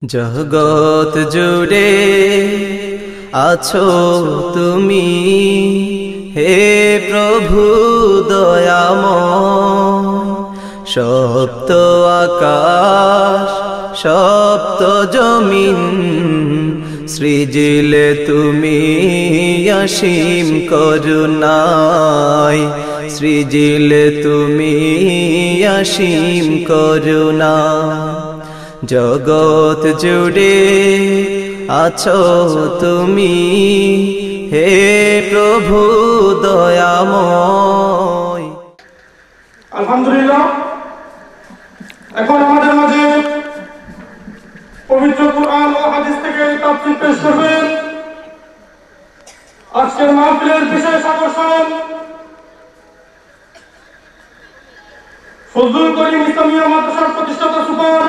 জগৎ জুড়ে আছো তুমি, হে প্রভু দয়াময়। সপ্ত আকাশ সপ্ত জমিন সৃজিলে তুমি অসীম করুণায়, সৃজিলে তুমি অসীম করুণায়। জগৎ জুড়ে আছো তুমি, হে প্রভু দয়াময়। আলহামদুলিল্লাহ, এখন আমাদের মাঝে পবিত্র কুরআন ও হাদিস থেকে তাফসীর পেশ করবেন আজকের মাহফিলের বিশেষ আকর্ষণ ফজলুল করিম ইসলামিয়া মাদ্রাসার প্রতিষ্ঠাতা সুপার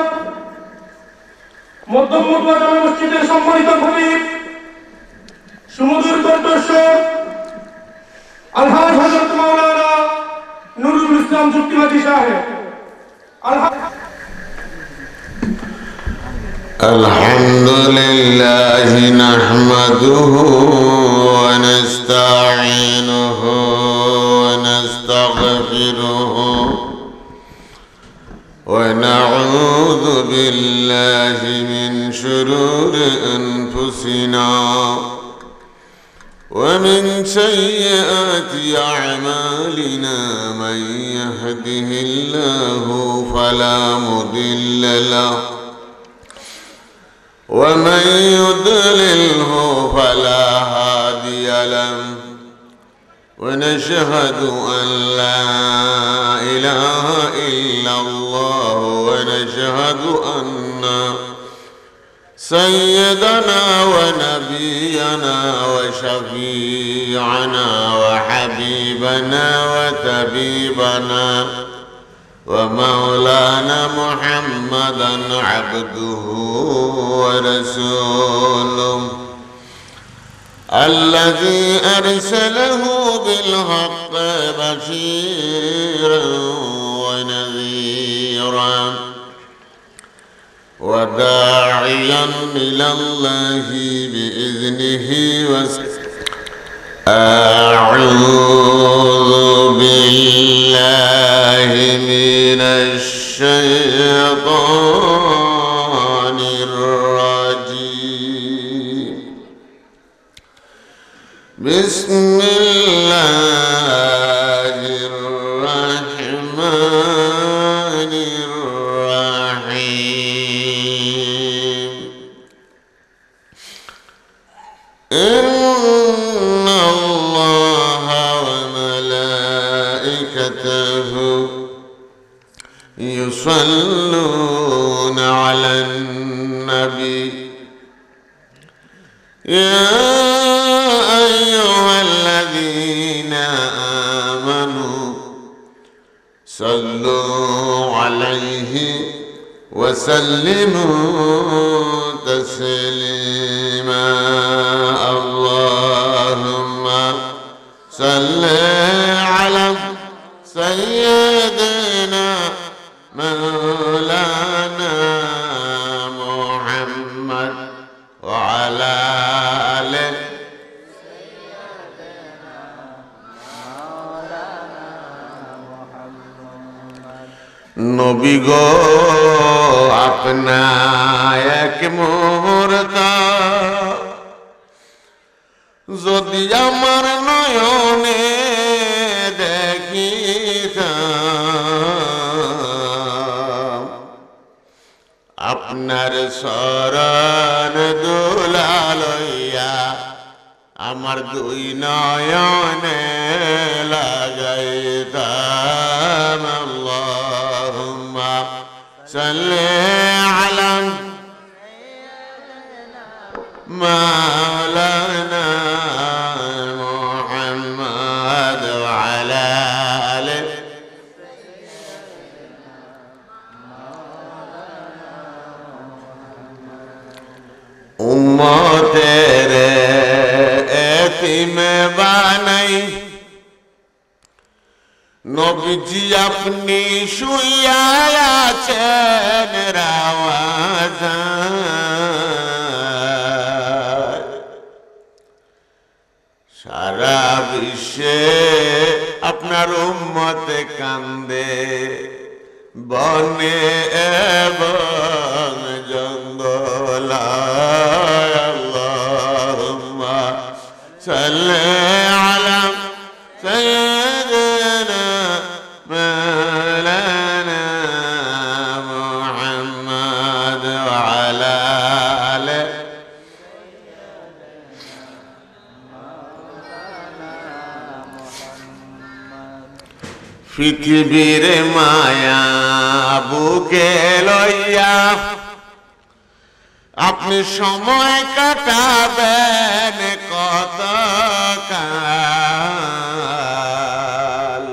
মধ্যম মতুয়া জামে মসজিদের সম্মানিত খতিব সুমধুর কণ্ঠস্বর আলহাজ হযরত মাওলানা নুরুল ইসলাম যুক্তিবাদী সাহেব। আলহামদুলিল্লাহি নাহমাদুহু ওয়া নাস্তাঈনুহু ওয়া নাস্তাগফিরুহু ওয়া নাউযু বিল্লাহি মিন শুরুরি আনফুসিনা ومن سيئات أعمالنا من يهده الله فلا مضل له ومن يضلله فلا هادي له ونشهد أن لا إله إلا الله ونشهد أن سيدنا ونبينا وشفيعنا وحبيبنا وطبيبنا ومولانا محمدا عبده ورسوله الذي أرسله بالحق بشيرا ونذيرا وداعيا إلى الله بإذنه أعوذ بالله من الشيطان الرجيم. بسم الله الرحمن الرحيم. إن الله وملائكته يصلون على النبي يا أيها الذين آمنوا صلوا عليه وسلموا تسليما. اللهم صل على سيدنا مولانا محمد وعلى آله নবী গো আপনা এক মুহূর্ত যদি আমার নয়নে দেখিতাম, আপনার শরণ দোলা লইয়া আমার দুই নয়নে লাগাইতাম। আল্লাহুম্মা সাল্লি আলা মাওলানা মুহাম্মদ ওয়া আলা আলিহি উম্মতের এতিম বানাই নবীজি আপনি শুইয়া আছেন রাওয়াজায়, সারা বিশ্বে আপনার উম্মতে কান্দে বনে এবং জঙ্গলায়। আল্লাহুম্মা সাল্লি আলা সাইয়্যিদিনা মাওলানা মুহাম্মদ ওয়া আলা আলিহি পৃথিবীর মায়া বুকে লইয়া আপনি সময় কাটাবেন কত কাল।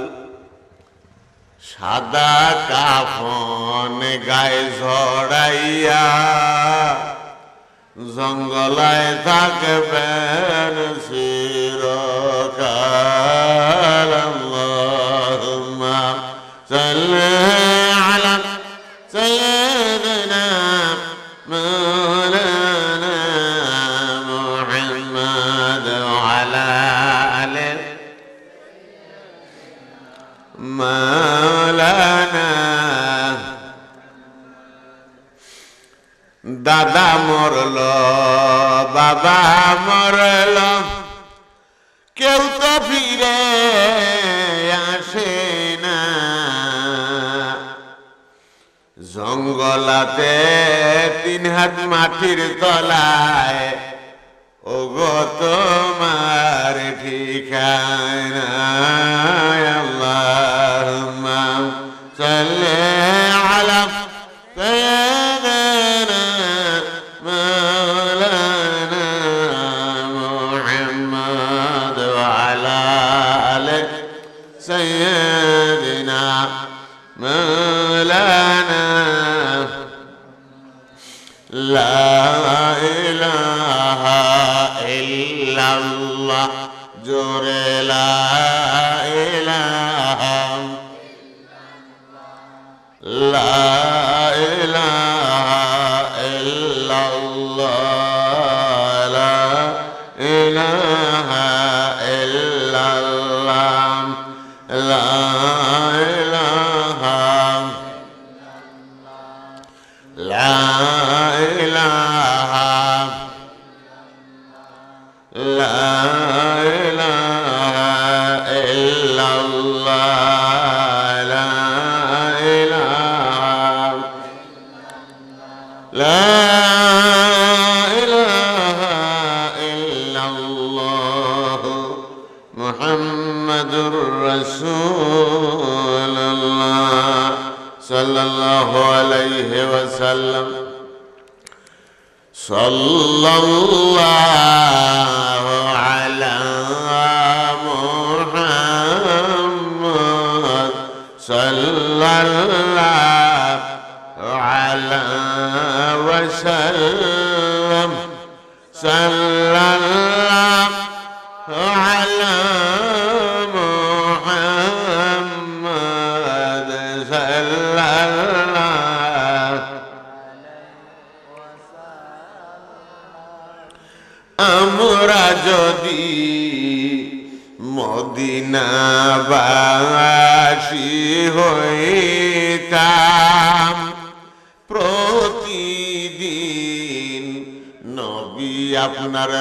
সাদা কাফন গায়ে জড়াইয়া জঙ্গলায় থাকবেন চিরকাল। আল্লাহুম্মা সাল্লি আলা সাইয়্যিদিনা মাওলানা মুহাম্মদ ওয়া আলা আলিহি মাওলানা। দাদা মরল, বাবা মরল, কেউ তো ফিরে আসে না। জঙ্গলাতে 3 হাত মাটির তলায় ওগো তোমার ঠিকানা। আল্লাহুম্মা সাল্লি আলা সাইয়্যিদিনা মাওলানা মুহাম্মদ ওয়া আলা আলি সাইয়্যিদিনা মাওলানা। লা ইলাহা ইল্লাল্লাহ, জোরে লা ইলাহা লা ইলাহা ইল্লাল্লাহ, লা ইলাহা ইল্লাল্লাহ, লা ইলাহা লা ইলাহা লা ইলাহা ইল্লাল্লাহ, লা ইলাহা লা ইলাহা ইল্লাল্লাহ মুহাম্মাদুর রাসূলুল্লাহ সাল্লাল্লাহু আলাইহি ওয়াসাল্লাম। সাল্লাল্লাহু আলা মুহাম্মদ সাল্লাল্লাহু আলা ওয়াসাল্লাম, সাল্লাল্লাহু আলা মুহাম্মদ সাল্লাল্লাহু। আমরা যদি মদিনাবাসী হইতাম, প্রতিদিন নবী আপনার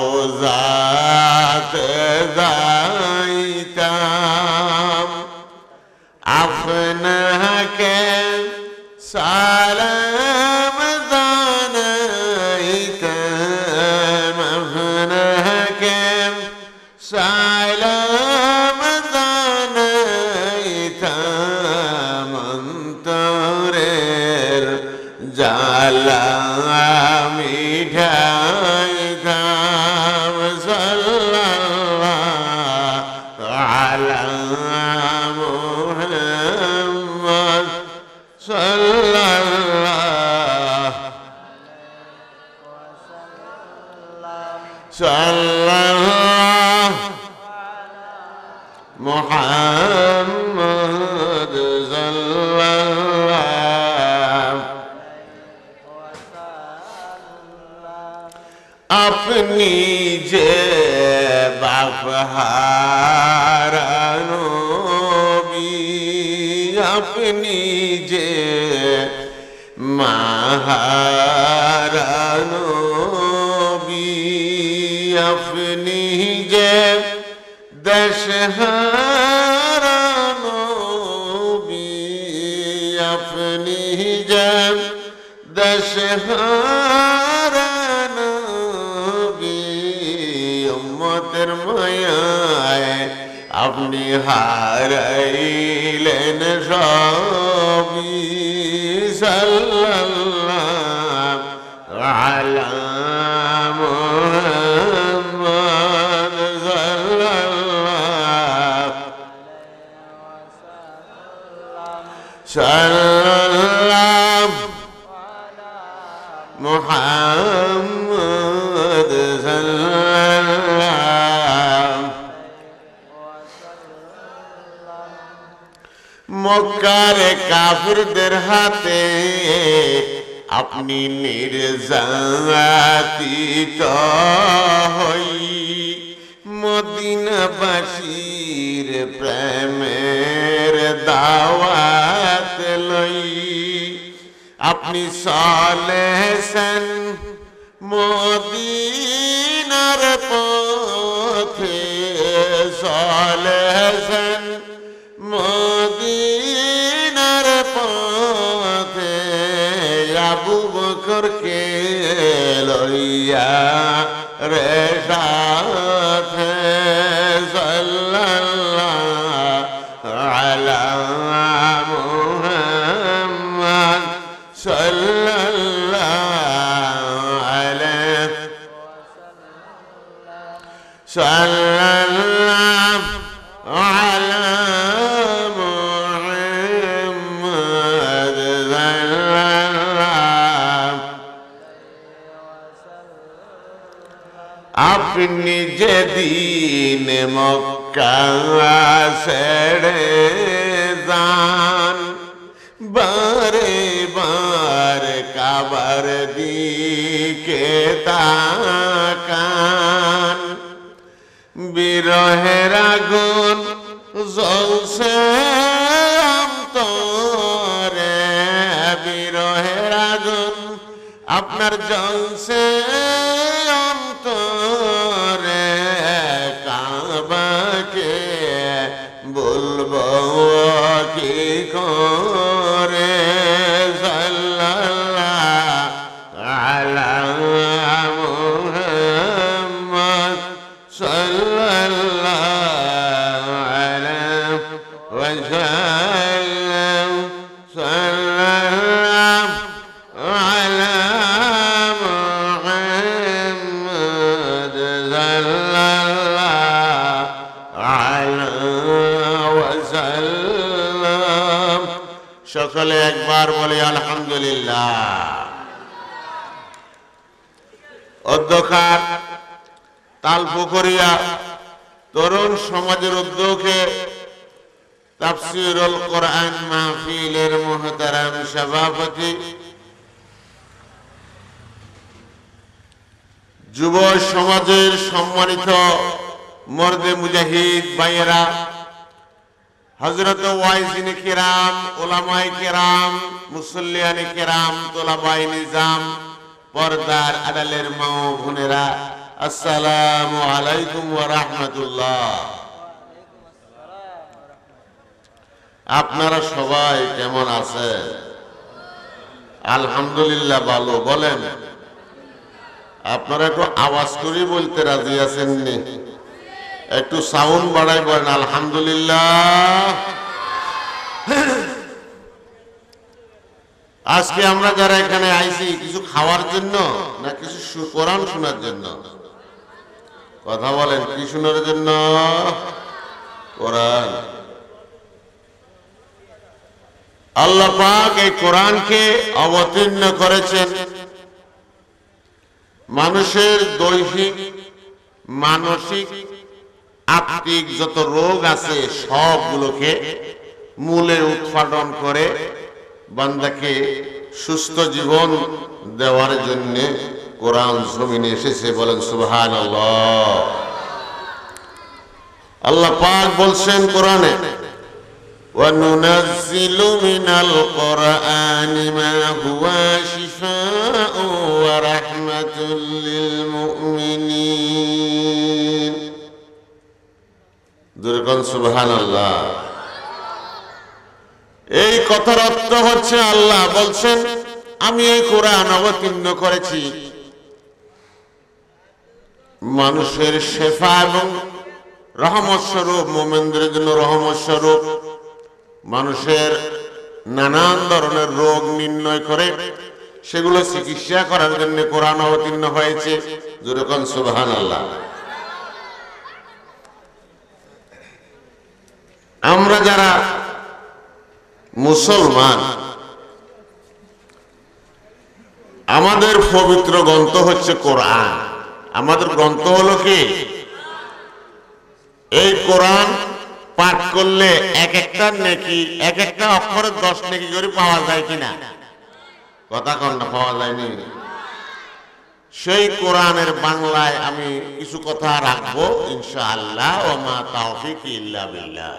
রওজাতে যাইতাম, আপনাকে সালাম জানাইতাম, আপনাকে সালাম জানাইতাম, অন্তরের জ্বালা মিটাইতাম। সাল্লাল্লাহু আলা মুহাম্মদ সাল্লাল্লাহু মুহাম্মদ আপনি যে বাপ হারানো নবী, আপনি যে মা হারানো নবী, আপনি যে দেশ হারানো নবী, আপনি যে দেশ হারানো নবী, উম্মতের মায়ায় আপনি হারাইলেন সবই। সাল্লাল্লাহু আলা মুহাম্মদ, সাল্লাল্লাহু মুহাম্মদ, মক্কার কাফিরদের হাতে আপনি নির্যাতিত হই, মদিনাবাসীর প্রেমের দাওয়াত লই, আপনি চলেছেন মদিনার পথে, চলেছেন মদিনার পথে, আবু বকরকে লইয়া রে সাথে। সাল্লাল্লাহু আলা মুহাম্মদ, সাল্লাল্লাহু আলাইহি সাল্লাল্লাহু আলা মুহাম্মদ, আপনি যেদিন মক্কা ছেড়ে যান, বারে বার কাবার দিকে তাকান, বিরহের আগুন জ্বলছে অন্তরে, বিরহের আগুন আপনার জ্বলছে অন্তরে, কাবাকে বলবো কি করে। সাল্লাল্লাহু আলা মুহাম্মদ, সাল্লাল্লাহু আলাইহি ওয়াসাল্লাম, সাল্লাল্লাহু আলা মুহাম্মদ, সাল্লাল্লাহু আলাইহি ওয়াসাল্লাম। সকলে একবার বলে আলহামদুলিল্লাহ। অধ্যকার তালপুকুরিয়া তরুণ সমাজের উদ্যোগে তাফসীরুল কোরআন মাহফিলের মুহতারাম সভাপতি, যুব সমাজের সম্মানিত মর্দে মুজাহিদ ভাইয়েরা, হযরত ওয়াইজিন কিরাম, উলামায়ে কিরাম, মুসল্লিয়ানে কিরাম, তোলাবায়ে নিজাম, পর্দার আড়ালের মা ও বোনেরা, আসসালামু আলাইকুম ওয়া রাহমাতুল্লাহ। আপনারা সবাই কেমন আছেন? আলহামদুলিল্লাহ ভালো। বলেন, আপনারা একটু আওয়াজ করে বলতে রাজি আছেন নি? একটু সাউন্ড বাড়াই বলেন আলহামদুলিল্লাহ। আজকে আমরা যারা এখানে আইছি কিছু খাওয়ার জন্য না কিছু কোরআন শোনার জন্য? কথা বলেন, কি শোনার জন্য? কোরআন। আল্লাহ পাক এই কোরআনকে অবতীর্ণ করেছেন মানুষের দৈহিক, মানসিক, আত্মিক যত রোগ আছে সবগুলোকে মূলে উৎপাদন করে বান্দাকে সুস্থ জীবন দেওয়ার জন্য কোরআন জমিনে এসেছে, বলেন সুবহানাল্লাহ। আল্লাহ পাক বলছেন কোরআনে, وَنُنَزِّلُ مِنَ الْقُرْآنِ مَا هُوَ شِفَاءٌ وَرَحْمَةٌ لِّلْمُؤْمِنِينَ। দুরকন সুবহানাল্লাহ। এই কথার অর্থ হচ্ছে আল্লাহ বলছেন, আমি এই কোরআন অবতীর্ণ করেছি মানুষের শেফা এবং রহমত স্বরূপ, মুমিনদের জন্য রহমত স্বরূপ, মানুষের নানান ধরনের রোগ নির্ণয় করে সেগুলো চিকিৎসা করার জন্য কোরআন অবতীর্ণ হয়েছে। যেরকম সুবহানাল্লাহ। আমরা যারা মুসলমান, আমাদের পবিত্র গ্রন্থ হচ্ছে কোরআন। আমাদের গ্রন্থ হলো কি? এই কোরআন পাঠ করলে এক একটা নেকি, এক একটা অক্ষরে 10 নেকি করে পাওয়া যায় কিনা? কথা কন না, পাওয়া যায়নি? সেই কোরআনের বাংলায় আমি কিছু কথা রাখবো ইনশাআল্লাহ। ওয়া মা তাওফীক ইল্লা বিল্লাহ।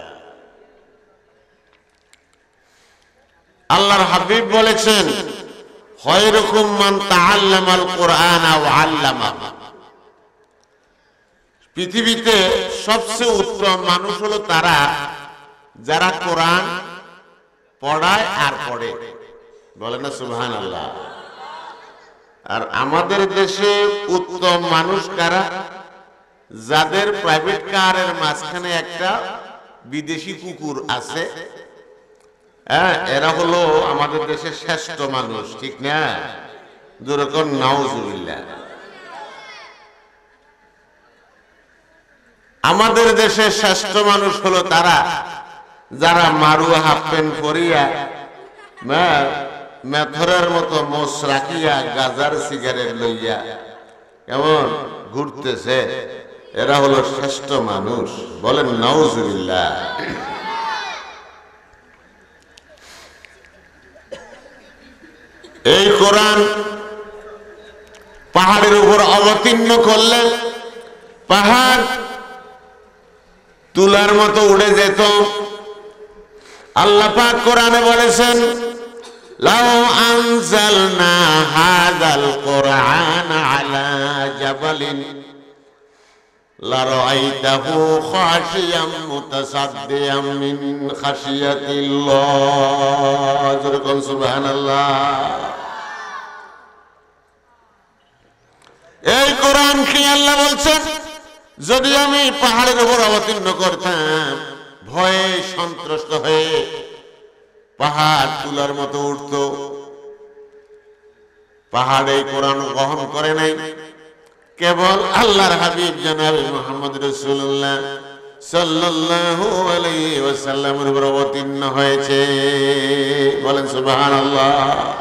আল্লাহর হাবিব বলেছেন, খায়রুকুম মান তাআল্লামাল কুরআন ওয়া আল্লামাহু। পৃথিবীতে সবচেয়ে উত্তম মানুষ হলো তারা যারা কোরআন পড়ায় আর পড়ে। বলে না সুবহানাল্লাহ। আর আমাদের দেশে উত্তম মানুষ কারা? যাদের প্রাইভেট কারের মাঝখানে একটা বিদেশি কুকুর আছে, হ্যাঁ, এরা হলো আমাদের দেশের শ্রেষ্ঠ মানুষ, ঠিক না? যেরকম নাউজুবিল্লাহ। আমাদের দেশের শ্রেষ্ঠ মানুষ হলো তারা যারা মারুয়া হাফ প্যান্ট পরিয়া, মেথরের মতো মোষ রাখিয়া, গাজার সিগারেট লইয়া কেমন ঘুরতেছে, এরা হলো শ্রেষ্ঠ মানুষ। বলেন নাউজুবিল্লাহ। এই কোরআন পাহাড়ের উপর অবতীর্ণ করলে পাহাড় তুলার মতো উড়ে যেত। আল্লাহ পাক কোরআনে বলেছেন, লাউ আনজালনা হাযাল কুরআন আলা জাবালিন লারাআইতাহু খাশিয়াম মুতাসাদ্দিয়াম মিন খাশিয়াতিল্লাহ। যেরকম সুবহানাল্লাহ। এই কোরআন কি আল্লাহ বলছেন, যদি আমি পাহাড়ের উপর অবতীর্ণ করতাম, ভয়ে সন্ত্রস্ত হয়ে পাহাড় তুলার মতো উঠত। পাহাড়ে কোরআন গ্রহণ করে নাই, কেবল আল্লাহর হাবিব জনাবে মুহাম্মদ রাসূলুল্লাহ সাল্লাল্লাহু আলাইহি ওয়াসাল্লামের উপর অবতীর্ণ হয়েছে। বলেন সুবহানাল্লাহ।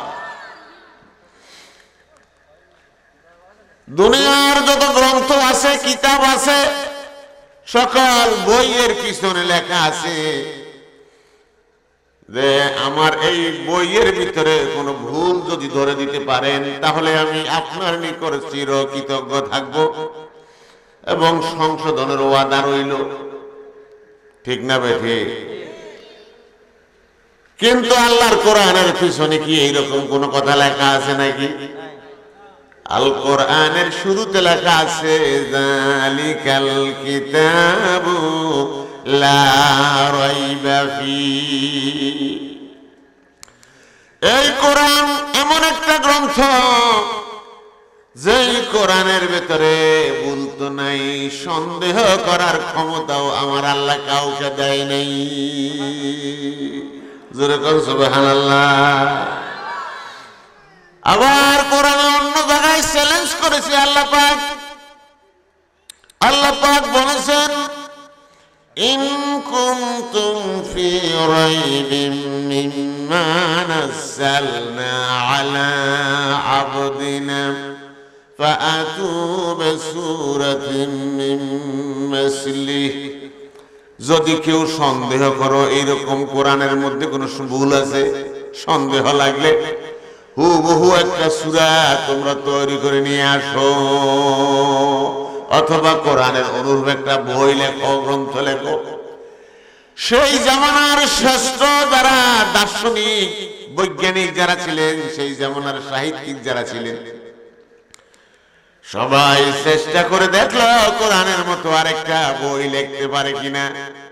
দুনিয়ার যত গ্রন্থ আছে, কিতাব আছে, সকল বইয়ের পিছনে লেখা আছে যে আমার এই বইয়ের ভিতরে কোনো ভুল যদি ধরে দিতে পারেন তাহলে আমি আপনার নিকট চির কৃতজ্ঞ থাকব এবং সংশোধনের ওয়াদা রইল। ঠিক না বেঠি? কিন্তু আল্লাহর কোরআনের পিছনে কি এইরকম কোন কথা লেখা আছে নাকি? আল কোরআনের শুরুতে লেখা আছে, যালিকাল কিতাবু লা রাইবা ফীহি। এই কোরআন এমন একটা গ্রন্থ যেই কোরআনের ভেতরে ভুল তো নাই, সন্দেহ করার ক্ষমতাও আমার আল্লাহ কাউকে দেয় নাই। জোরে কর সুবহানাল্লাহ। আবার কোরআনে অন্য জায়গায় চ্যালেঞ্জ করেছে আল্লাহ পাক। আল্লাহ পাক বলেছেন, ইন কুনতুম ফি রাইবিন মিম্মা নাযালনা আলা আবদিনা ফাআতু বিসূরাতিন মিন মিসলিহি। যদি কেউ সন্দেহ করো এইরকম কোরআনের মধ্যে কোনো ভুল আছে, সন্দেহ লাগলে হুবহু একটা সূরা তোমরা তৈরি করে নিয়ে আসো, অথবা কোরআনের অনুরূপ একটা বই লেখো, গ্রন্থ লেখো। সেই জামানার শ্রেষ্ঠ যারা দার্শনিক বৈজ্ঞানিক যারা ছিলেন, সেই জামানার সাহিত্যিক যারা ছিলেন, সবাই চেষ্টা করে দেখলো কোরআনের মতো আরেকটা বই লিখতে পারে কিনা।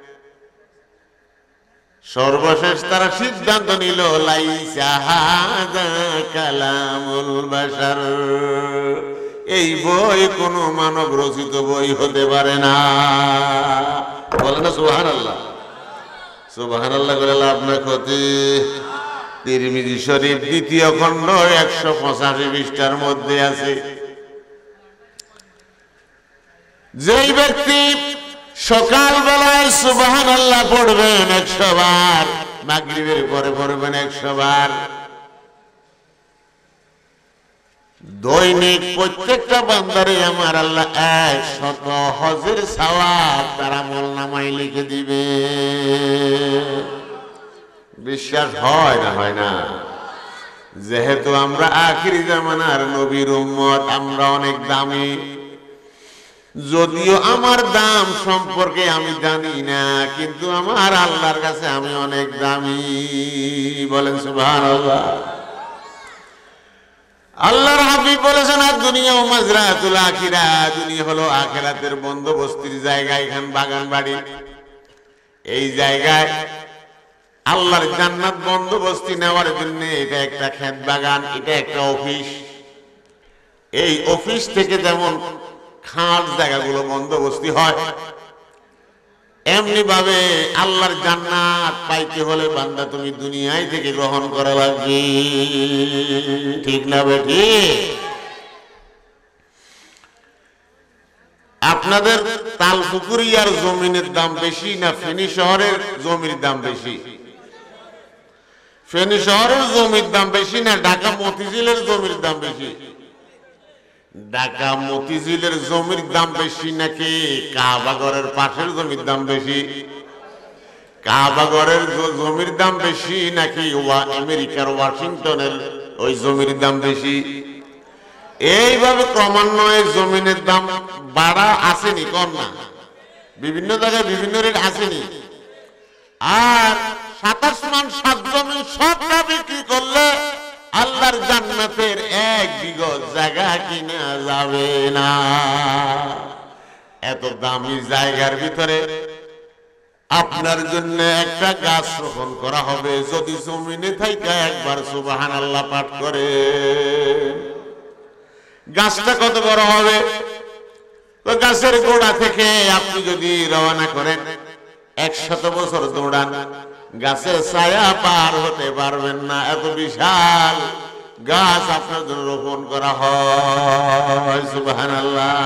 সর্বশেষ তারা সিদ্ধান্ত নিল লাইসা হাযা কালামুল বাশার, এই বই কোনো মানব রচিত বই হতে পারে না। বলে না সুবহানাল্লাহ। সুবহানাল্লাহ করে লাভ না ক্ষতি। তিরমিজি শরীফ 2য় খণ্ড 185 পৃষ্ঠার মধ্যে আছে, যেই ব্যক্তি সকাল বেলায় সুবহানাল্লাহ পড়বেন 100 বার, মাগরিবের পরে পড়বেন 100 বার, দৈনিক প্রত্যেকটা বান্দারে আমার আল্লাহ 100 হজের সওয়াব তার আমলনামায় লিখে দিবে। বিশ্বাস হয় না? হয় না? যেহেতু আমরা আখিরি জামানার নবীর উম্মত, আমরা অনেক দামি। যদিও আমার দাম সম্পর্কে আমি জানি না, কিন্তু আমার আল্লাহর কাছে আমি অনেক দামি। বলেন সুবহানাল্লাহ। আল্লাহর হাবিব বলেছেন আর দুনিয়া মাজরাতুল আখিরা, দুনিয়া হলো আখিরাতের বন্দোবস্তির জায়গা। এখান বাগান বাড়ি, এই জায়গায় আল্লাহর জান্নাত বন্দোবস্তি নেওয়ার জন্য এটা একটা ক্ষেত বাগান, এটা একটা অফিস। এই অফিস থেকে যেমন খাস জায়গাগুলো বন্দোবস্তি হয়, এমনি ভাবে আল্লাহর জান্নাত পাইতে হলে বান্দা তুমি দুনিয়ায় থেকে গ্রহণ করা লাগবে। ঠিক না বেটি? আপনাদের তালপুকুরিয়ার জমিনের দাম বেশি না ফেনী শহরের জমির দাম বেশি? ফেনী শহরের জমির দাম বেশি না ঢাকা মতিঝিলের জমির দাম বেশি? ঢাকা মতিঝিলের জমির দাম বেশি নাকি কাবাগরের পাশের জমির দাম বেশি? কাবাগরের জমির দাম বেশি নাকি আমেরিকার ওয়াশিংটনের ওই জমির দাম বেশি? এইভাবে ক্রমান্বয়ে জমিনের দাম বাড়া আসেনি? কম না? বিভিন্ন জায়গায় বিভিন্ন রেট আসেনি। আর 27 মান 7 জমি সবটা বিক্রি করলে আল্লাহর জান্নাতের 1 বিঘত জায়গা কিনা যাবে না। এত দামি জায়গার ভিতরে আপনার জন্য একটা গাছ রোপণ করা হবে, যদি জমিনে থাইকা একবার সুবহানাল্লাহ পাঠ করে, গাছটা কত বড় হবে? তো গাছের গোড়া থেকে আপনি যদি রওনা করেন 100 বছর দৌড়ান, গাছের ছায়া পার হতে পারবেন না। এত বিশাল গাছ আপনার জন্য রোপণ করা হয়। সুবহানাল্লাহ।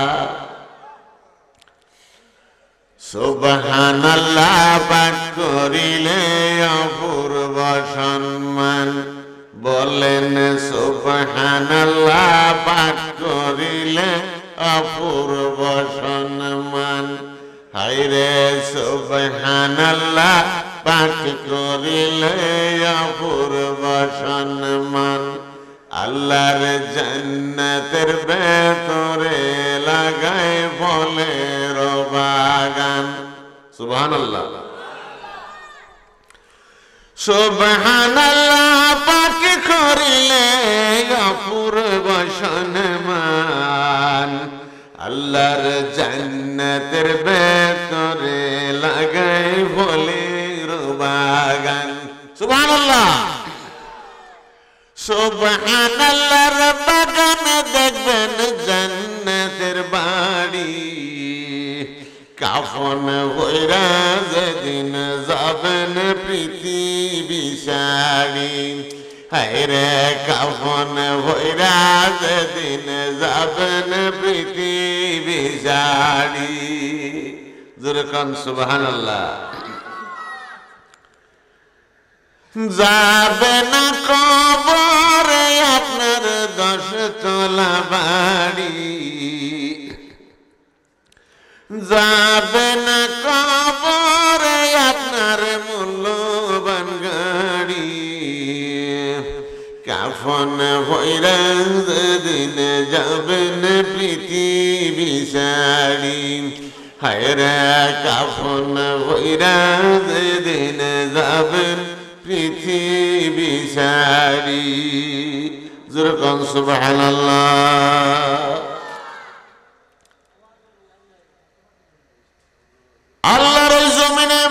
সুবহানাল্লাহ পাঠ করিলে অপূর্ব সম্মান, বলেন সুবহানাল্লাহ পাঠ করিলে অপূর্ব সম্মান। হায়রে সুবহানাল্লাহ পাঠ করিলে অপূর্ব সম্মান, আল্লাহর জান্নাতের ভেতরে লাগায় ফলের বাগান। সুবহানাল্লাহ। সুবহানাল্লাহ পাঠ করিলে অপূর্ব সম্মান, আল্লাহর জান্নাতের ভেতরে লাগায় ফলের বাগান। সুবহানাল্লাহ। সুবহানাল্লাহর বাগানে দেখবেন জান্নাতের বাড়ি, কাফন হইরা যেদিন যাবেন পৃথিবী সারি। হায়রে কাফন হইরা যেদিন যাবেন পৃথিবী সারি। জোরে কান সুবহানাল্লাহ। যাবে না কবরে আপনার 10 তলা বাড়ি, যাবে না কবরে আপনার মূল্যবান গাড়ি, কাফন কাফন ভৈরা যেদিন যাবেন পৃথিবী সারি। যেরকম সুবহানাল্লাহ। আল্লাহর ওই জমিনে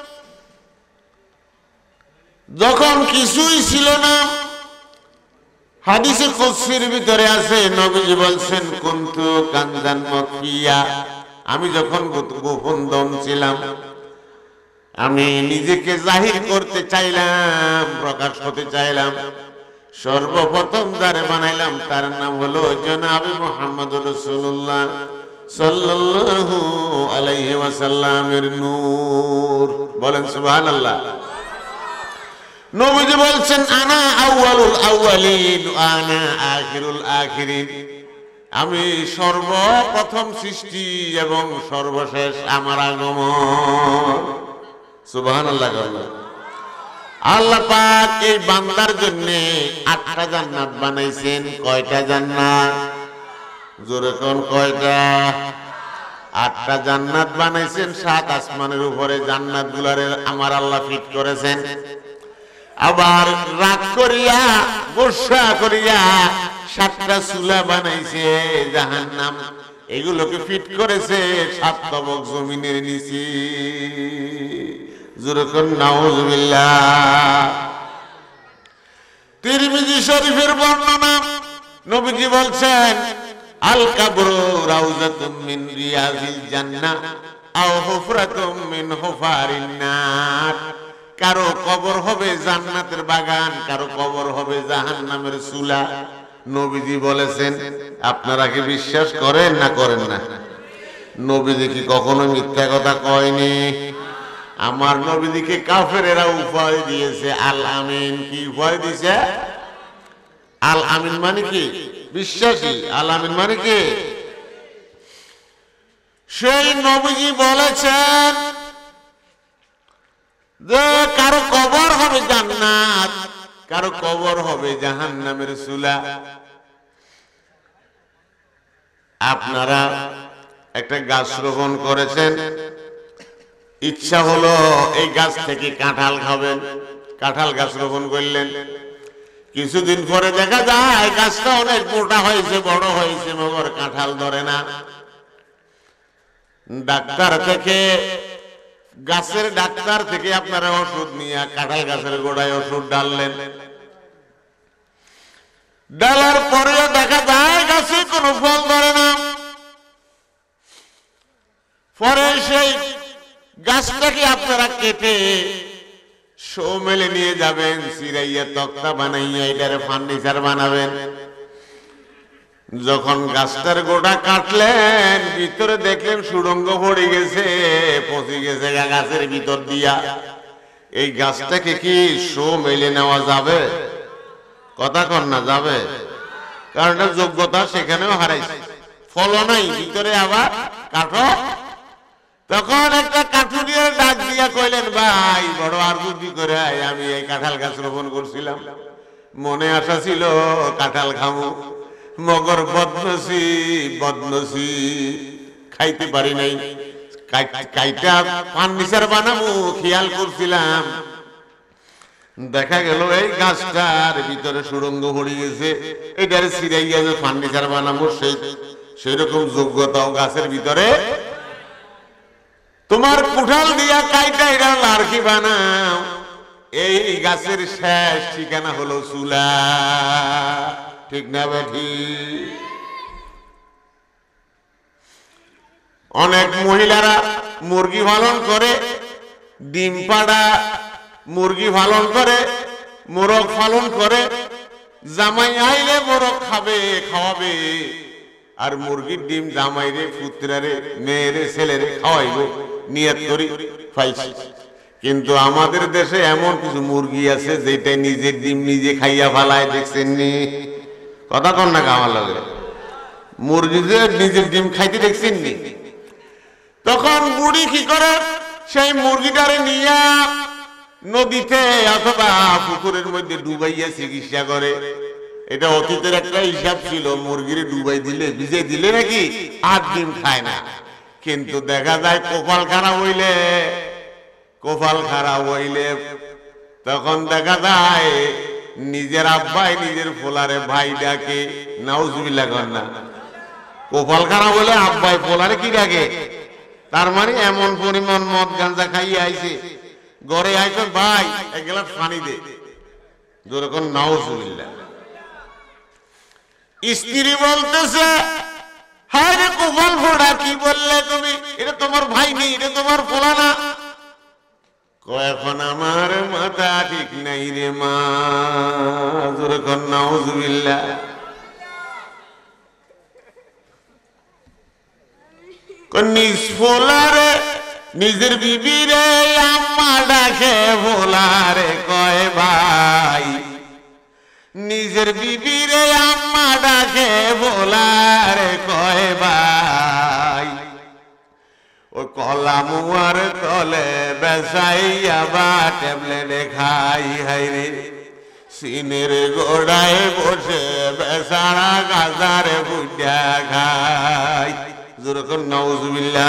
যখন কিছুই ছিল না, হাদিসে কুদসির ভিতরে আছে, নবীজি বলছেন কুনতু কানজান মাকিয়া, আমি যখন গোপন দম ছিলাম, আমি নিজেকে জাহির করতে চাইলাম, প্রকাশ হতে চাইলাম, সর্বপ্রথম যারে বানাইলাম তার নাম হলো জনাবে মুহাম্মদুর রাসূলুল্লাহ সাল্লাল্লাহু আলাইহি ওয়াসাল্লামের নূর। বলেন সুবহানাল্লাহ। নবীজি বলছেন আনা আউয়ালুল আউয়ালিন আনা আখিরুল আখিরিন, আমি সর্বপ্রথম সৃষ্টি এবং সর্বশেষ আমার আগমন। সুবহানাল্লাহ। আল্লাহ পাক এই বান্দার জন্য 8টা জান্নাত বানাইছেন। কয়টা জান্নাত? জোরে কোন কয়টা? 8টা জান্নাত বানাইছেন। 7 আসমানের উপরে জান্নাত গুলারে আমার আল্লাহ ফিট করেছেন। আবার রাগ করিয়া গোসা করিয়া 7টা চুলা বানাইছে জাহান্নাম, এগুলোকে ফিট করেছে 7 তবক জমিনের নিচে। যুরকুন নাউযুবিল্লাহ। তিরমিজি শরীফের বর্ণনা, নবীজি বলছেন আল কাবরু রাউযাতুম মিন রিয়াজিল জান্নাহ আও হুফরাতুম মিন হুফারিন নার। কারো কবর হবে জান্নাতের বাগান, কারো কবর হবে জাহান্নামের চুলা। নবীজি বলেছেন, আপনারা কি বিশ্বাস করেন না করেন না? নবীজি কি কখনো মিথ্যা কথা কয়নি? আমার নবীজিকে কাফেরেরা উপায় দিয়েছে আল আমিন। কি উপায় দিয়েছে? আল আমিন মানে কি? বিশ্বাসী। আল আমিন মানে কি? সেই নবীজি বলেছেন যে কারো কবর হবে জান্নাত, কারো কবর হবে জাহান্নামের চুলা। আপনারা একটা গাছ রোপণ করেছেন, ইচ্ছা হলো এই গাছ থেকে কাঁঠাল খাবেন, কাঁঠাল গাছ রোপণ করলেন। কিছুদিন পরে দেখা যায় গাছটা অনেক মোটা হয়েছে, বড় হয়েছে, মগর কাঁঠাল ধরে না। ডাক্তার থেকে, গাছের ডাক্তার থেকে আপনারা ওষুধ নিয়ে কাঁঠাল গাছের গোড়ায় ওষুধ ডাললেন। ডালার পরেও দেখা যায় গাছে কোনো ফল ধরে না। পরে সেই গাছটাকে আপনারা কেটে মেলে নিয়ে যাবেন, চিরাইয়া তক্তা বানাইয়া এটারে ফার্নিচার বানাবেন। যখন গাছটার গোড়া কাটলেন, ভিতরে দেখলেন সুড়ঙ্গ পড়ে গেছে, পচে গেছে গাছের ভিতর দিয়া। এই গাছটাকে কি মেলে নেওয়া যাবে? কথা কন না যাবে? কারণ যোগ্যতা সেখানেও হারাইছে, ফলও নাই, ভিতরে আবার কাঠো। তখন একটা কাঠুরিয়ার ডাক দিয়া কইলেন, ভাই বড় আর বুদ্ধি করে আমি এই কাঁঠাল গাছ রোপণ করছিলাম, মনে আশা ছিল কাঁঠাল খামু, মগর বদনসি খাইতে পারি নাই। কাইটা ফার্নিচার বানাবো খেয়াল করছিলাম, দেখা গেল এই গাছটার ভিতরে সুড়ঙ্গ পড়ে গেছে, এটার ছিড়াইয়া যে ফার্নিচার বানাবো সেই রকম যোগ্যতাও গাছের ভিতরে। তোমার কুঠাল দিয়া কাইটা এটা লার্কি বানাও, এই গাছের শেষ ঠিকানা হলো চুলা। ঠিক না বেঠি? অনেক মহিলারা মুরগি পালন করে, ডিম পাড়া মুরগি পালন করে, মোরগ পালন করে। জামাই আইলে মোরগ খাবে, খাওয়াবে, আর মুরগির ডিম জামাইরে, পুত্রারে, মেয়েরে, ছেলেরে খাওয়াইব নিয়ত করি পাইছি। কিন্তু আমাদের দেশে এমন কিছু মুরগি আছে যেটা নিজের ডিম নিজে খাইয়া ফালায়, দেখছেন নি? কথা কন না আমার লাগে। মুরগি যে নিজের ডিম খাইতে দেখছেন নি? তখন বুড়ি কি করে, সেই মুরগিটারে নিয়ে নদীতে অথবা পুকুরের মধ্যে ডুবাইয়া চিকিৎসা করে। এটা অতীতের একটা হিসাব ছিল, মুরগিরে ডুবাই দিলে, ভিজে দিলে নাকি আর ডিম খায় না। কিন্তু দেখা যায় কপাল খারাপ হইলে তখন দেখা যায় নিজের আব্বাই নিজের ফোলারে ভাই ডাকে, নাউজুবিল্লাহ কর না। কপাল খারাপ হইলে আব্বাই ফোলারে কি ডাকে? তার মানে এমন পরিমাণ মদ গাঁজা খাইয়ে আইছে, ঘরে আইছে, ভাই এক গ্লাস পানি দে, যেরকম নাউজুবিল্লাহ। স্ত্রী বলতেছে, হায় রে কপাল ফোড়া, কি বললে তুমি? এটা তোমার ভাই নেই, এটা তোমার ফোলা না। এখন আমার মাথা ঠিক নাই রে মা, যেরকম নাউজুবিল্লাহ। নিজ ফোলারে নিজের বিবিরে আম্মা ডাকে, ফোলারে কয় ভাই। নিজের বিবিরে আম্মা ডাকে, ফোলারে কয় ভাই। ও কলা মুয়ার তলে বেসাইয়া বা ট্যাবলেটে খাই, হাইরে সিনের গোড়ায় বসে বেসারা গাজারে বুঝা খাই, যেরকম নাউজুবিল্লাহ।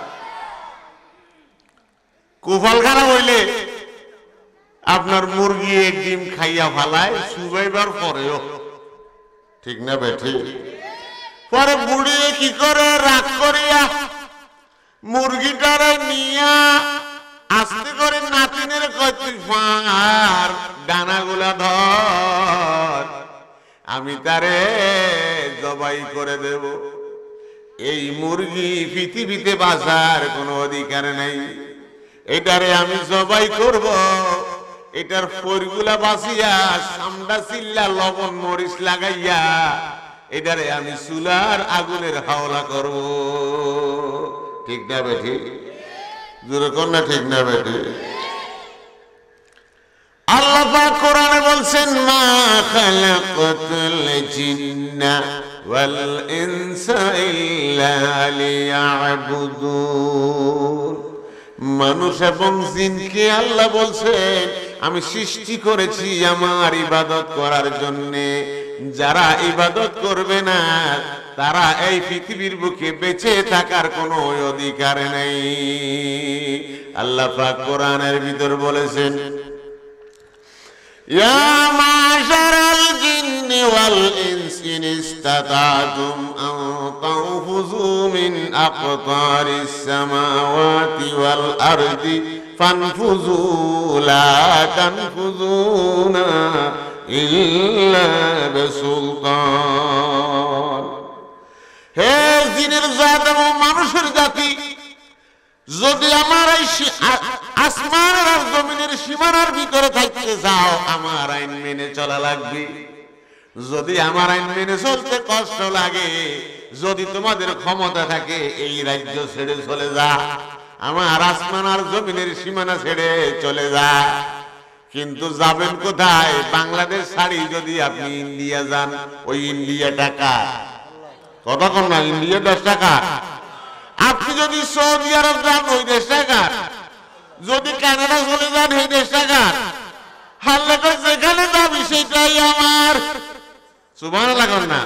কুফল খারাপ হইলে আপনার মুরগি ডিম খাইয়া ফালায় শুবাইবার পরেও, ঠিক না বেঠি? পরে বুড়িয়ে কি করে, রাগ করিয়া মুরগিটারে নিয়া আস্তে করে নাতিনের কয়, তুই ফার ডানাগুলা ধর, আমি তারে জবাই করে দেব। এই মুরগি পৃথিবীতে বাঁচার কোনো অধিকার নাই, এটারে আমি জবাই করব। এটার ফরগুলা বাঁচিয়া সামডা চিল্লা লবণ মরিচ লাগাইয়া এটারে আমি চুলার আগুনের হাওলা করব, ঠিক না বেঠি? যেরকম না, ঠিক না বেঠি? আল্লাহ পাক কোরআনে বলছেন, মা খালাকাতুল জিন্না ওয়াল ইনসা ইল্লা লিয়াবুদুন। মানুষ এবং জিনকে আল্লাহ বলছেন, আমি সৃষ্টি করেছি আমার ইবাদত করার জন্যে। যারা ইবাদত করবে না তারা এই পৃথিবীর বুকে বেঁচে থাকার কোনো অধিকার নেই। আল্লাহ পাক কোরআনের ভিতর বলেছেন, ইয়া মাশারাল জিন্নি ওয়াল ইনসি ইন ইসতাতাতুম আন তানফুযু মিন আকতারিস সামাওয়াতি ওয়াল আরদি ফানফুযু লা তানফুযুনা ইল্লা বিসুলতান। হে জিনের জাত এবং মানুষের জাতি, যদি আমার এই আসমানের আর জমিনের সীমানার ভিতরে থাকতে চাও, আমার আইন মেনে চলা লাগবে। যদি আমার আইন মেনে চলতে কষ্ট লাগে, যদি তোমাদের ক্ষমতা থাকে, এই রাজ্য ছেড়ে চলে যা, আমার আসমান আর জমিনের সীমানা ছেড়ে চলে যা। কিন্তু যাবেন কোথায়? বাংলাদেশ ছাড়ি যদি আপনি ইন্ডিয়া যান, ওই ইন্ডিয়া টাকা কথা কন না, ইন্ডিয়া 10 টাকা। আপনি যদি সৌদি আরব যান, ওই 10 টাকা। যদি কানাডা চলে যান, এই 10 টাকা। হাল্লা করে যেখানে যাবি সেটাই আমার। সুবহানাল্লাহ কন না।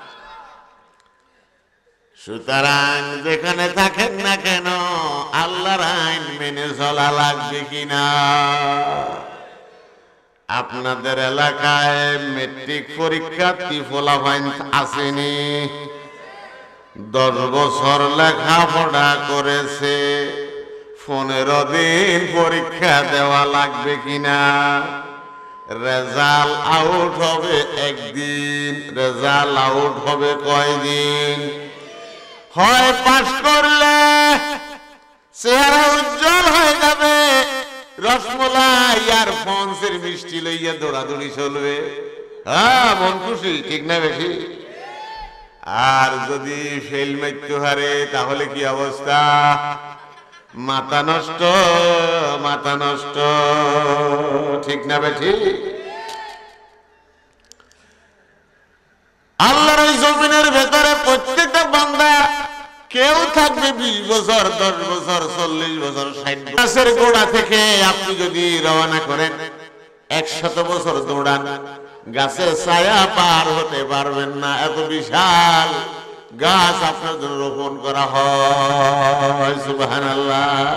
সুতরাং যেখানে থাকেন না কেন, আল্লাহর আইন মেনে চলা লাগবে কিনা? আপনাদের এলাকায় মেট্রিক পরীক্ষার্থী ফলাফল আসেনি? 10 বছর লেখাপড়া করেছে, 15 দিন পরীক্ষা দেওয়া লাগবে কিনা? রেজাল্ট আউট হবে একদিন, রেজাল্ট আউট হবে কয়দিন? হয় পাস করলে চেহারা উজ্জ্বল হয়ে যাবে, রসমলাই আর পঞ্চের মিষ্টি লইয়া দৌড়াদৌড়ি চলবে, হ্যাঁ মন খুশি, ঠিক না বেশি? আর যদি ফেল মারতে হারে, তাহলে কি অবস্থা? মাথা নষ্ট, মাথা নষ্ট, ঠিক না বেঠি? আল্লাহর এই জমিনের ভেতরে প্রত্যেকটা বান্দা কেউ থাকবে 20 বছর, 10 বছর, 40 বছর, 60 বছর। গাছের গোড়া থেকে আপনি যদি রওনা করেন, 100 বছর দৌড়ান, গাছের ছায়া পার হতে পারবেন না, এত বিশাল। গাছ আপনার জন্য রোপণ করা হয়। সুবহানাল্লাহ,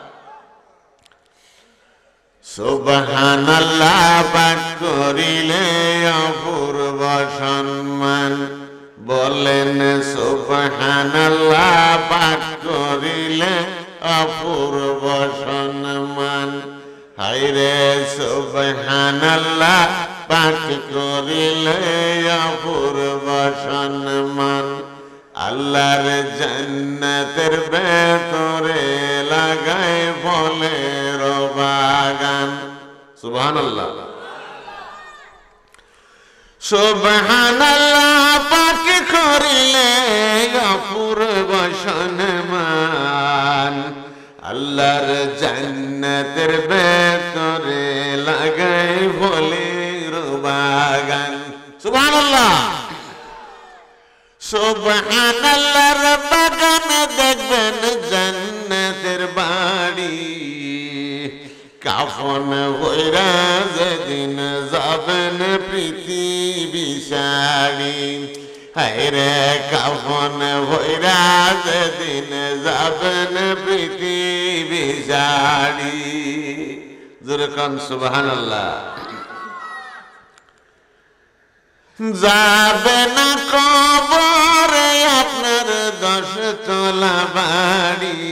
সুবহানাল্লাহ পাঠ করিলে অপূর্ব সম্মান। বলেন সুবহানাল্লাহ পাঠ করিলে অপূর্ব সম্মান। হায়রে সুবহানাল্লাহ পাঠ করিলে অপূর্ব সম্মান। আল্লাহর জান্নাতের ভেতরে লাগায় ফলের বাগান। সুবহানাল্লাহ, সুবহানাল্লাহ পাঠ করিলে অপূর্ব সম্মান। আল্লাহর জান্নাতের ভেতরে লাগায় ফলের বাগান। সুবহানাল্লাহ, সুবহানাল্লাহর বাগানে দেখবেন জান্নাতের বাড়ি। কাফন হইরা যেদিন যাবেন পৃথিবী সারি। হায়রে কাফন হইরা যেদিন যাবেন পৃথিবী সারি। জোরে কান সুবহানাল্লাহ। যাবে না কবরে আপনার 10 তলা বাড়ি।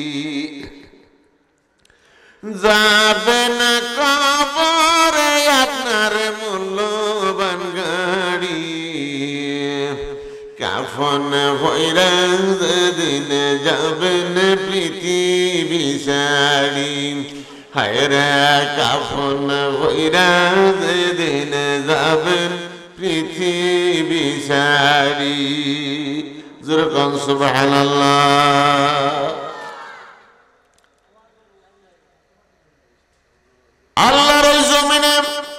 যাবে না কবরে আপনার মূল্যবান গাড়ি। কাফন ভৈরা যেদিন যাবেন পৃথিবী সারি। হায়রে কাফন ভৈরা যেদিন যাবেন পৃথিবী সারি। জোরে কোন সুবহানাল্লাহ। আল্লাহর ওই জমিনে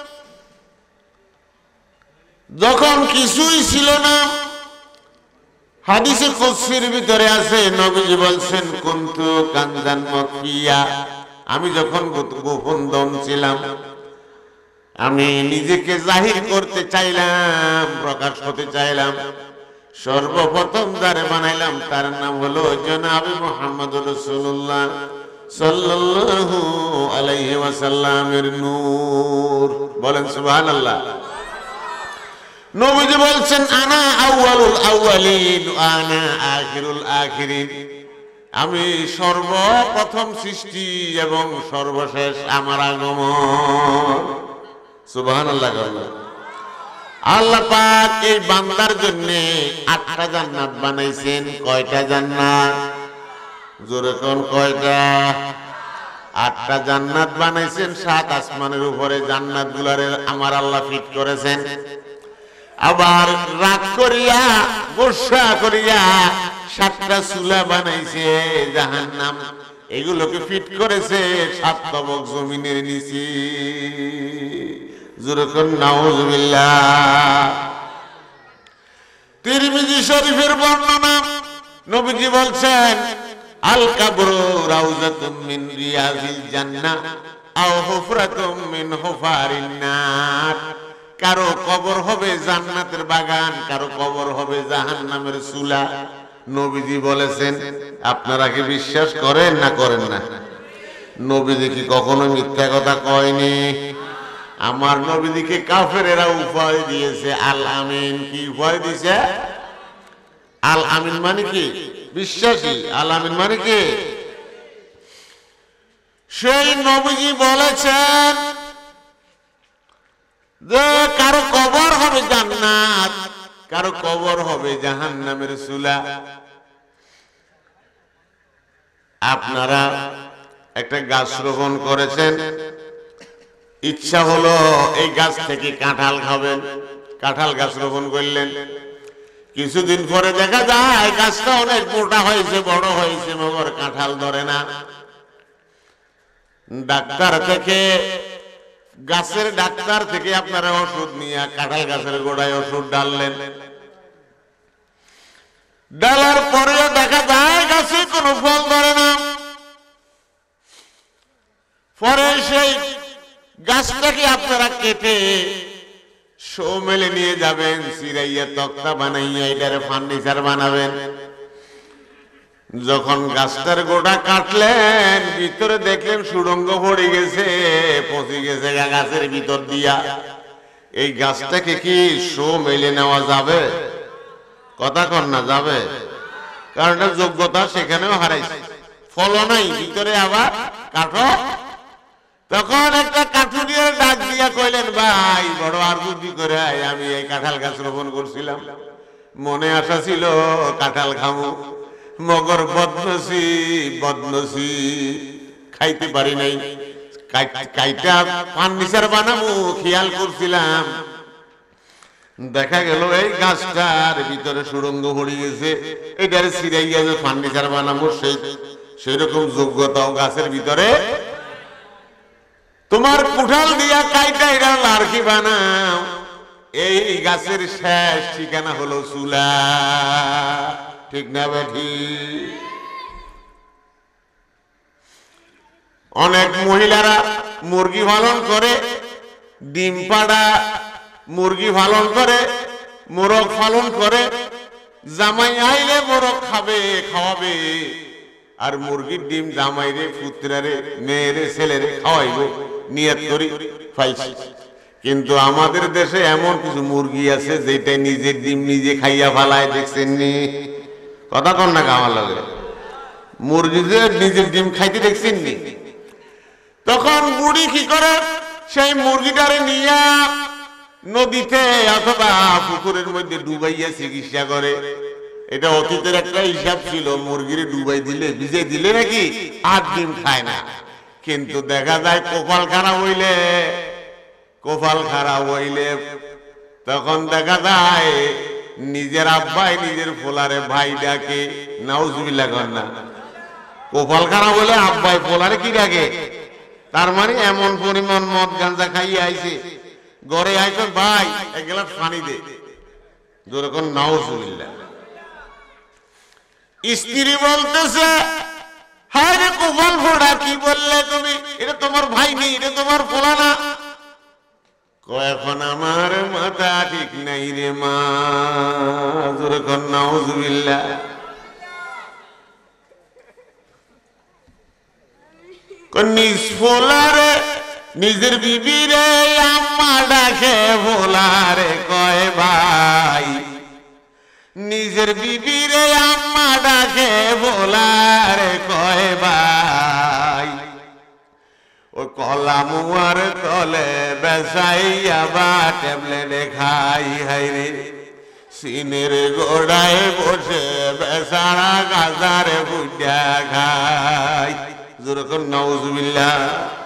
যখন কিছুই ছিল না, হাদিসে কুদসির ভিতরে আছে, নবীজি বলছেন কুনতু কানজান মাকিয়া, আমি যখন গোপন দম ছিলাম, আমি নিজেকে জাহির করতে চাইলাম, প্রকাশ হতে চাইলাম, সর্বপ্রথম যারে বানাইলাম তার নাম হলো জনাবে মুহাম্মদুর রাসূলুল্লাহ সাল্লাল্লাহু আলাইহি ওয়াসাল্লামের নূর। বলেন সুবহানাল্লাহ। নবীজি বলছেন আনা আউয়ালুল আউয়ালিন আনা আখিরুল আখিরিন, আমি সর্বপ্রথম সৃষ্টি এবং সর্বশেষ আমার আগমন। সুবহানাল্লাহ। আল্লাহ পাক এই বান্দার জন্য 8টা জান্নাত বানাইছেন। কয়টা জান্নাত? জোরে কোন কয়টা? 8টা জান্নাত বানাইছেন। 7 আসমানের উপরে জান্নাত গুলারে আমার আল্লাহ ফিট করেছেন। আবার রাগ করিয়া গোসা করিয়া 7টা চুলা বানাইছে জাহান্নাম, এগুলোকে ফিট করেছে 7 তবক জমিনের নিচে। জোরে কোন নাউযুবিল্লাহ। তিরমিজি শরীফের বর্ণনা, নবীজি বলছেন আল কাবরু রাউযাতুম মিন রিয়াজিল জান্নাহ আও হুফরাতুম মিন হুফারিন নার। কারো কবর হবে জান্নাতের বাগান, কারো কবর হবে জাহান্নামের চুলা। নবীজি বলেছেন, আপনারা কি বিশ্বাস করেন না করেন না? নবীজি কি কখনো মিথ্যা কথা কয়নি? আমার নবীজিকে কাফেরেরা উপায় দিয়েছে আল আমিন। কি উপায় দিয়েছে? আল আমিন মানে কি? বিশ্বাসী। আল আমিন মানে কি? সেই নবীজি বলেছেন যে কারো কবর হবে জান্নাত, কারো কবর হবে জাহান্নামের চুলা। আপনারা একটা গাছ রোপণ করেছেন, ইচ্ছা হলো এই গাছ থেকে কাঁঠাল খাবেন, কাঁঠাল গাছ রোপণ করলেন। কিছুদিন পরে দেখা যায় গাছটা অনেক মোটা হয়েছে, বড় হয়েছে, মগর কাঁঠাল ধরে না। ডাক্তার থেকে, গাছের ডাক্তার থেকে আপনারা ওষুধ নিয়ে কাঁঠাল গাছের গোড়ায় ওষুধ ডাললেন। ডালার পরেও দেখা যায় গাছে কোনো ফল ধরে না। পরে সেই গাছটাকে আপনারা কেটে শো মেলে নিয়ে যাবেন, সিরাইয়া তক্তা বানাইয়া এটারে ফার্নিচার বানাবেন। যখন গাছটার গোড়া কাটলেন, ভিতরে দেখলেন সুড়ঙ্গ পড়ে গেছে, পচে গেছে গাছের ভিতর দিয়া। এই গাছটাকে কি শো মেলে নেওয়া যাবে? কথা কন না যাবে? কারণ যোগ্যতা সেখানেও হারাইছে, ফলও নাই, ভিতরে আবার কাঠো। তখন একটা কাঠুরিয়ার ডাক দিয়া কইলেন, ভাই বড় আর বুদ্ধি করে আমি এই কাঁঠাল গাছ রোপণ করছিলাম, মনে আশা ছিল কাঁঠাল খামু, মগর বদনসি খাইতে পারি নাই, কাইটা ফার্নিচার বানাবো খেয়াল করছিলাম, দেখা গেল এই গাছটার ভিতরে সুড়ঙ্গ পড়ে গেছে, এটার সিরাইয়া যে ফার্নিচার বানাবো সেই রকম যোগ্যতাও গাছের ভিতরে। তোমার কুঠাল দিয়া কাইটা এটা লার্কি বানাও, এই গাছের শেষ ঠিকানা হলো চুলা। ঠিক না বেঠি? অনেক মহিলারা মুরগি পালন করে, ডিম পাড়া মুরগি পালন করে, মোরগ পালন করে, জামাই আইলে মোরগ খাওয়াবে, আর মুরগির ডিম জামাইরে পুত্রারে মেয়েরে ছেলেরে খাওয়াইব নিয়ত করি পাইছি। কিন্তু আমাদের দেশে এমন কিছু মুরগি আছে যেটা নিজের ডিম নিজে খাইয়া ফালায়, দেখছেন নি? কথা কন না খাওয়া লাগে, মুরগি যে নিজের ডিম খাইতে দেখছেন নি? তখন বুড়ি কি করে, সেই মুরগিটারে নিয়া নদীতে অথবা পুকুরের মধ্যে ডুবাইয়া চিকিৎসা করে। এটা অতীতের একটা হিসাব ছিল, মুরগির ডুবাই দিলে ভিজে দিলে নাকি আর ডিম খায় না। কিন্তু দেখা যায় কপাল খারাপ হইলে তখন দেখা যায় নিজের আব্বাই নিজের ফোলারে ভাই ডাকে, নাউজুবিল্লাহ কর না। কপাল খারাপ হইলে আব্বাই ফোলারে কি ডাকে? তার মানে এমন পরিমাণ মদ গাঁজা খাইয়ে আইছে, ঘরে আইছে, ভাই এক গ্লাস পানি দে, যেরকম নাউজুবিল্লাহ। স্ত্রী বলতেছে, হ্যাঁ রে কপাল ফোড়া, কি বললে তুমি? এটা তোমার ভাই নেই, এটা তোমার ফোলা না। এখন আমার মাথা ঠিক নাই রে মা, যেরকম নাউজুবিল্লাহ। নিজ ফোলারে নিজের বিবিরে আম্মা ডাকে, ফোলারে কয় ভাই, নিজের বিবিরে আম্মা ডাকে, ফোলারে কয় ভাই। ও কলা মুয়ার তলে বেসাইয়া বা ট্যাবলেটে খাই, হাইরে সিনের গোড়ায় বসে বেসারা গাজারে বুঝা খাই, যেরকম নাউজুবিল্লাহ।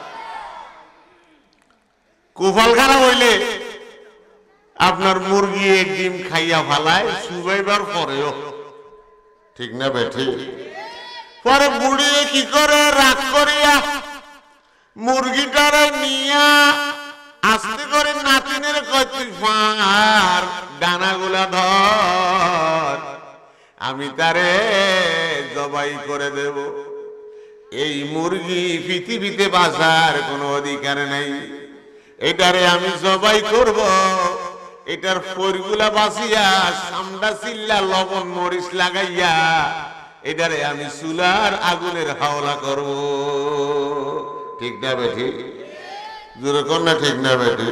কুফল খারাপ হইলে আপনার মুরগি ডিম খাইয়া ফালায় শুবাইবার পরেও, ঠিক না বেঠি? পরে বুড়ি কি করে, রাগ করিয়া মুরগিটারে নিয়া আস্তে করে নাতিনের কয়, ফার ডানাগুলা ধর, আমি তারে জবাই করে দেব। এই মুরগি পৃথিবীতে বাঁচার কোনো অধিকার নাই, এটারে আমি জবাই করব, এটার ফরগুলা বাঁচিয়া সামডা চিল্লা লবণ মরিচ লাগাইয়া এটারে আমি চুলার আগুনের হাওলা করব। ঠিক না বেঠি? জোরে কর না, ঠিক না বেঠি?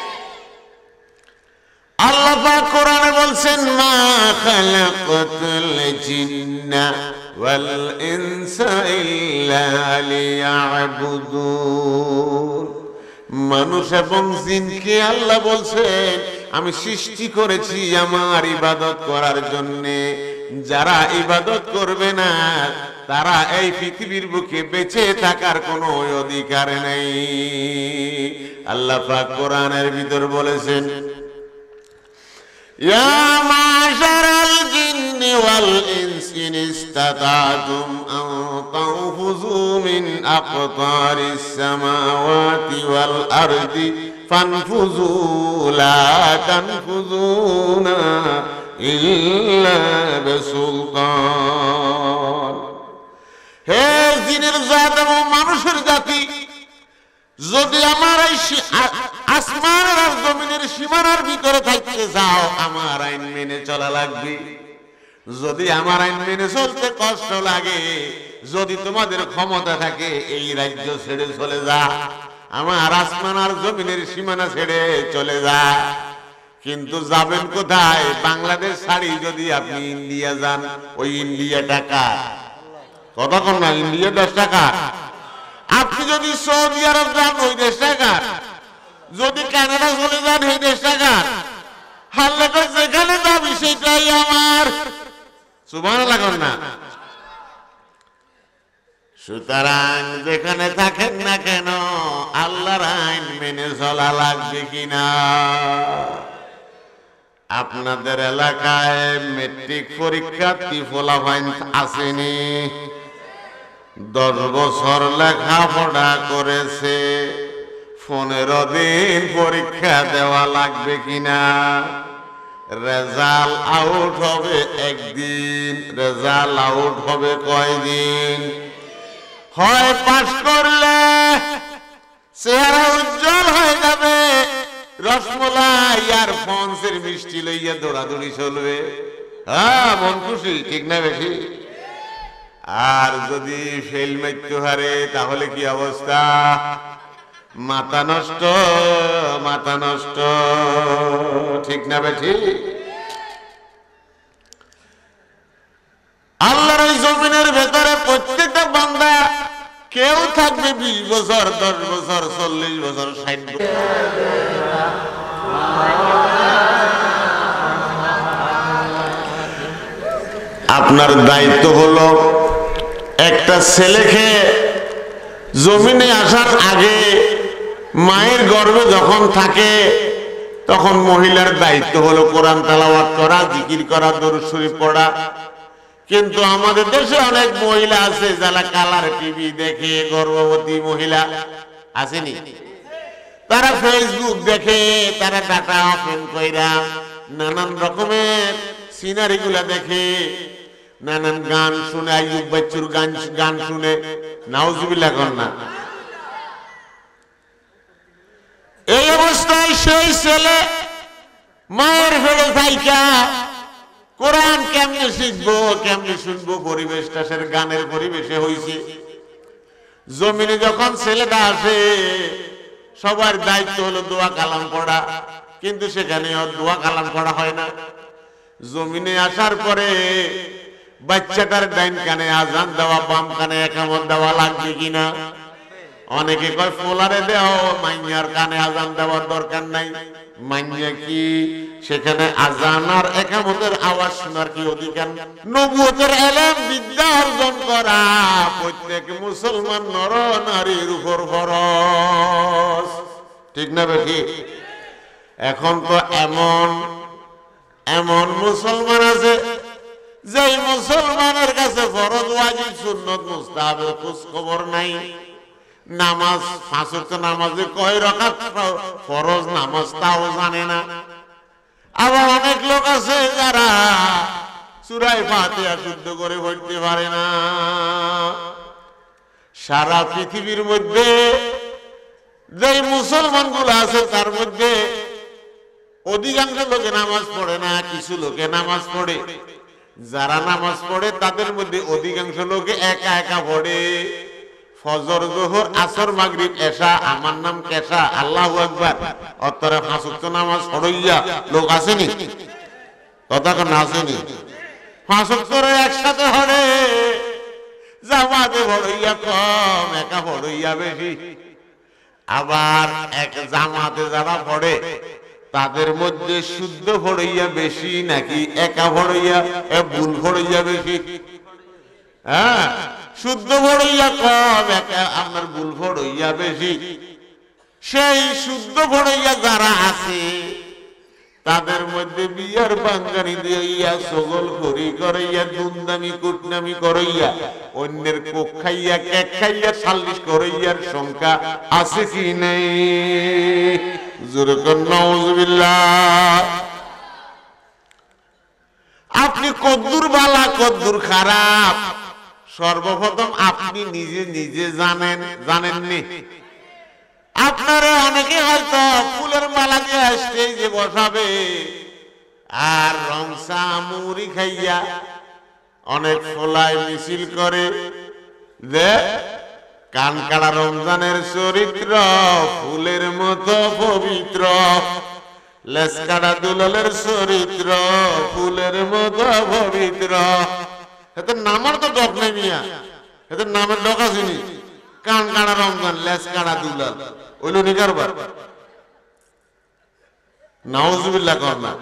আল্লাহ পাক কোরআনে বলছেন, মা খালাকাতুল জিন্না ওয়াল ইনসা ইল্লা লিয়াবুদুন। মানুষ এবং জিনকে আল্লাহ বলছেন আমি সৃষ্টি করেছি আমার ইবাদত করার জন্য। যারা ইবাদত করবে না তারা এই পৃথিবীর বুকে বেঁচে থাকার কোনো অধিকার নেই। আল্লাহ পাক কোরআনের ভিতর বলেছেন, ইয়া মাশারাল জিন্নি ওয়াল ইনসি ইন ইসতাতাতুম আন তানফুযু মিন আকতারিস সামাওয়াতি ওয়াল আরদি ফানফুযু লা তানফুযুনা ইল্লা বিসুলতান। হে জিনের জাত এবং মানুষের জাতি, যদি আমার এই আসমান আর জমিনের সীমানার ভিতরে থাকতে চাও আমার আইন মেনে চলা লাগবে। যদি আমার আইন মেনে চলতে কষ্ট লাগে, যদি তোমাদের ক্ষমতা থাকে এই রাজ্য ছেড়ে চলে যা, আমার আসমান আর জমিনের সীমানা ছেড়ে চলে যা। কিন্তু যাবেন কোথায়? বাংলাদেশ ছাড়ি যদি আপনি ইন্ডিয়া যান, ওই ইন্ডিয়া টাকা কতক্ষণ না, ইন্ডিয়া 10 টাকা। আপনি যদি সৌদি আরব যান ওই 10 টাকা, যদি কানাডা চলে যান এই 10 টাকা। হাল্লা করে যেখানে যাবি সেটাই আমার। সুবহানাল্লাহ না? সুতরাং যেখানে থাকেন না কেন আল্লাহর আইন মেনে চলা লাগবে কিনা? আপনাদের এলাকায় মেট্রিক পরীক্ষার্থী ফলাফল আসেনি, 10 বছর লেখাপড়া করেছে, 15 দিন পরীক্ষা দেওয়া লাগবে কিনা? রেজাল্ট আউট হবে একদিন, রেজাল্ট আউট হবে কয়দিন? হয় পাস করলে চেহারা উজ্জ্বল হয়ে যাবে, রসমলাই আর পঞ্চের মিষ্টি লইয়া দৌড়াদৌড়ি চলবে, হ্যাঁ মন খুশি, ঠিক না বেশি? আর যদি ফেল মারতে হারে তাহলে কি অবস্থা? মাথা নষ্ট, মাথা নষ্ট, ঠিক না বেঠি? আল্লাহর ওই জমিনের ভেতরে প্রত্যেকটা বান্দা কেউ থাকবে 20 বছর, 10 বছর, 40 বছর, 60 বছর। আপনার দায়িত্ব হলো একটা ছেলেকে জমিনে আসার আগে মায়ের গর্ভে যখন থাকে তখন মহিলার দায়িত্ব হলো কোরআন তেলাওয়াত করা, জিকির করা, দরুদ শরীফ পড়া। কিন্তু আমাদের দেশে অনেক মহিলা আছে যারা কালার টিভি দেখে, গর্ভবতী মহিলা আসেনি, তারা ফেসবুক দেখে, তারা ডাটা ওপেন কইরা নানান রকমের সিনারি গুলা দেখে, নানান গান শুনে, আইয়ুব বাচ্চুর গান শুনে, নাউজুবিল্লাহ কর না। এই অবস্থায় সেই ছেলে মায়ের ফেলে থাইকা কোরআন কেমনে শিখবো, কেমনে শুনবো? পরিবেশটা সে গানের পরিবেশে হইছে। জমিনে যখন ছেলেটা আসে সবার দায়িত্ব হলো দোয়া কালাম পড়া, কিন্তু সেখানে দোয়া কালাম পড়া হয় না। জমিনে আসার পরে বাচ্চাটার ডাইন কানে আজান দেওয়া, বাম কানে একামত দেওয়া লাগবে কিনা? অনেকে কয় ফোলারে দেও, মাইয়ার কানে আজান দেওয়ার দরকার নাই। মাইয়া কি সেখানে আজান আর একামতের আওয়াজ শোনার কি অধিকার? নবুয়তের ইলম বিদ্যা অর্জন করা প্রত্যেক মুসলমান নর নারীর উপর ফরজ, ঠিক না বেঠি? এখন তো এমন এমন মুসলমান আছে যেই মুসলমানের কাছে ফরজ, ওয়াজিব, সুন্নত, মুস্তাহাবের খোঁজ খবর নাই। নামাজ 5 ওয়াক্ত নামাজে কয় রাকাত ফরজ নামাজ তাও জানে না। আবার অনেক লোক আছে যারা সূরা ফাতিহা শুদ্ধ করে পড়তে পারে না। সারা পৃথিবীর মধ্যে যে মুসলমানগুলো আছে তার মধ্যে অধিকাংশ লোকে নামাজ পড়ে না, কিছু লোকে নামাজ পড়ে। যারা নামাজ পড়ে তাদের মধ্যে অধিকাংশ লোকে একা একা পড়ে। ফজর, যোহর, আসর, মাগরিব, এশা, আমার নাম কেশা, আল্লাহু আকবার, অতরে 5 ওয়াক্ত নামাজ পড়ইয়া লোক আসেনি? কথা কোন আসেনি? 5 ওয়াক্তরে একসাথে পড়ে, জামাতে পড়ইয়া কম, একা পড়ইয়া বেশি। আবার এক জামাতে যারা পড়ে তাদের মধ্যে শুদ্ধ পড়ইয়া বেশি নাকি একা পড়ইয়া ভুল পড়ইয়া বেশি? হ্যাঁ, শুদ্ধ পড়ইয়া কম, একা আপনার ভুল পড়ইয়া বেশি। সেই শুদ্ধ পড়ইয়া যারা আছে তাদের মধ্যে বিয়ার বাঙ্গানি দিয়া, সগল খড়ি করাইয়া, দুন্দামি কুটনামি করাইয়া, অন্যের কোক খাইয়া, কেক খাইয়া, সালিশ করাইয়ার সংখ্যা আছে কি নেই? জোরে কর নাউজুবিল্লাহ। আপনি কদ্দুর বালা কদ্দুর খারাপ সর্বপ্রথম আপনি নিজে নিজে জানেননি। আপনারা অনেকে হয়তো ফুলের মালা দিয়ে স্টেজে বসাবে, আর রংসা মুড়ি খাইয়া অনেক ফোলায় মিছিল করে যে কানকাড়া রমজানের চরিত্র ফুলের মতো পবিত্র, লেসকাড়া দুলালের চরিত্র ফুলের মতো পবিত্র। এদের নামের তো ডক নেই মিয়া, এদের নামের ডক আসেনি। কানকাড়া রমজান, লেসকাড়া দুলাল, ওইল নি কারবার। নাউজুবিল্লাহ কর না।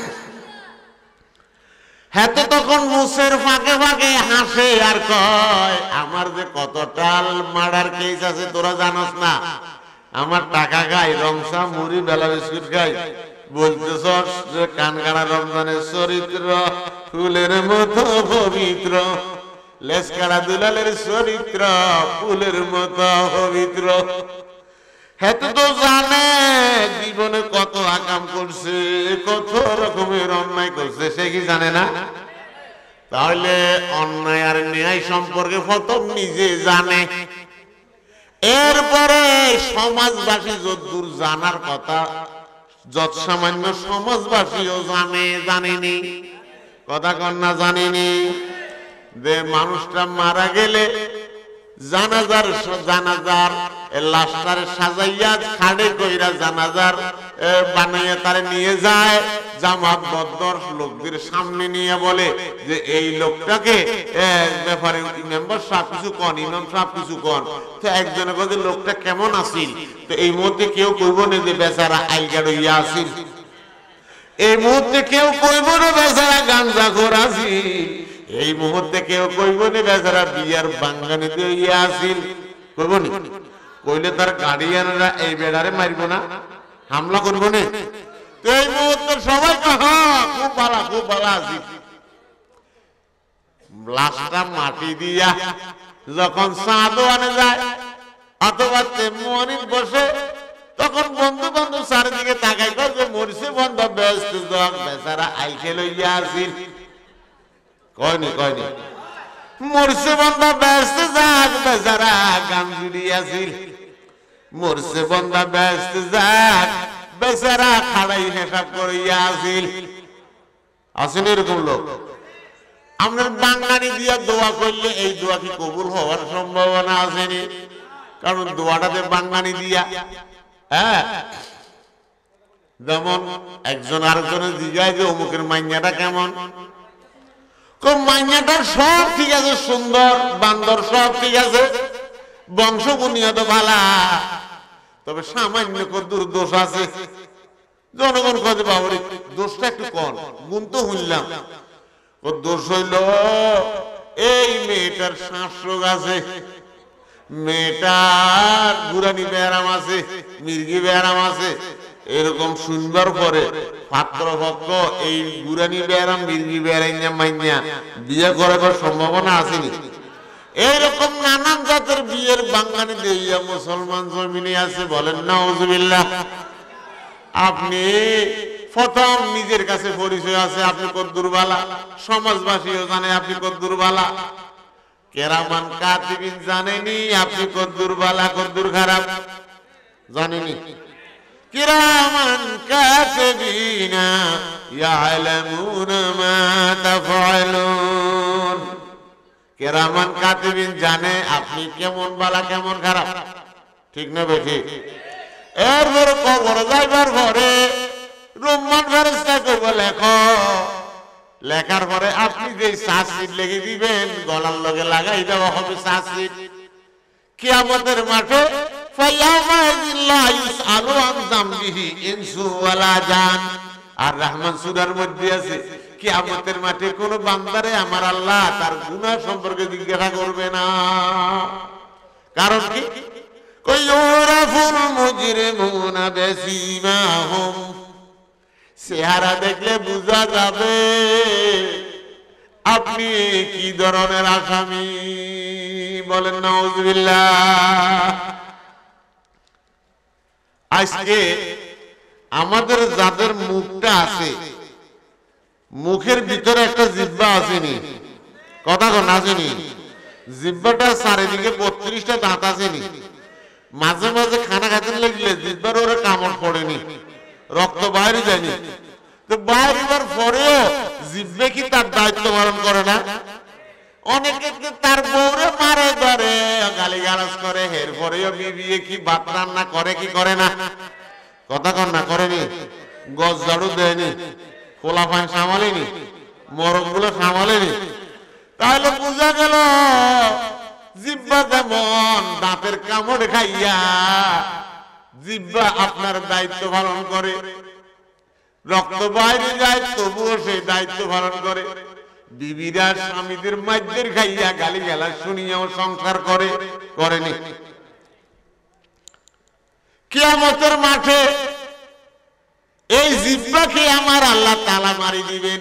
হ্যাঁ, তো তখন মুসের ফাঁকে ফাঁকে হাসে আর কয়, আমার যে কত টাল মার্ডার কেস আছে তোরা জানোস না, আমার টাকা খাই, রমসা মুড়ি বেলা বিস্কুট খাই, বলতেছস যে কানকাড়া রমজানের চরিত্র ফুলের মতো পবিত্র, লেসকাড়া দুলালের চরিত্র ফুলের মতো পবিত্র। হ্যাঁ, তো জানে জীবনে কত আকাম করছে, কত রকমের অন্যায় করছে, সে কি জানে না? তাহলে অন্যায় আর ন্যায় সম্পর্কে প্রথম নিজে জানে, এরপরে সমাজবাসী যতদূর জানার কথা যত সামান্য সমাজবাসীও জানে, জানেনি কথা কন্যা জানেনি যে মানুষটা মারা গেলে জানাজার লাশটার সাজাইয়া খাড়ে কইরা জানাজার বানাইয়া তারে নিয়ে যায়, জামাত বদর লোকদের সামনে নিয়ে বলে যে এই লোকটাকে ব্যাপারে মেম্বার সাহেব কিছু কন, ইমাম সাহেব কিছু কন। তো একজনে বলে লোকটা কেমন আসিল, তো এই মুহূর্তে কেউ কইব না যে বেচারা আইগাড় হইয়া আসিল, এই মুহূর্তে কেউ কইব না বেচারা গাঞ্জাখোর আসিল, এই মুহূর্তে কেউ কইব না বেচারা বিয়ার বাঙ্গানিতে হইয়া আসিল, কইব না? কইলে তার গার্ডিয়ানরা এই বেড়ারে মারিব না, হামলা করব না? তো এই মুহূর্তে সবাই খুব ভালো, খুব ভালো আছি। লাশটা মাটি দিয়া যখন সাদোয়ানে যায় অথবা তেমনি বসে, তখন বন্ধু বান্ধব চারিদিকে তাকাই করে মরছে বন্ধ ব্যস্ত বেচারা আইকে লইয়া আসিল, কয়নি কয়নি মরছে বন্ধা ব্যস্ত যাক বেচারা গান জুড়িয়াছিল, মরছে বন্ধা ব্যস্ত যাক বেচারা খাড়াই হিসাব করিয়া আসিল। আসেন এরকম লোক? আপনার বাঙালি দিয়া দোয়া করলে এই দোয়া কি কবুল হওয়ার সম্ভাবনা আসেনি? কারণ দোয়াটাতে বাঙালি দিয়া, হ্যাঁ, যেমন একজন আরেকজনের জিজ্ঞাসা যে অমুকের মাইয়াটা কেমন, মাইয়াটার সব ঠিক আছে, সুন্দর বান্দর সব ঠিক আছে, বংশ বুনিয়াদ ভালা, তবে সামান্য কদ্দুর দোষ আছে। জনগণ কয়ে বাবরে দোষটা একটু কম, গুণ তো হইলাম। ও দোষ হইল এই মেয়েটার শ্বাস রোগ আছে, মেয়েটার গুরানি ব্যারাম আছে, মির্গি ব্যারাম আছে। এরকম সুন্দর পরে পাত্রপক্ষ এই গুরানি ব্যারাম মির্গি ব্যারাইয়া মাইয়া বিয়ে করার সম্ভাবনা আসেনি। এইরকম নানান জাতের বিয়ের বাঙালি দেইয়া মুসলমান জমিনে আছে, বলেন নাউজুবিল্লাহ। আপনি প্রথম নিজের কাছে পরিচয় আছে আপনি কদ্দুর বালা, সমাজবাসীও জানে আপনি কদ্দুর বালা, কেরামান কাতিবিন জানেনি আপনি কদ্দুর বালা কদ্দুর খারাপ, জানেনি? কিরামান কাতিবিনা ইয়ালামুনা মা তাফআলুন, কেরামান কাতিবিন জানে আপনি কেমন বালা কেমন খারাপ, ঠিক না বেঠিক? এরপর কবর যাইবার পরে রহমান ফেরেশতা কইব লেখো, লেখার পরে আপনি যে শাস্তি লেগে দিবেন গলার লগে লাগাই দেওয়া হবে শাস্তি। কিয়ামতের মাঠে আর রহমান সূরার মধ্যে আছে কিয়ামতের মাঠে কোন বান্দারে আমার আল্লাহ তার গুনাহ সম্পর্কে জিজ্ঞাসা করবে না। কারণ কি? চেহারা দেখলে বোঝা যাবে আপনি কি ধরনের আসামি, বলেন নাউজুবিল্লাহ। আজকে আমাদের যাদের মুখটা আছে, মুখের ভিতরে একটা জিহ্বা আসেনি, কথা কোন আসেনি? জিহ্বাটা চারিদিকে 32টা দাঁত আসেনি। মাঝে মাঝে খানা খাইতে লাগলে জিব্বার ওরা কামড় পড়েনি, রক্ত বাইরে যায়নি, তো বাইরেবার পরেও জিব্বে কি তার দায়িত্ব পালন করে না? অনেকে তার বউরে মারে ধরে, গালিগালাজ করে, এরপরেও বিবিয়ে কি ভাত রান্না করে কি করে না? কথা কন না, করেনি? গজ ঝাড়ু দেয়নি, খোলা পান সামালেনি, মরম গুলো সামালেনি। তাহলে বোঝা গেল জিব্বা যেমন দাঁতের কামড় খাইয়া জিব্বা আপনার দায়িত্ব পালন করে, রক্ত বাইরে যায় তবুও সেই দায়িত্ব পালন করে। বিবিরা স্বামীদের মাইদের খাইয়া গালি গালা শুনিয়াও সংসার করে, করেনি? কিয়ামতের মাঠে এই জিহ্বাকে আমার আল্লাহ তাআলা মারি দিবেন।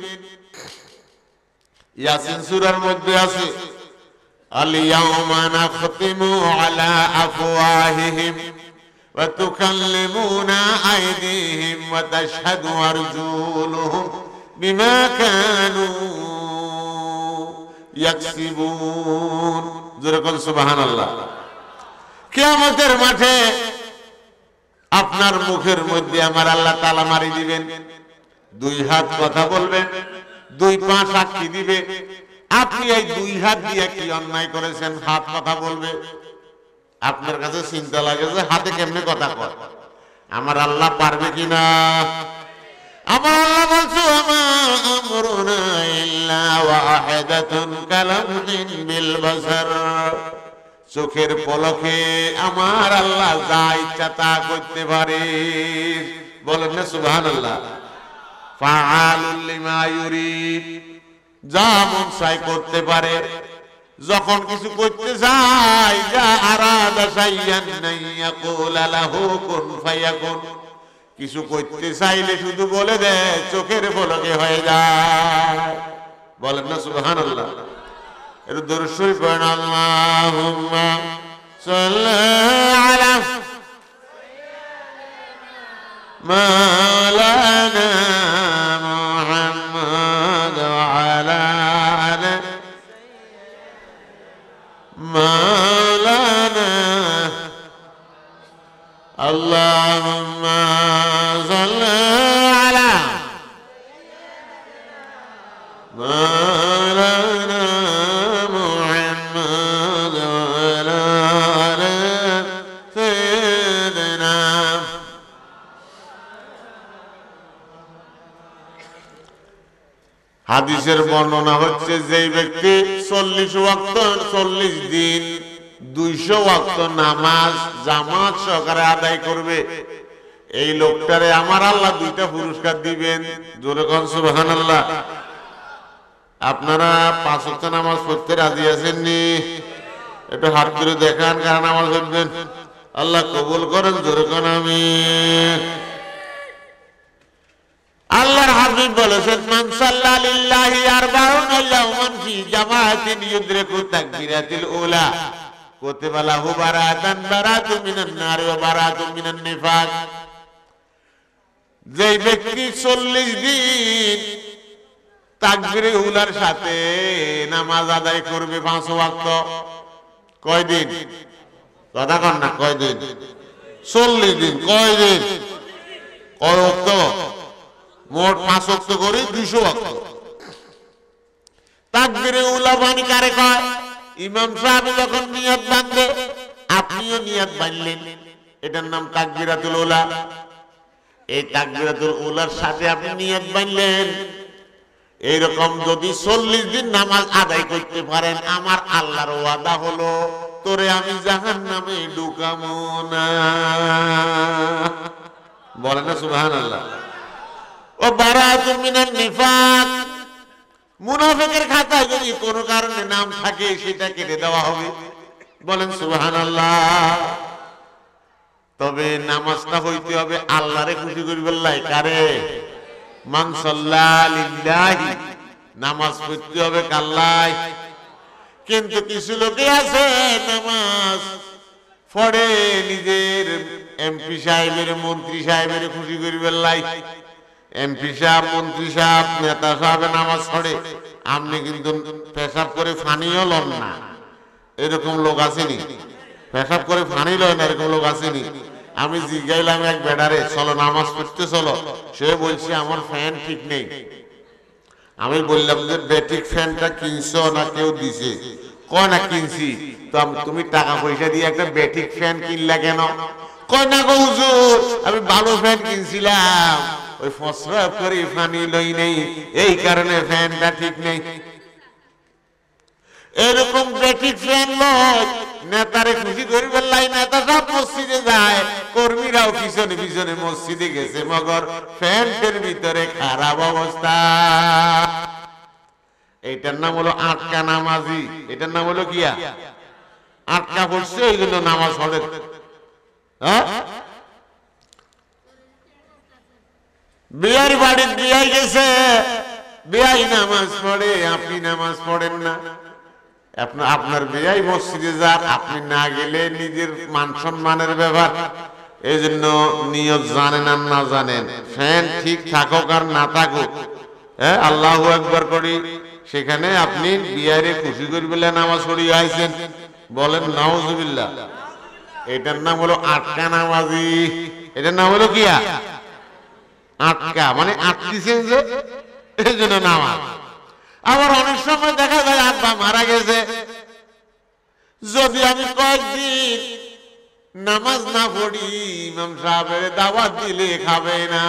ইয়াসিন সূরার মধ্যে আছে, আল ইয়াউমা নাখতিমু আলা আফওয়াহিহিম ওয়া তুকাল্লিমুনা আইদিহিম ওয়া তাশহাদু আরজুলুহুম বিমা কানু ইয়াকসিবুন। জোরে বল সুবহানাল্লাহ। কিয়ামতের মাঠে আপনার মুখের মধ্যে আমার আল্লাহ তাআলা মারি দিবেন। দুই হাত কথা বলবেন, দুই পা সাক্ষী দিবে। আপনি এই দুই হাত দিয়ে কি অন্যায় করেছেন, হাত কথা বলবে। আপনার কাছে চিন্তা লাগে যে হাতে কেমনে কথা কয়, আমার আল্লাহ পারবে কিনা? আমার আল্লাহ বলছে, আমা আমরুনা ইল্লা ওয়াহিদাতুন কালামহিন বিল বাসার। চোখের পলকে আমার আল্লাহ যা ইচ্ছা তা করতে পারে। বলেন না সুবহানাল্লাহ। ফাআলুল লিমা ইউরিদ, যা মন চায় করতে পারে। যখন কিছু করতে চায়, যা আরাদা শাইয়ান ইয়াকুলা লাহু কুন ফায়াকুন, কিছু করতে চাইলে শুধু বলে দেয়, চোখের পলকে হয়ে যায়। বলেন না সুবহানাল্লাহ। এর দরুদ শরীফ পড়েন, আল্লাহুম্মা সাল্লি আলা মাওলানা মুহাম্মদ ওয়া আলা আলি মাওলানা। আল্লাহুম্মা সাল্লি আলা মাওলানা মুহাম্মদ ওয়া আলা আলি সাইয়্যিদিনা। হাদিসের বর্ণনা হচ্ছে, যেই ব্যক্তি 40 ওয়াক্ত 40 দিন 200 ওয়াক্ত নামাজ জামাত সহকারে আদায় করবে, এই লোকটারে আমার আল্লাহ 2টা পুরস্কার দিবেন। জোরে কোন সুবহানাল্লাহ। আপনারা 5 ওয়াক্ত নামাজ পড়তে রাজি আছেন নি? একটু হাত তুলে দেখান কারা নামাজ পড়বেন। আল্লাহ কবুল করেন। জোরে কোন আমিন। আল্লাহর হাবিব বলেছেন, মান সাল্লা লিল্লাহি আরবাউনা ইয়াওমান ফি জামাআতিন ইউদরিকু তাকবীরাতিল উলা কুতিবা লাহু বারাতান বারাতুম মিনান নার ওয়া বারাতুম মিনান নিফাক। যে ব্যক্তি 40 দিন তাকবীরে উলার সাথে নামাজ আদায় করবে 5 ওয়াক্ত, কয় দিন? কথা কন না, কয় দিন? 40 দিন। কয় দিন? কয় ওয়াক্ত? মোট 5 ওয়াক্ত করে 200 ওয়াক্ত। তাকবীরে উলা বাণী কারে কয়? ইমাম সাহেব যখন নিয়ত বাঁধবে, আপনিও নিয়ত বাঁধলেন, এটার নাম তাকবীরাতুল উলা। এই তাকবীরাতুল উলার সাথে আপনি নিয়ত বাঁধলেন। এইরকম যদি 40 দিন নামাজ আদায় করতে পারেন, আমার আল্লাহর ওয়াদা হলো, তোরে আমি জাহান্নামে ঢুকাবো না। বলেন না সুবহানাল্লাহ। ও বারাতুম মিনান নিফাক, মুনাফিকের খাতায় যদি কোনো কারণে নাম থাকে সেটা কেটে দেওয়া হবে। বলেন সুবহানাল্লাহ। তবে নামাজটা হইতে হবে আল্লাহরে খুশি করিবার লাই। কারে? মান সাল্লা লিল্লাহি, নামাজ পড়তে হবে কাল্লাই। কিন্তু কিছু লোকে আছে নামাজ পড়ে নিজের এমপি সাহেবের মন্ত্রী সাহেবের খুশি করিবার লাই। এমপি সাহেব মন্ত্রী সাহেব নেতা সাহেব নামাজ পড়ে, আপনি কিন্তু পেশাব করে ফানিও লন না, এরকম লোক আসেনি। পেশাব করে ফানি লয় না, এরকম লোক আসেনি। আমি জিজ্ঞাইলাম এক বেড়ারে, চলো নামাজ পড়তে চলো। সে বলছে আমার ফ্যান ঠিক নেই। আমি বললাম যে ব্যাটিক ফ্যানটা কিনছো না কেউ দিছে? কয় না কিনছি। তো তুমি টাকা পয়সা দিয়ে একটা ব্যাটিক ফ্যান কিনলা কেন? কয় না গো হুজুর, আমি ভালো ফ্যান কিনছিলাম, ওই ফসরফ করে পানি লই নেই, এই কারণে ফ্যানটা ঠিক নেই। এরকম ব্যাটিক ফ্যান লয়, নেতারে খুশি করিবার লাই নেতা সব মসজিদে যায়, কর্মীরাও পিছনে পিছনে মসজিদে গেছে, মগর ফ্যানের ভিতরে খারাপ অবস্থা। এইটার নাম হলো আটকা নামাজি। এটার নাম হলো কিয়া? আটকা পড়ছে, এই জন্য নামাজ পড়ে। বিয়ার বাড়ির বিয়াই গেছে, বিয়াই নামাজ পড়ে, আপনি নামাজ পড়েন না। আপনার বিয়াই মসজিদে যান, আপনি না গেলে নিজের মান সম্মানের ব্যাপার। এই জন্য নিয়ত জানেন আর না জানেন, ফ্যান ঠিক থাকুক আর না থাকুক, হ্যাঁ আল্লাহু আকবার করি, সেখানে আপনি বিয়ারে খুশি করে বলে নামাজ পড়িয়ে আইছেন, বলেন নাউজুবিল্লাহ। এটার নাম হলো আটকা নামাজি। এটার নাম হলো কিয়া? আটকা, মানে আটকিছেন যে, এই জন্য নামাজ। আবার অনেক সময় দেখা যায় আব্বা মারা গেছে, যদি আমি কয়েকদিন নামাজ না পড়ি, ইমাম সাহেবের দাওয়াত দিলে খাবে না,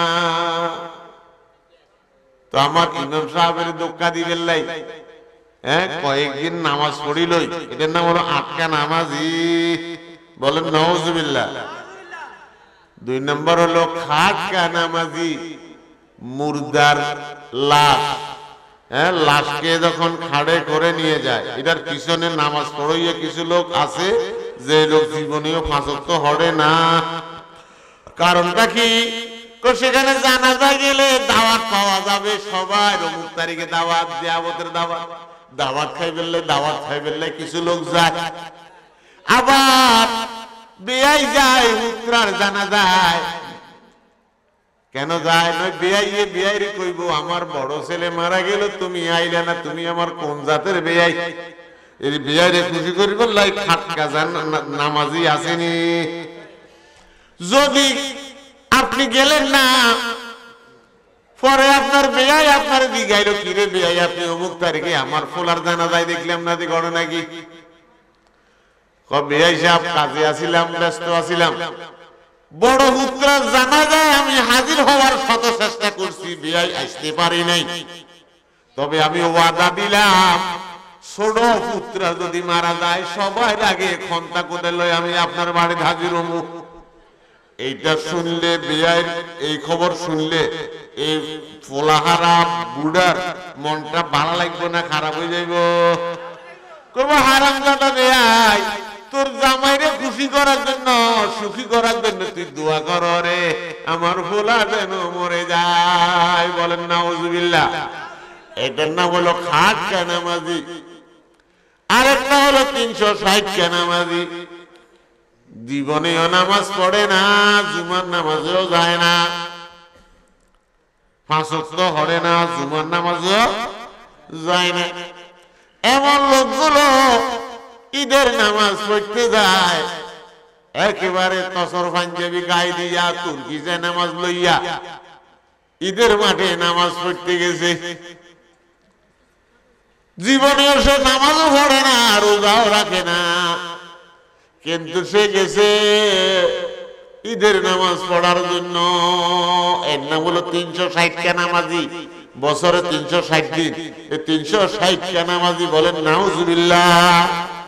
তো আমার ইমাম সাহেবের দোক্কা দিবেন লাই, হ্যাঁ কয়েকদিন নামাজ পড়িলই, এটার নাম হলো আটকা নামাজি। বলেন নাউজুবিল্লাহ। 2 নম্বর হলো খাটকা নামাজি, মুর্দার লাশ, হ্যাঁ লাশকে যখন খাড়ে করে নিয়ে যায়, এটার পিছনে নামাজ পড়াইয়া কিছু লোক আছে যে লোক জীবনেও 5 ওয়াক্ত পড়ে না। কারণটা কি? সেখানে জানাজা গেলে দাওয়াত পাওয়া যাবে, সবাই অমুক তারিখে দাওয়াত, জিয়াবতের দাওয়াত, দাওয়াত খাই ফেললে, দাওয়াত খাই ফেললে কিছু লোক যায়। আবার বেয়াই যায়, উত্তরার জানাজায় কেন যায়? নয় বেয়াইয়ে বেয়াইরে কইব, আমার বড় ছেলে মারা গেল, তুমি আইলে না, তুমি আমার কোন জাতের বেয়াই? এই বেয়াইরে খুশি করিব লাই খাটকা নামাজি আসেনি। যদি আপনি গেলেন না, পরে আপনার বেয়াই আপনার দিগাইল, কিরে বেয়াই আপনি অমুক তারিখে আমার ফোলার জানাজায় দেখলাম না, দি ঘটনা কি? বেয়াই সাহেব কাজে আসিলাম, ব্যস্ত আসিলাম, বড় পুত্রার জানাজায় আমি হাজির হওয়ার শত চেষ্টা করছি, বেয়াই আসতে পারি নাই, তবে আমি ওয়াদা দিলাম ছোট পুত্রা যদি মারা যায় সবাই আগে খন্তা কোদে লই আমি আপনার বাড়ি হাজির হবো। এইটা শুনলে বেয়াইর, এই খবর শুনলে এই ফোলাহারা বুড়ার মনটা ভালো লাগবে না খারাপ হয়ে যাইব? কইবো হারামজাদা বেয়াই, তোর জামাইরে খুশি করার জন্য, সুখী করার জন্য তুই দোয়া কর রে, আমার ফোলা যেন মরে যায়। বলেন নাউজুবিল্লাহ। এটার নাম হলো খাটকা নামাজি। আরেকটা হলো 360 নামাজি, জীবনেও নামাজ পড়ে না, জুমার নামাজেও যায় না, 5 ওয়াক্ত পড়ে না, জুমার নামাজেও যায় না। এমন লোকগুলো ঈদের নামাজ পড়তে যায়, একেবারে তসর পাঞ্জাবি গায়ে দিয়া, তুর্কি যে নামাজ লইয়া ঈদের মাঠে নামাজ পড়তে গেছে, জীবনেও সে নামাজও পড়ে না, রোজাও রাখে না, কিন্তু সে গেছে ঈদের নামাজ পড়ার জন্য। এর নাম হলো 360 নামাজি, বছরে 360 দিন, 360 নামাজি। বলেন নাউজুবিল্লাহ।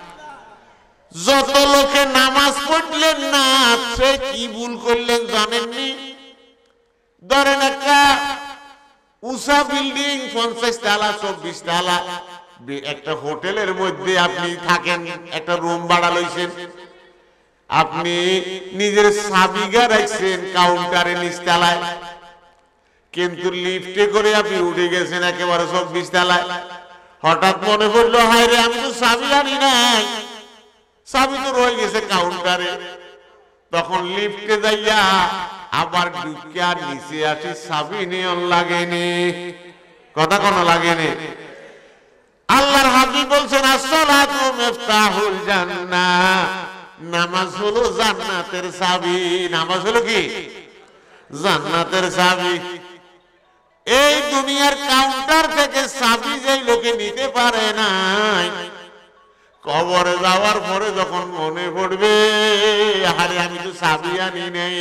যত লোকে নামাজ পড়লেন না, সে কি ভুল করলেন জানেননি? ধরেন একটা উঁচা বিল্ডিং, 50 তালা 24 তালা, একটা হোটেলের মধ্যে আপনি থাকেন, একটা রুম ভাড়া লইছেন, আপনি নিজের চাবিগা রাখছেন কাউন্টারে নিচতলায়, কিন্তু লিফটে করে আপনি উঠে গেছেন একেবারে 24 তালায়। হঠাৎ মনে পড়লো, হায় রে আমি তো চাবি আনি নাই, চাবি তো রয়ে গেছে কাউন্টারে। তখন লিফটে যাইয়া আবার ঢুকিয়া নিচে আসি, চাবি নিয়ে লাগেনি। কথা কোনো লাগেনি। আল্লাহর হাবিব বলছেন, আসসালাতু মিফতাহুল জান্নাহ, নামাজ হলো জান্নাতের চাবি। নামাজ হলো কি? জান্নাতের চাবি। এই দুনিয়ার কাউন্টার থেকে চাবি যেই লোকে নিতে পারে নাই, কবরে যাওয়ার পরে যখন মনে পড়বে আরে আমি তো চাবি আনি নাই।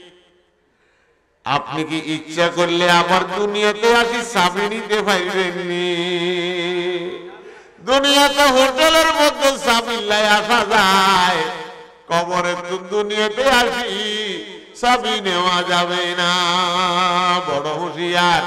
আপনি কি ইচ্ছা করলে আবার দুনিয়াতে আসি চাবি নিতে পারবেননি? দুনিয়াতে হোটেলের মধ্যে চাবি লাই আসা যায়, কবরে দুনিয়াতে আসি চাবি নেওয়া যাবে না। বড় হুঁশিয়ার।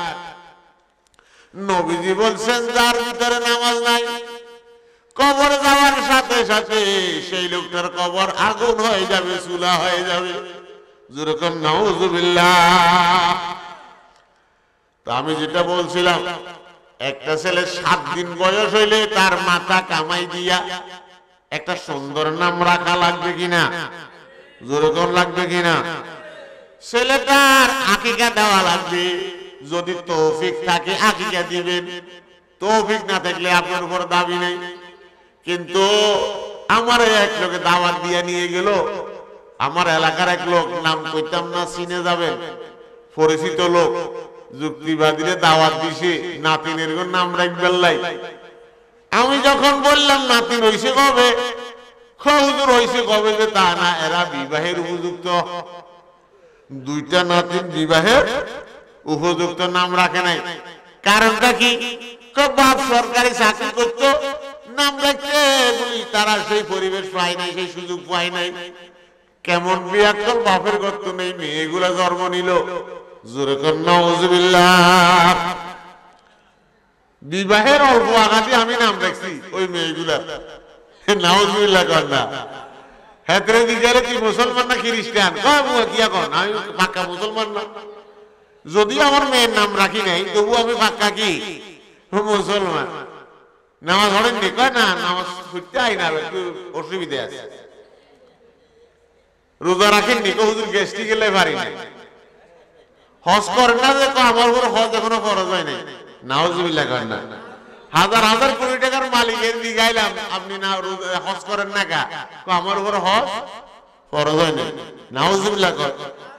নবীজি বলছেন যার ভিতরে নামাজ নাই, কবর যাওয়ার সাথে সাথে সেই লোকটার কবর আগুন হয়ে যাবে, চুলা হয়ে যাবে। যেরকম নাউজুবিল্লাহ। তা আমি যেটা বলছিলাম, একটা ছেলে 7 দিন বয়স হইলে তার মাথা কামাই দিয়া একটা সুন্দর নাম রাখা লাগবে কিনা? যেরকম লাগবে কিনা? ছেলেটার আকিকা দেওয়া লাগবে। যদি তৌফিক থাকে আকিকা দিবেন, তৌফিক না থাকলে আপনার উপর দাবি নেই। কিন্তু আমার এক লোকে দাওয়াত দিয়ে নিয়ে গেল, আমার এলাকার এক লোক, নাম কইতাম না, চিনে যাবেন, পরিচিত লোক, যুক্তিবাদীরে দাওয়াত দিছে নাতিনের নাম রাখবেন লাই। আমি যখন বললাম নাতিন হইছে কবে, হুজুর হইছে কবে, যে তা না, এরা বিবাহের উপযুক্ত। 2টা নাতিন বিবাহের উপযুক্ত নাম রাখে নাই। কারণটা কি? বাপ সরকারি চাকরি করতো, নাম রাখতে বলি তারা সেই পরিবেশ পায় নাই, সেই সুযোগ পায় নাই। কেমন বিয়াক্কল বাপের গর্ত নেই, মেয়েগুলা জন্ম নিল। জোরে কর নাউজুবিল্লাহ। বিবাহের অল্প আগাতে আমি নাম রাখছি ওই মেয়েগুলা। নাউজুবিল্লাহ কর না। হেতরে দিগারে কি মুসলমান না খ্রিস্টান? কি এখন আমি পাক্কা মুসলমান না। যদি আমার মেয়ের নাম রাখি নাই, তবু আমি পাক্কা কি মুসলমান। নামাজ পড়েননি? কয় না, নামাজ পড়তে আই না, একটু অসুবিধা আছে। রোজা রাখেননি? হুজুর গেস্টি গেলে পারি না। হজ করেন না? যে আমার উপর হজ এখনো ফরজ হয় নাই। নাউজুবিল্লাহ করেন না। হাজার হাজার কোটি টাকার মালিকের দিগাইলাম, আপনি না হজ করেন না কা? আমার উপর হজ ফরজ হয় নাই। নাউজুবিল্লাহ কর।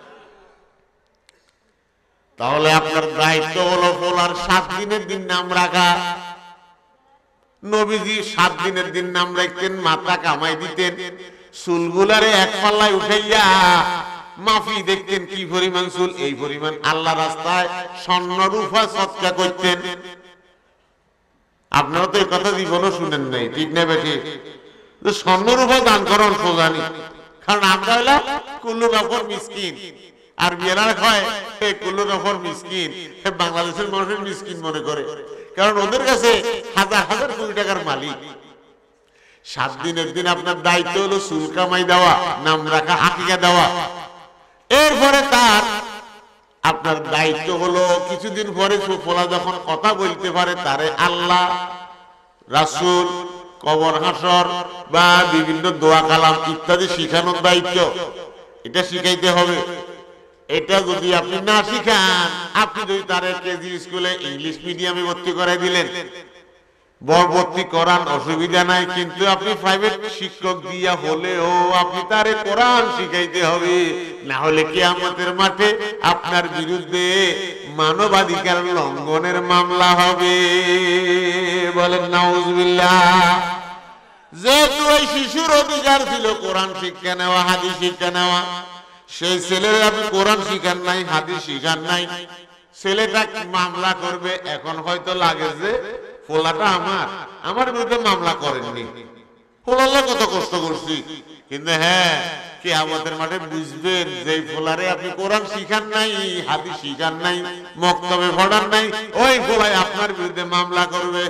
তাহলে আপনার দায়িত্ব হলো পোলার 7 দিনের দিন নাম রাখা। নবীজি 7 দিনের দিন নাম রাখতেন, মাথা কামাই দিতেন, চুলগুলারে এক পাল্লায় উঠাইয়া মাফি দেখতেন কি পরিমাণ চুল, এই পরিমাণ আল্লাহ রাস্তায় স্বর্ণ রূপা সৎকা করতেন। আপনারা তো এই কথা জীবনও শুনেন নাই, ঠিক না বেঠি? স্বর্ণ রূপা দান করেন সোজানি। কারণ আমরা হইলাম কুল্লু নফর মিসকিন, আর বিয়েরা হয় কুল্লু নফর মিসকিন। বাংলাদেশের মানুষের মিসকিন মনে করে, কারণ ওদের কাছে হাজার হাজার কোটি টাকার মালিক। 7 দিনের দিন আপনার দায়িত্ব হলো চুল কামাই দেওয়া, নাম রাখা, আকিকা দেওয়া। এরপরে তার আপনার দায়িত্ব হলো কিছুদিন পরে ফোলা যখন কথা বলতে পারে, তারে আল্লাহ, রাসূল, কবর হাসর বা বিভিন্ন দোয়া কালাম ইত্যাদি শিখানোর দায়িত্ব। এটা শিখাইতে হবে। এটা যদি আপনি না শিখান, আপনি যদি তার কেজি স্কুলে ইংলিশ মিডিয়ামে ভর্তি করে দিলেন, ভর্তি করান, অসুবিধা নাই। কিন্তু আপনি প্রাইভেট শিক্ষক দিয়া হলেও আপনি তারে কোরআন শিখাইতে হবে। না হলে কিয়ামতের মাঠে আপনার বিরুদ্ধে মানবাধিকার লঙ্ঘনের মামলা হবে। বলেন নাউজুবিল্লাহ। যেহেতু ওই শিশুর অধিকার ছিল কোরআন শিক্ষা নেওয়া, হাদিস শিক্ষা নেওয়া, সেই ছেলের আপনি কোরআন শিখান নাই, হাদিস শিখান নাই, ছেলেটা মামলা করবে। এখন হয়তো লাগে যে ফোলাটা আমার বিরুদ্ধে মামলা করেননি, ফোলালে কত কষ্ট করছি। কিন্তু হ্যাঁ, কিয়ামতের মাঠে বুঝবেন যে ফোলারে আপনি কোরআন শিখান নাই, হাদিস শিখান নাই, মক্তবে পড়ান নাই, ওই ফোলাই আপনার বিরুদ্ধে মামলা করবে।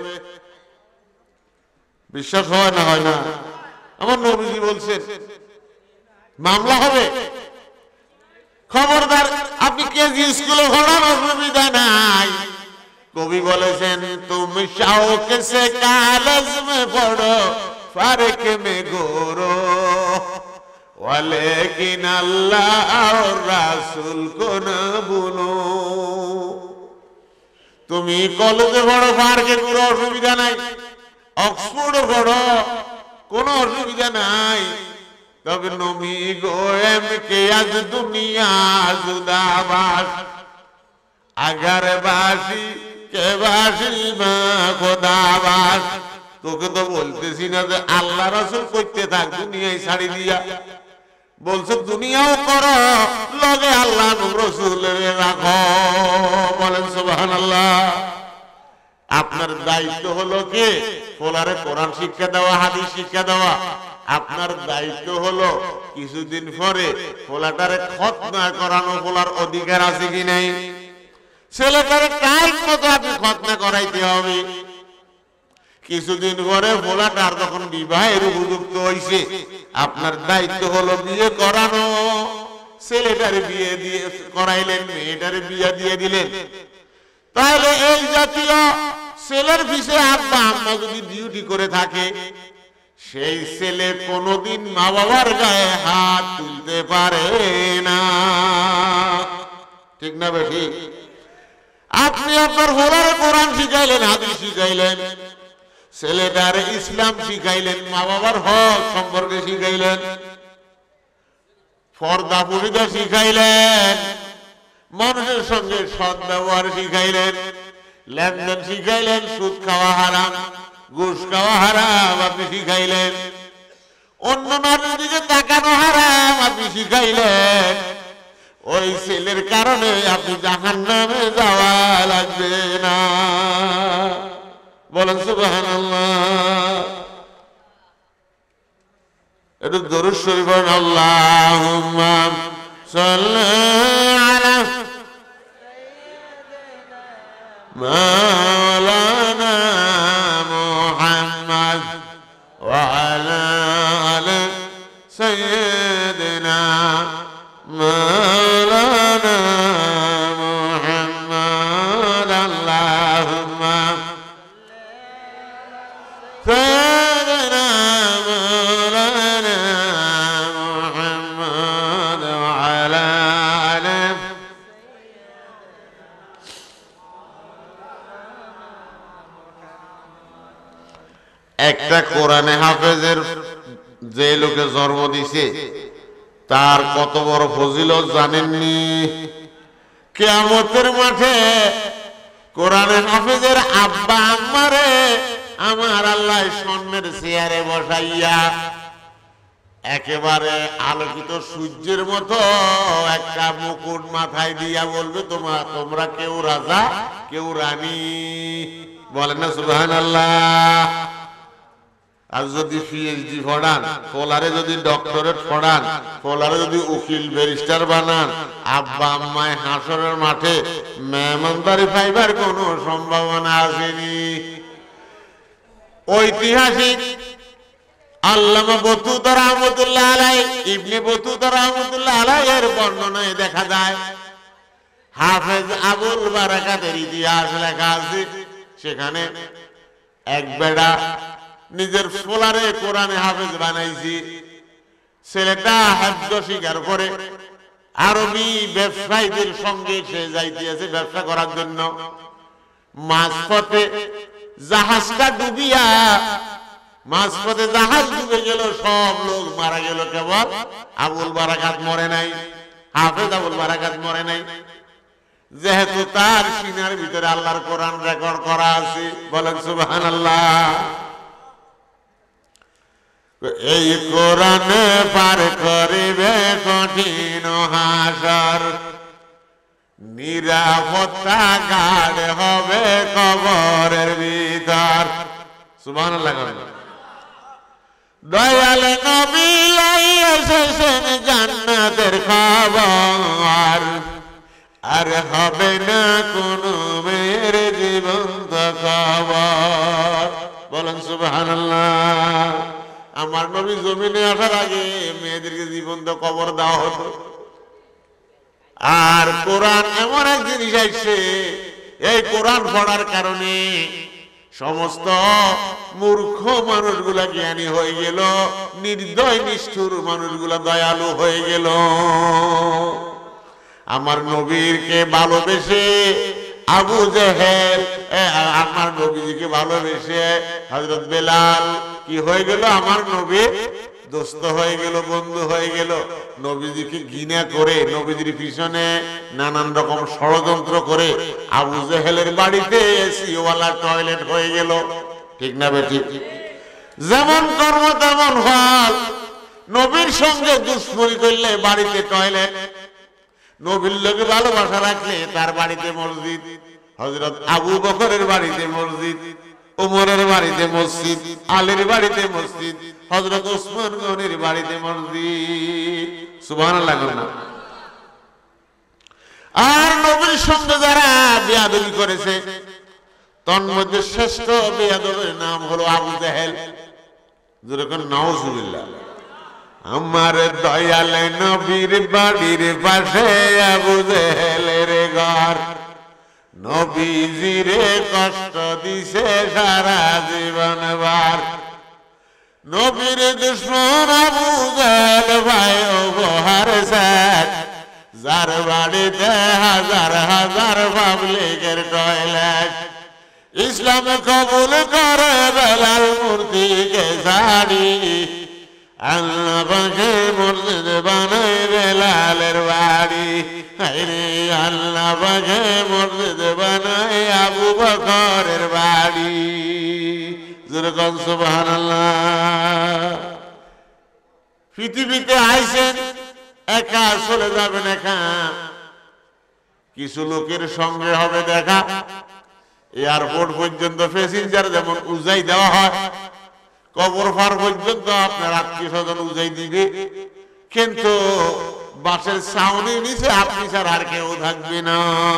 বিশ্বাস হয় না? হয় না? আমার নবীজি বলছেন মামলা হবে। খবরদার, আপনি কেজি স্কুলে পড়ার অসুবিধা নাই। কবি বলেছেন তুমি শৌক সে কলেজ মে পড়ো, ফারক মে গোরো, ওয়ালেকিন আল্লাহ আর রাসূল কো না ভুলো। তুমি কলেজে পড়ো, ফারকে কোনো অসুবিধা নাই। অক্সফোর্ডে পড়ো, কোনো অসুবিধা নাই। তবে নবী গো এম কে আজ দুনিয়া জুদাবাস আগার বাসি কে বাসি মা খোদাবাস। তোকে তো বলতেছি না যে আল্লাহ রাসূল কইতে থাক দুনিয়ায় ছাড়ি দিয়া, বলছে দুনিয়াও করো লগে আল্লাহ রাসূলের রাখো। বলেন সুবহানাল্লাহ। আপনার দায়িত্ব হলো কি ফোলারে কোরআন শিক্ষা দেওয়া, হাদিস শিক্ষা দেওয়া। আপনার দায়িত্ব হলো কিছুদিন পরে ফোলাটারে খতনা করানো। ফোলার অধিকার আছে কি নাই? ছেলেটারে টাইম মতো আপনি খতনা করাইতে হবে। কিছুদিন পরে ফোলাটার যখন বিবাহের উপযুক্ত হইছে, আপনার দায়িত্ব হলো বিয়ে করানো। ছেলেটারে বিয়ে দিয়ে করাইলেন, মেয়েটারে বিয়ে দিয়ে দিলেন। তাহলে এই জাতীয় ছেলের পিছে আব্বা আম্মা যদি ডিউটি করে থাকে, সেই ছেলে কোনোদিন মা বাবার গায়ে হাত তুলতে পারে না। ঠিক না বেঠি? আপনি আপনার হোলারে কোরআন শিখাইলেন, হাদিস শিখাইলেন, ছেলেটার ইসলাম শিখাইলেন, মা বাবার হক সম্পর্কে শিখাইলেন, পর্দা পরিধা শিখাইলেন, মানুষের সঙ্গে সৎ ব্যবহার শিখাইলেন, লেনদেন শিখাইলেন, সুদ খাওয়া হারাম, ঘুষ খাওয়া হারাম আপনি শিখাইলেন, অন্য নারীর দিকে তাকানো হারাম আপনি শিখাইলেন। ওই ছেলের কারণে আপনি জাহান্নামে যাওয়া লাগবে না। বলেন সুবহানাল্লাহ। একটু দরুদ শরীফ পড়ুন। আল্লাহুম্মা সাল্লি আলা মাওলানা মুহাম্মদ ওয়া আলা আলি সাইয়্যিদিনা মাওলানা মুহাম্মদ। আল্লাহুম্মা সাইয়্যিদিনা মাওলানা মুহাম্মদ ওয়া আলা আলি। একটা কোরআনে হাফেজের যে লোকে জন্ম দিছে তার কত বড় ফজিলত জানেননি? কিয়ামতের মাঠে কোরআনে হাফেজের আব্বা আম্মারে আমার আল্লাহ স্বর্ণের চেয়ারে বসাইয়া একেবারে আলোকিত সূর্যের মতো একটা মুকুট মাথায় দিয়া বলবে, তোমরা কেউ রাজা কেউ রানী। বলেন না সুবহানাল্লাহ। আর যদি পিএইচডি পড়ান, ফোলারে যদি ডক্টরেট পড়ান, ফোলারে যদি উকিল ব্যারিস্টার বানান, আব্বা আম্মায় হাসরের মাঠে মেহমানদারি পাইবার কোনো সম্ভাবনা আসেনি। ঐতিহাসিক আল্লামা বতুতা রাহমাতুল্লাহ আলাইহি, ইবনে বতুতা রাহমাতুল্লাহ আলাইহি এর বর্ণনায় দেখা যায় হাফেজ আবুল বারাকাতের ইতিহাস লেখা আছে। সেখানে এক বেড়া নিজের ফোলারে কোরআনে হাফেজ বানাইছি। ছেলেটা হাফজ স্বীকার করে আরবি ব্যবসায়ীদের সঙ্গে সে যাইতেছে ব্যবসা করার জন্য। মাঝপথে জাহাজটা ডুবিয়া, মাঝপথে জাহাজ ডুবে গেল, সব লোক মারা গেল, কেবল আবুল বারাকাত মরে নাই। হাফেজ আবুল বারাকাত মরে নাই, যেহেতু তার সিনার ভিতরে আল্লাহর কোরআন রেকর্ড করা আছে। বলেন সুবহানাল্লাহ। এই কোরআনে পার করিবে কঠিন হাসর, নিরাপত্তা গাঢ় হবে কবরের ভিতর। সুবহানাল্লাহ। দয়াল নবী এসেছেন জান্নাতের খবর, আর হবে না কোনো মেয়ের জীবন্ত খবর। বলেন সুবহানাল্লাহ। আমার নবী জমিনে আসার আগে মেয়েদেরকে জীবন্ত কবর দেওয়া হতো। আর কোরআন এমন এক জিনিস আসছে, এই কোরআন পড়ার কারণে সমস্ত মূর্খ মানুষগুলা জ্ঞানী হয়ে গেল, নির্দয় নিষ্ঠুর মানুষগুলা দয়ালু হয়ে গেল। আমার নবীরকে ভালোবেসে আবু জেহেল, আমার নবীজিকে ভালোবেসে হযরত বেলাল কি হয়ে গেল? আমার নবী দোস্ত হয়ে গেল, বন্ধু হয়ে গেল। নবীজিকে ঘৃণা করে নবীজির পিছনে নানান রকম ষড়যন্ত্র করে আবু জেহেলের বাড়িতে এসিওয়ালা টয়লেট হয়ে গেল। ঠিক না বেঠিক? যেমন কর্ম তেমন ফল। নবীর সঙ্গে দুশ্মনী করলে বাড়িতে টয়লেট, নবীর লোকে ভালোবাসা রাখলে তার বাড়িতে মসজিদ। হযরত আবু বকরের বাড়িতে মসজিদ, ওমরের বাড়িতে মসজিদ, আলীর বাড়িতে মসজিদ, হযরত ওসমান গনির বাড়িতে মসজিদ। সুবহানাল্লাহ। আর নবীর সঙ্গে যারা বেয়াদবি করেছে তন্মধ্যে শ্রেষ্ঠ বেয়াদবের নাম হলো আবু জেহেল। যেরকম নাউজুবিল্লাহ। আমার দয়াল নবীর বাড়ির পাশে আবু জেহেলের ঘর, নবীজিরে কষ্ট দিছে সারা জীবন বার। নবীর দুশ্মন আবু জেহেল ভাই উপহার স্যার, যার বাড়িতে হাজার হাজার পাবলিকের টয়লেট। ইসলাম কবুল করে বেলাল মূর্তিকে ছাড়ি, আল্লাহ পাকে মসজিদ বানাই বেলালের বাড়ি। আল্লাহ পাকে মসজিদ বানাই আবু বকরের বাড়ি। যেরকম সুবহানাল্লাহ। পৃথিবীতে আইছেন একা, চলে যাবেন একা। কিছু লোকের সঙ্গে হবে দেখা। এয়ারপোর্ট পর্যন্ত প্যাসেঞ্জার যেমন উজাই দেওয়া হয়, কবর পার পর্যন্ত আপনার আত্মীয় স্বজন উজাই দিবে, কিন্তু বাসের ছাউনির নিচে আপনি ছাড়া আর কেউ থাকবে না।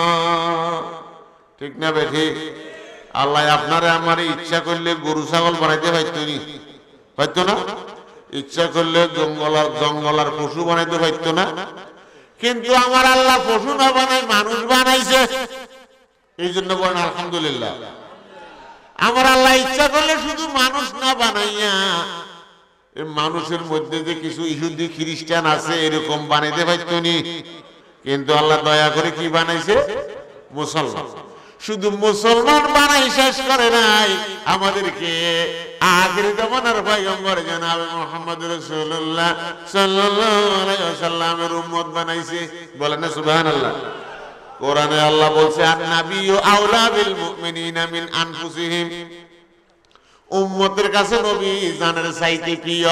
ঠিক না বেঠি? আল্লাহ আপনারে আমার ইচ্ছা করলে গরু ছাগল বানাইতে পারতো না, ইচ্ছা করলে জঙ্গলার পশু বানাইতে পারতো না, কিন্তু আমার আল্লাহ পশু না বানাই মানুষ বানাইছে। এই জন্য বলেন আলহামদুলিল্লাহ। আমার আল্লাহ ইচ্ছা করলে শুধু মানুষ না বানাইয়া মানুষের মধ্যে যে কিছু ইহুদি খ্রিস্টান আছে এরকম বানাইতে পারতো নি, কিন্তু আল্লাহ দয়া করে কি বানাইছে? মুসলমান। শুধু মুসলমান বানাই শেষ করে নাই, আমাদেরকে আগের জামানার পয়গম্বর জনাবে মুহাম্মদ রাসূলুল্লাহ সাল্লাল্লাহু আলাইহি ওয়াসাল্লামের উম্মত বানাইছে। বলেন না সুবহানাল্লাহ। কোরআনে আল্লাহ বলছে আন-নাবিয়্যু আওলা বিল মুমিনিনা মিন আনফুসিহিম, উম্মতের কাছে নবী জানের চাইতে প্রিয়।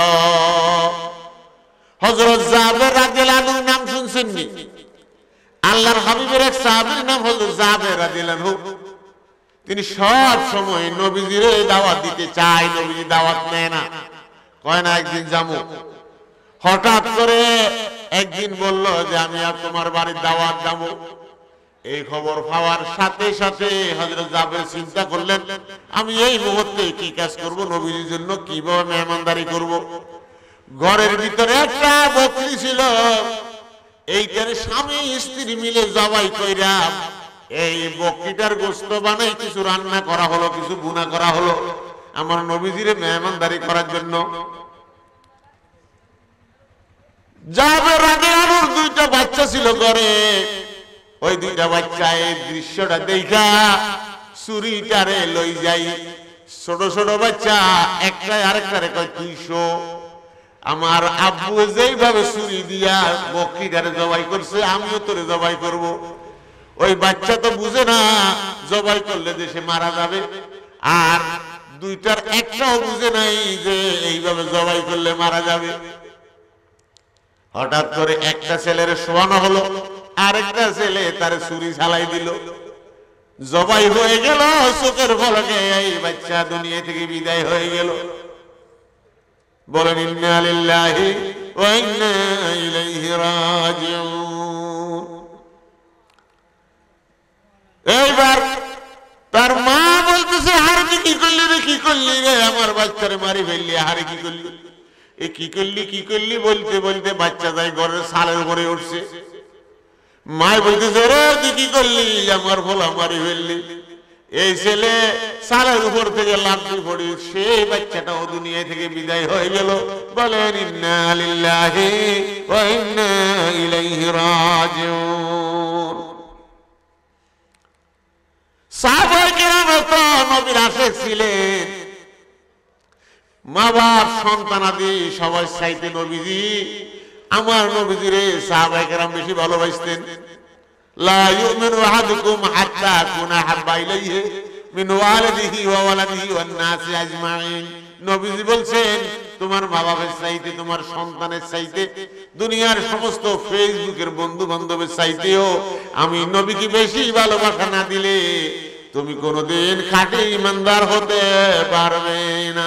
হযরত জাবের রাদিয়াল্লাহু আনহু নাম শুনছেন নি? আল্লাহর হাবিবের এক সাহাবীর নাম হলো জাবের রাদিয়াল্লাহু আনহু। তিনি সব সময় নবীজির দাওয়াত দিতে চায়, নবীজি দাওয়াত নেয় না, কয় না একদিন যাবো। হঠাৎ করে একদিন বলল যে আমি আর তোমার বাড়ির দাওয়াত যাবো। এই খবর পাওয়ার সাথে সাথে হযরত জাবের চিন্তা করলেন আমি এই মুহূর্তে কি কাজ করব, নবীজির জন্য কিভাবে মেহমানদারি করব। ঘরের ভিতরে একটা বকরি ছিল, এইটার স্বামী স্ত্রী মিলে জবাই কইরা এই বকরিটার গোশত বানাই কিছু রান্না করা হলো, কিছু ভুনা করা হলো আমার নবীজিরে মেহমানদারি করার জন্য। জাবের রাদিয়াল্লাহু আনহুর দুইটা বাচ্চা ছিল ঘরে। ওই দুইটা বাচ্চা এই দৃশ্যটা দেখা ছুরিটারে লই যাই। ছোট ছোট বাচ্চা একটা আরেকটারে কয় তুই শো। আমার আব্বু যেইভাবে ছুরি দিয়া বকরিটারে জবাই করছে আমিও তোরে জবাই করব। ওই বাচ্চা তো বুঝে না জবাই করলে যে সে মারা যাবে, আর দুইটার একটাও বুঝে নাই যে এইভাবে জবাই করলে মারা যাবে। হঠাৎ করে একটা ছেলের শোয়ানো হলো, আরেকটা ছেলে তার ছুরি ঝালাই দিল, জবাই হয়ে গেল চোখের পলকে। এই বাচ্চা দুনিয়া থেকে বিদায় হয়ে গেল। বলেন ইন্না লিল্লাহি ওয়া ইন্না ইলাইহি রাজিউন। এইবার তার মা বলতেছে হারে কি করলি রে, কি করলি রে, আমার বাচ্চারে মারি ফেললি, হারে কি করলি, এ কি করলি কি করলি বলতে বলতে বাচ্চা যাই ঘরের ছালের উপরে উঠছে। মায় বলতেছে রে তুই কি করলি, আমার ভোলা মারি ফেললি। এই ছেলে ছালের উপর থেকে লাফি পড়ি, সেই বাচ্চাটা ও দুনিয়া থেকে বিদায় হয়ে গেল। বলেন ইন্না লিল্লাহি ওয়া ইন্না ইলাইহি রাজিউন। সাহাবায়ে কেরাম তো নবীর আশিক ছিলেন, মা বাপ সন্তানাদি সবার চাইতে নবীজি আমার নবীজিরে সাহাবায়ে কেরাম বেশি ভালোবাসতেন। লা ইউমিনু আহাদুকুম হাত্তা আকুনা হাব্বা ইলাইহি মিন ওয়ালিদিহি ওয়া ওয়ালাদিহি ওয়ান নাসি আজমাইন। নবীজি বলছেন তোমার মা বাবার চাইতে, তোমার সন্তানের চাইতে, দুনিয়ার সমস্ত ফেসবুকের বন্ধু বান্ধবের চাইতেও আমি নবীকে বেশি ভালোবাসা না দিলে তুমি কোনোদিন খাঁটি ইমানদার হতে পারবে না।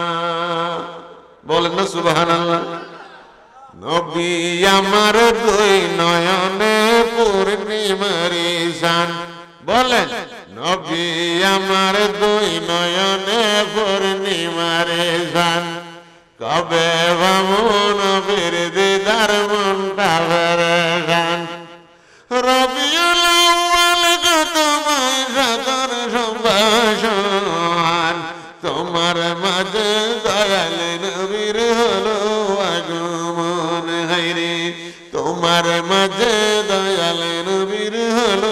বলেন না সুবহানাল্লাহ। নবী আমার দুই নয়নে পূর্ণিমার ঈশান, বলেন নবী আমার দুই নয়নে পূর্ণিমার ঈশান, কবে পাবো নবীর দিদার মনটা পেরেশান। রবিউল আউয়াল তোমায় সাদর সম্ভাষণ, তোমার মাঝে দয়াল নবীর হলো আগমন। হায়রে তোমার মাঝে দয়াল নবীর হলো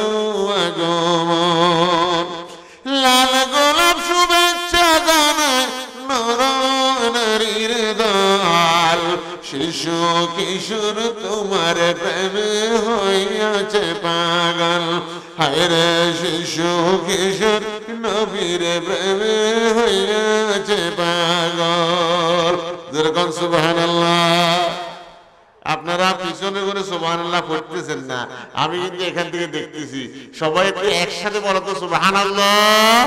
আগমন। লাল গোলাপ শুভেচ্ছা জানায় নর নারীর দল, শিশু কিশোর তোমার প্রেমে হইয়াছে পাগল। হায়রে শিশু কিশোর নবীর প্রেমে হইয়াছে পাগল। যেরকম সুবহানাল্লাহ। আপনারা পিছনে করে সুবহানাল্লাহ পড়তেছেন না, আমি কিন্তু এখান থেকে দেখতেছি। সবাই একটু একসাথে বলো তো সুবহানাল্লাহ।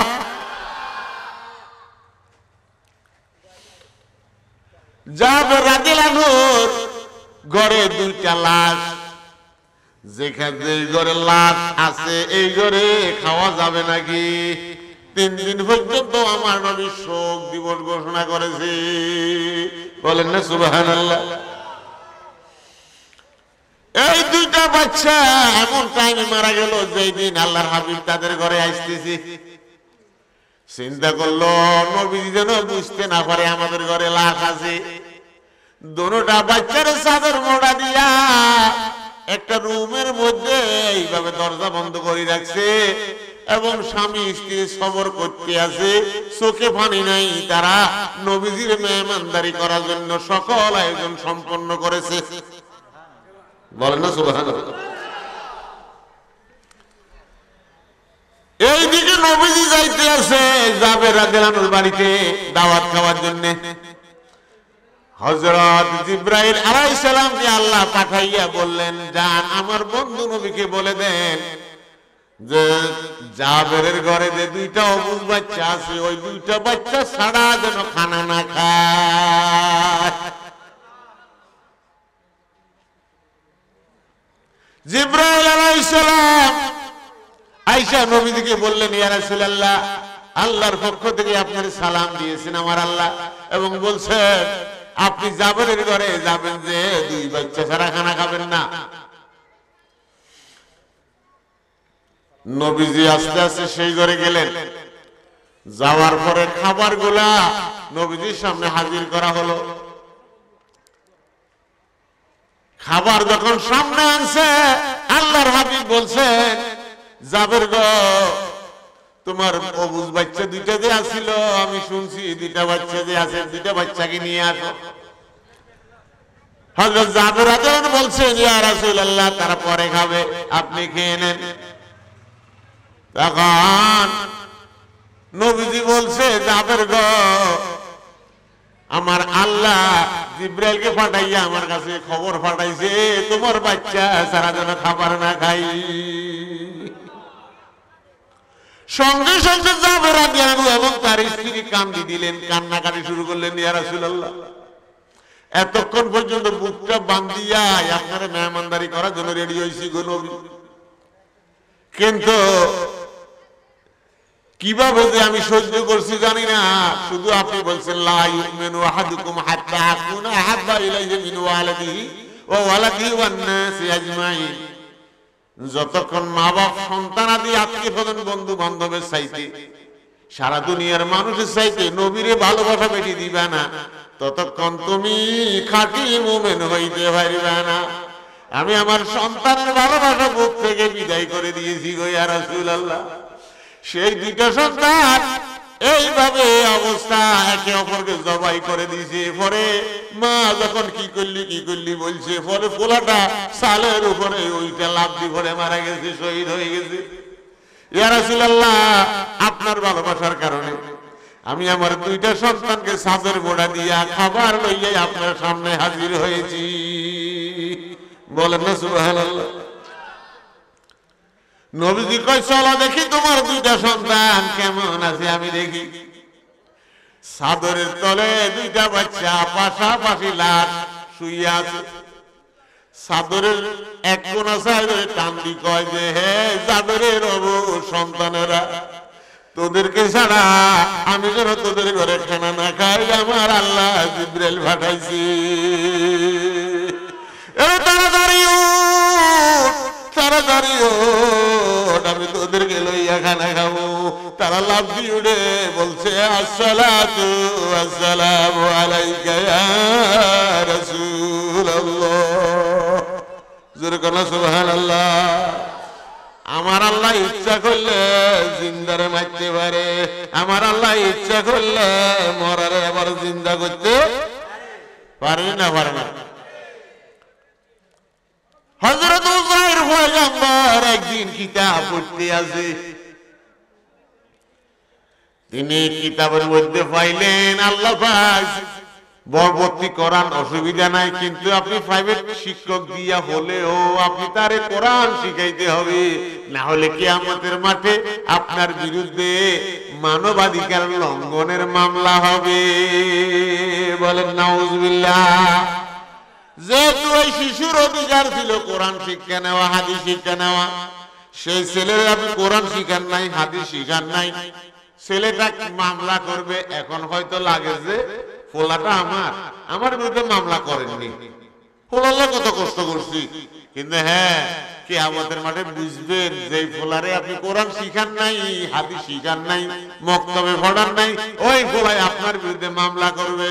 জাবের রাদিয়াল্লাহু আনহুর ঘরে দুইটা লাশ, যেখানে যে ঘরে লাশ আছে এই ঘরে খাওয়া যাবে নাকি? 3 দিন পর্যন্ত আমার নবী শোক দিবস ঘোষণা করেছে। বলেন না সুবহানাল্লাহ। এই দুইটা বাচ্চা এমন টাইমে মারা গেল যেই দিন আল্লাহর হাবিব তাদের ঘরে আসতেছে। চিন্তা করলো নবী যেন বুঝতে না পারে আমাদের ঘরে লাশ আছে। দুটোটা বাচ্চার চাদর মোড়া দিয়া একটা রুমের মধ্যে এইভাবে দরজা বন্ধ করে রাখছে এবং স্বামী স্ত্রী সবর করতে আছে, চোখে পানি নাই। তারা নবীজির মেহমানদারি করার জন্য সকল আয়োজন সম্পন্ন করেছে। বলেন না সুবহানাল্লাহ। এইদিকে নবীজি যাইতে আছে জাবের রাদিয়াল্লাহু আনহুর বাড়িতে দাওয়াত খাওয়ার জন্য। হযরত জিবরাইল আলাইহিস সালামকে আল্লাহ পাঠাইয়া বললেন, যান আমার বন্ধু নবীকে বলে দেন যে জাবেরের ঘরে যে দুইটা অবুঝ বাচ্চা আছে ওই দুইটা বাচ্চা ছাড়া যেন খানা না খায়। জিবরাইল আলাইহিস সালাম আয়েশা নবীজিকে বললেন, ইয়া রাসূলুল্লাহ, আল্লাহর পক্ষ থেকে আপনার সালাম দিয়েছেন আমার আল্লাহ এবং বলছেন আপনি জাবেরের ঘরে যাবেন যে দুই বাচ্চা ছাড়া খানা খাবেন না। নবীজি আস্তে আস্তে সেই ঘরে গেলেন। যাওয়ার পরে খাবারগুলা নবীজির সামনে হাজির করা হলো। খাবার যখন সামনে আনছে আল্লাহর হাবিব বলছেন, জাবের গো তোমার অবুঝ বাচ্চা দুইটা যে আসিল আমি শুনছি দুইটা বাচ্চা যে আছে দুইটা বাচ্চাকে নিয়ে আসো। হযরত জাবের রাদিয়াল্লাহু আনহু বলছেন, ইয়া রাসূলুল্লাহ তারা পরে খাবে, আপনি খেয়ে নেন। তখন নবীজি বলছে, জাবের গো আমার আল্লাহ জিবরাইলকে পাঠাইয়া আমার কাছে খবর পাঠাইছে তোমার বাচ্চা সারা যেন খাবার না খাই। সঙ্গে সঙ্গে জাবের রাদিয়াল্লাহু আনহু এবং তার স্ত্রী কান্দি দিলেন, কান্নাকাটি শুরু করলেন। ইয়া রাসূলুল্লাহ এতক্ষণ পর্যন্ত বুকটা বান্ধিয়া আপনার মেহমানদারি করার জন্য রেডি হয়েছি গো নবী, কিন্তু কিভাবে যে আমি সহ্য করছি জানি না। শুধু আপনি বলছেন লা ইউমিনু আহাদুকুম হাত্তা আকুনা আহাব্বা ইলাইহি মিন ওয়ালিদিহি ওয়া ওয়ালাদিহি ওয়ান নাসি আজমাইন। যতক্ষণ মা বাপ সন্তানাদি আত্মীয় স্বজন বন্ধু বান্ধবের চাইতে সারা দুনিয়ার মানুষের চাইতে নবীরে ভালোবাসা বেশি দিবা না, ততক্ষণ তুমি খাঁটি মুমিন হইতে পারবে না। আমি আমার সন্তানের ভালোবাসা বুক থেকে বিদায় করে দিয়েছি গো ইয়া রাসূলুল্লাহ। সেই দুইটা সন্তান এইভাবে অবস্থা, একে অপরকে জবাই করে দিয়েছে। পরে মা যখন কি করলি বলছে, পরে পোলাটা সালের উপরে ওইটা লাফ দিয়ে পরে মারা গেছে, শহীদ হয়ে গেছে। ইয়া রাসূলুল্লাহ, আপনার ভালোবাসার কারণে আমি আমার দুইটা সন্তানকে সাজের গোড়া দিয়া খাবার লইয়া আপনার সামনে হাজির হয়েছি। বলেন না সুবহানাল্লাহ। নবীজি কয় চলো দেখি তোমার দুইটা সন্তান কেমন আছে, আমি দেখি। চাদরের তলে দুইটা বাচ্চা পাশাপাশি লাশ শুইয়া আছে। চাদরের এক কোনা সাইডে টান্দি কয় যে, হে চাদরের অবু সন্তানেরা, তোদেরকে ছাড়া আমি যেন তোদের ঘরে খানা না খাই, আমার আল্লাহ জিবরাইল পাঠাইছি। তাড়াতাড়ি ওঠ, আমি তোদেরকে লইয়া খানা খাবো। তারা লাফ দিয়ে উঠে বলছে, আসসালাতু ওয়াসসালামু আলাইকা ইয়া রাসূলুল্লাহ। জোরে বলো সুবহানাল্লাহ। আমার আল্লাহ ইচ্ছা করলে জিন্দারে মারতে পারে, আমার আল্লাহ ইচ্ছা করলে মরারে আবার জিন্দা করতে পারে না, পারে না। হযরত উযাইর পয়গম্বর একদিন কিতাব পড়তে আছে, তিনি কিতাবের মধ্যে পাইলেন আল্লাহ পাক বরবর্তী কোরআন অসুবিধা নাই, কিন্তু আপনি প্রাইভেট শিক্ষক দিয়া হলেও আপনি তারে কোরআন শিখাইতে হবে, না হলে কিয়ামতের মাঠে আপনার বিরুদ্ধে মানবাধিকার লঙ্ঘনের মামলা হবে। বলেন নাউজুবিল্লাহ। যেহেতু ওই শিশুর অধিকার ছিল কোরআন শিক্ষা নেওয়া, হাদিস শিক্ষা নেওয়া, সেই ছেলের আপনি কোরআন শিখান নাই, হাদিস শিখান নাই, ছেলেটা মামলা করবে। এখন হয়তো লাগে যে ফোলাটা আমার বিরুদ্ধে মামলা করেননি, ফোলালে কত কষ্ট করছি, কিন্তু হ্যাঁ কিয়ামতের মাঠে বুঝবেন যে ফোলারে আপনি কোরআন শিখান নাই, হাদিস শিখান নাই, মক্তবে পড়ান নাই, ওই ফোলাই আপনার বিরুদ্ধে মামলা করবে।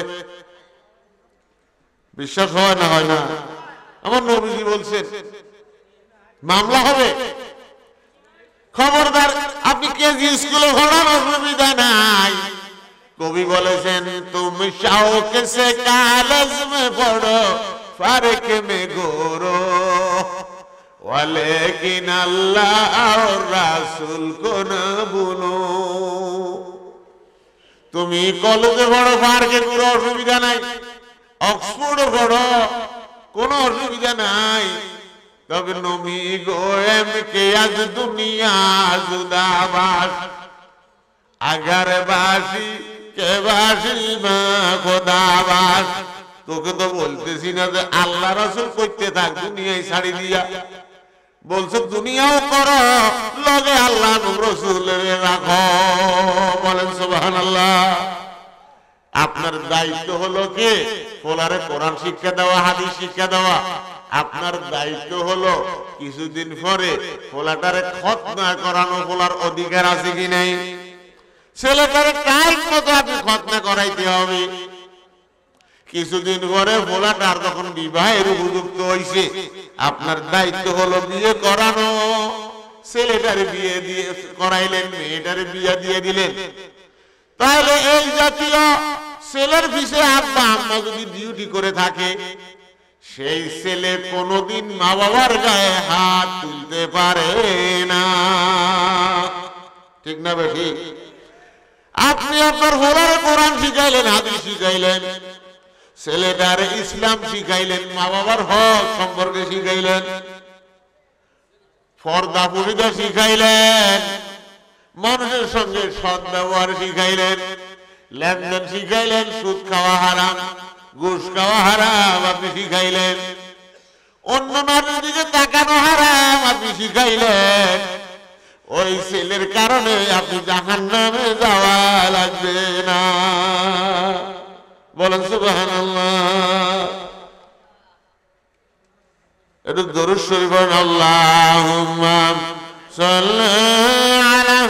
বিশ্বাস হয় না? হয় না? আমার নবীজি বলছেন মামলা হবে। খবরদার, আপনি কেজি স্কুলে পড়ান, অসুবিধা নাই। কবি বলেছেন, তুমি শৌক সে কলেজ মে পড়ো, ফারক মে গোরো, ওয়ালেকিন আল্লাহ আর রাসূল কো না ভুলো। তুমি কলেজে পড়ো, ফারকে কোনো অসুবিধা নাই, অক্সফোর্ডে পড়ো, কোনো অসুবিধা নাই, তবে নবী গো এমকে আজ দুনিয়া জুদাবাস, আগার বাসি কে বাসি মা খোদাবাস। তোকে তো বলতেছি না যে আল্লাহ রাসূল করতে থাক দুনিয়ায় ছাড়ি দিয়া, বলছে দুনিয়াও করো, লগে আল্লাহ রাসূলের রাখো। বলেন সুবহানাল্লাহ। আপনার দায়িত্ব হলো কি? ফোলারে কোরআন শিক্ষা দেওয়া, হাদিস শিক্ষা দেওয়া। আপনার দায়িত্ব হলো কিছুদিন পরে ফোলাটারে খতনা করানো, ফোলার অধিকার আছে কি নাই। ছেলেটারে টাইম মতো আপনি খতনা করাইতে হবে। কিছুদিন পরে ফোলাটার যখন বিবাহের উপযুক্ত হয়েছে, আপনার দায়িত্ব হলো বিয়ে করানো। ছেলেটারে বিয়ে দিয়ে করাইলেন, মেয়েটারে বিয়ে দিয়ে দিলেন। তাহলে এই জাতীয় ছেলের পিছে আব্বা আম্মা যদি ডিউটি করে থাকে, সেই ছেলে কোনোদিন মা বাবার গায়ে হাত তুলতে পারে না। ঠিক না বেশি? আপনি আপনার হোলারে কোরআন শিখাইলেন, হাদিস শিখাইলেন, ছেলেটারে ইসলাম শিখাইলেন, মা বাবার হক সম্পর্কে শিখাইলেন, পর্দা পরিধা শিখাইলেন, মানুষের সঙ্গে সৎ ব্যবহার শিখাইলেন, লেনদেন শিখাইলেন, সুদ খাওয়া হারাম, ঘুষ খাওয়া হারাম আপনি শিখাইলেন, অন্য নারীর দিকে তাকানো হারাম আপনি শিখাইলেন। ওই ছেলের কারণে আপনি জাহান্নামে যাওয়া লাগবে না। বলেন সুবহানাল্লাহ। একটু দরুদ শরীফ পড়ুন। আল্লাহুম্মা সাল্লি আলা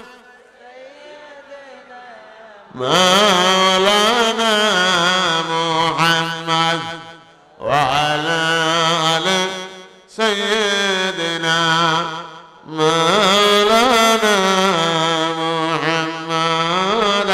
মাওলানা মুহাম্মদ ওয়া আলা আলি সাইয়্যিদিনা মাওলানা মুহাম্মদ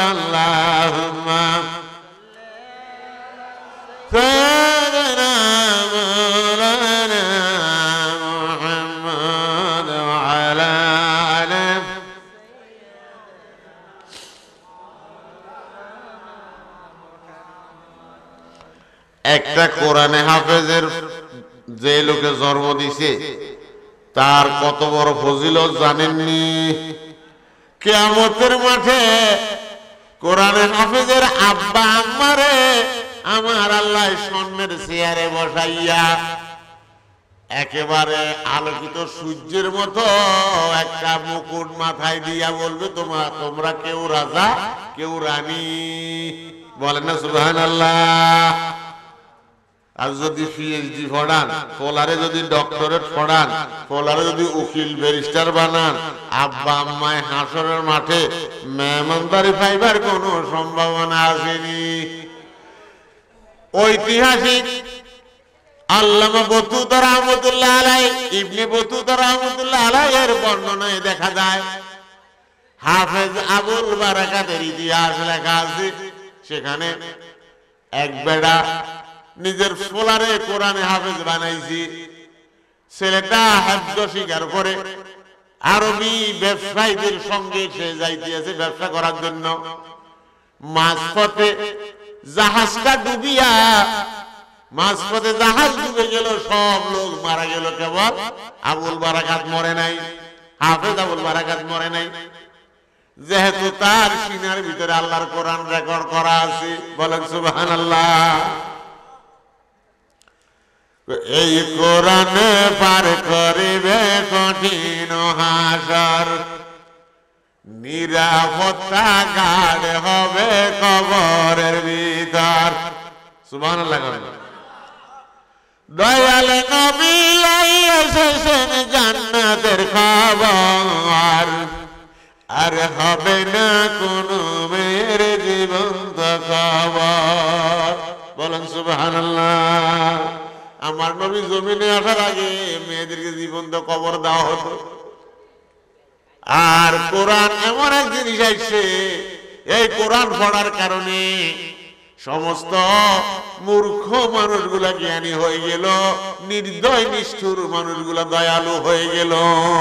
একটা কোরআনে হাফেজের যে লোকে জন্ম দিছে তার কত বড় ফজিলত জানেননি? কিয়ামতের মাঠে কোরআনে হাফেজের আব্বা আম্মারে আমার আল্লাহ স্বর্ণের চেয়ারে বসাইয়া একেবারে আলোকিত সূর্যের মতো একটা মুকুট মাথায় দিয়া বলবে, তোমরা কেউ রাজা কেউ রানী। বলেন না সুবহানাল্লাহ। আর যদি পিএইচডি পড়ান, ফলারে যদি ডক্টরেট পড়ান, ফলারে যদি উকিল ব্যারিস্টার বানান, আব্বা আম্মায় হাসরের মাঠে মেহমানদারি পাইবার কোনো সম্ভাবনা আসেনি। ঐতিহাসিক আল্লামা বতুতা রাহমাতুল্লাহ আলাইহি, ইবনে বতুতা রাহমাতুল্লাহ আলাইহি এর বর্ণনায় দেখা যায় হাফেজ আবুল বারাকাতের ইতিহাস লেখা আছে। সেখানে এক বেড়া নিজের ফোলারে কোরআনে হাফেজ বানাইছি। ছেলেটা হাফজ স্বীকার করে আরবি ব্যবসায়ীদের সঙ্গে সে যাইতেছে ব্যবসা করার জন্য। মাঝপথে জাহাজটা ডুবিয়া, মাঝপথে জাহাজ ডুবে গেল, সব লোক মারা গেল, কেবল আবুল বারাকাত মরে নাই। হাফেজ আবুল বারাকাত মরে নাই, যেহেতু তার সিনার ভিতরে আল্লাহর কোরআন রেকর্ড করা আছে। বলেন সুবহানাল্লাহ। এই কোরআনে পার করিবে কঠিন হাসর, নিরাপত্তা গাঢ় হবে কবরের ভিতর। সুবহানাল্লাহ। দয়াল নবী এসেছেন জান্নাতের খবর, আর হবে না কোনো মেয়ের জীবন্ত খবর। বলেন সুবহানাল্লাহ। আমার নবী জমিনে আসার আগে মেয়েদেরকে জীবন্ত কবর দেওয়া হতো। আর কোরআন এমন এক জিনিস আসছে, এই কোরআন পড়ার কারণে সমস্ত মূর্খ মানুষগুলা জ্ঞানী হয়ে গেল, নির্দয় নিষ্ঠুর মানুষগুলা দয়ালু হয়ে গেল।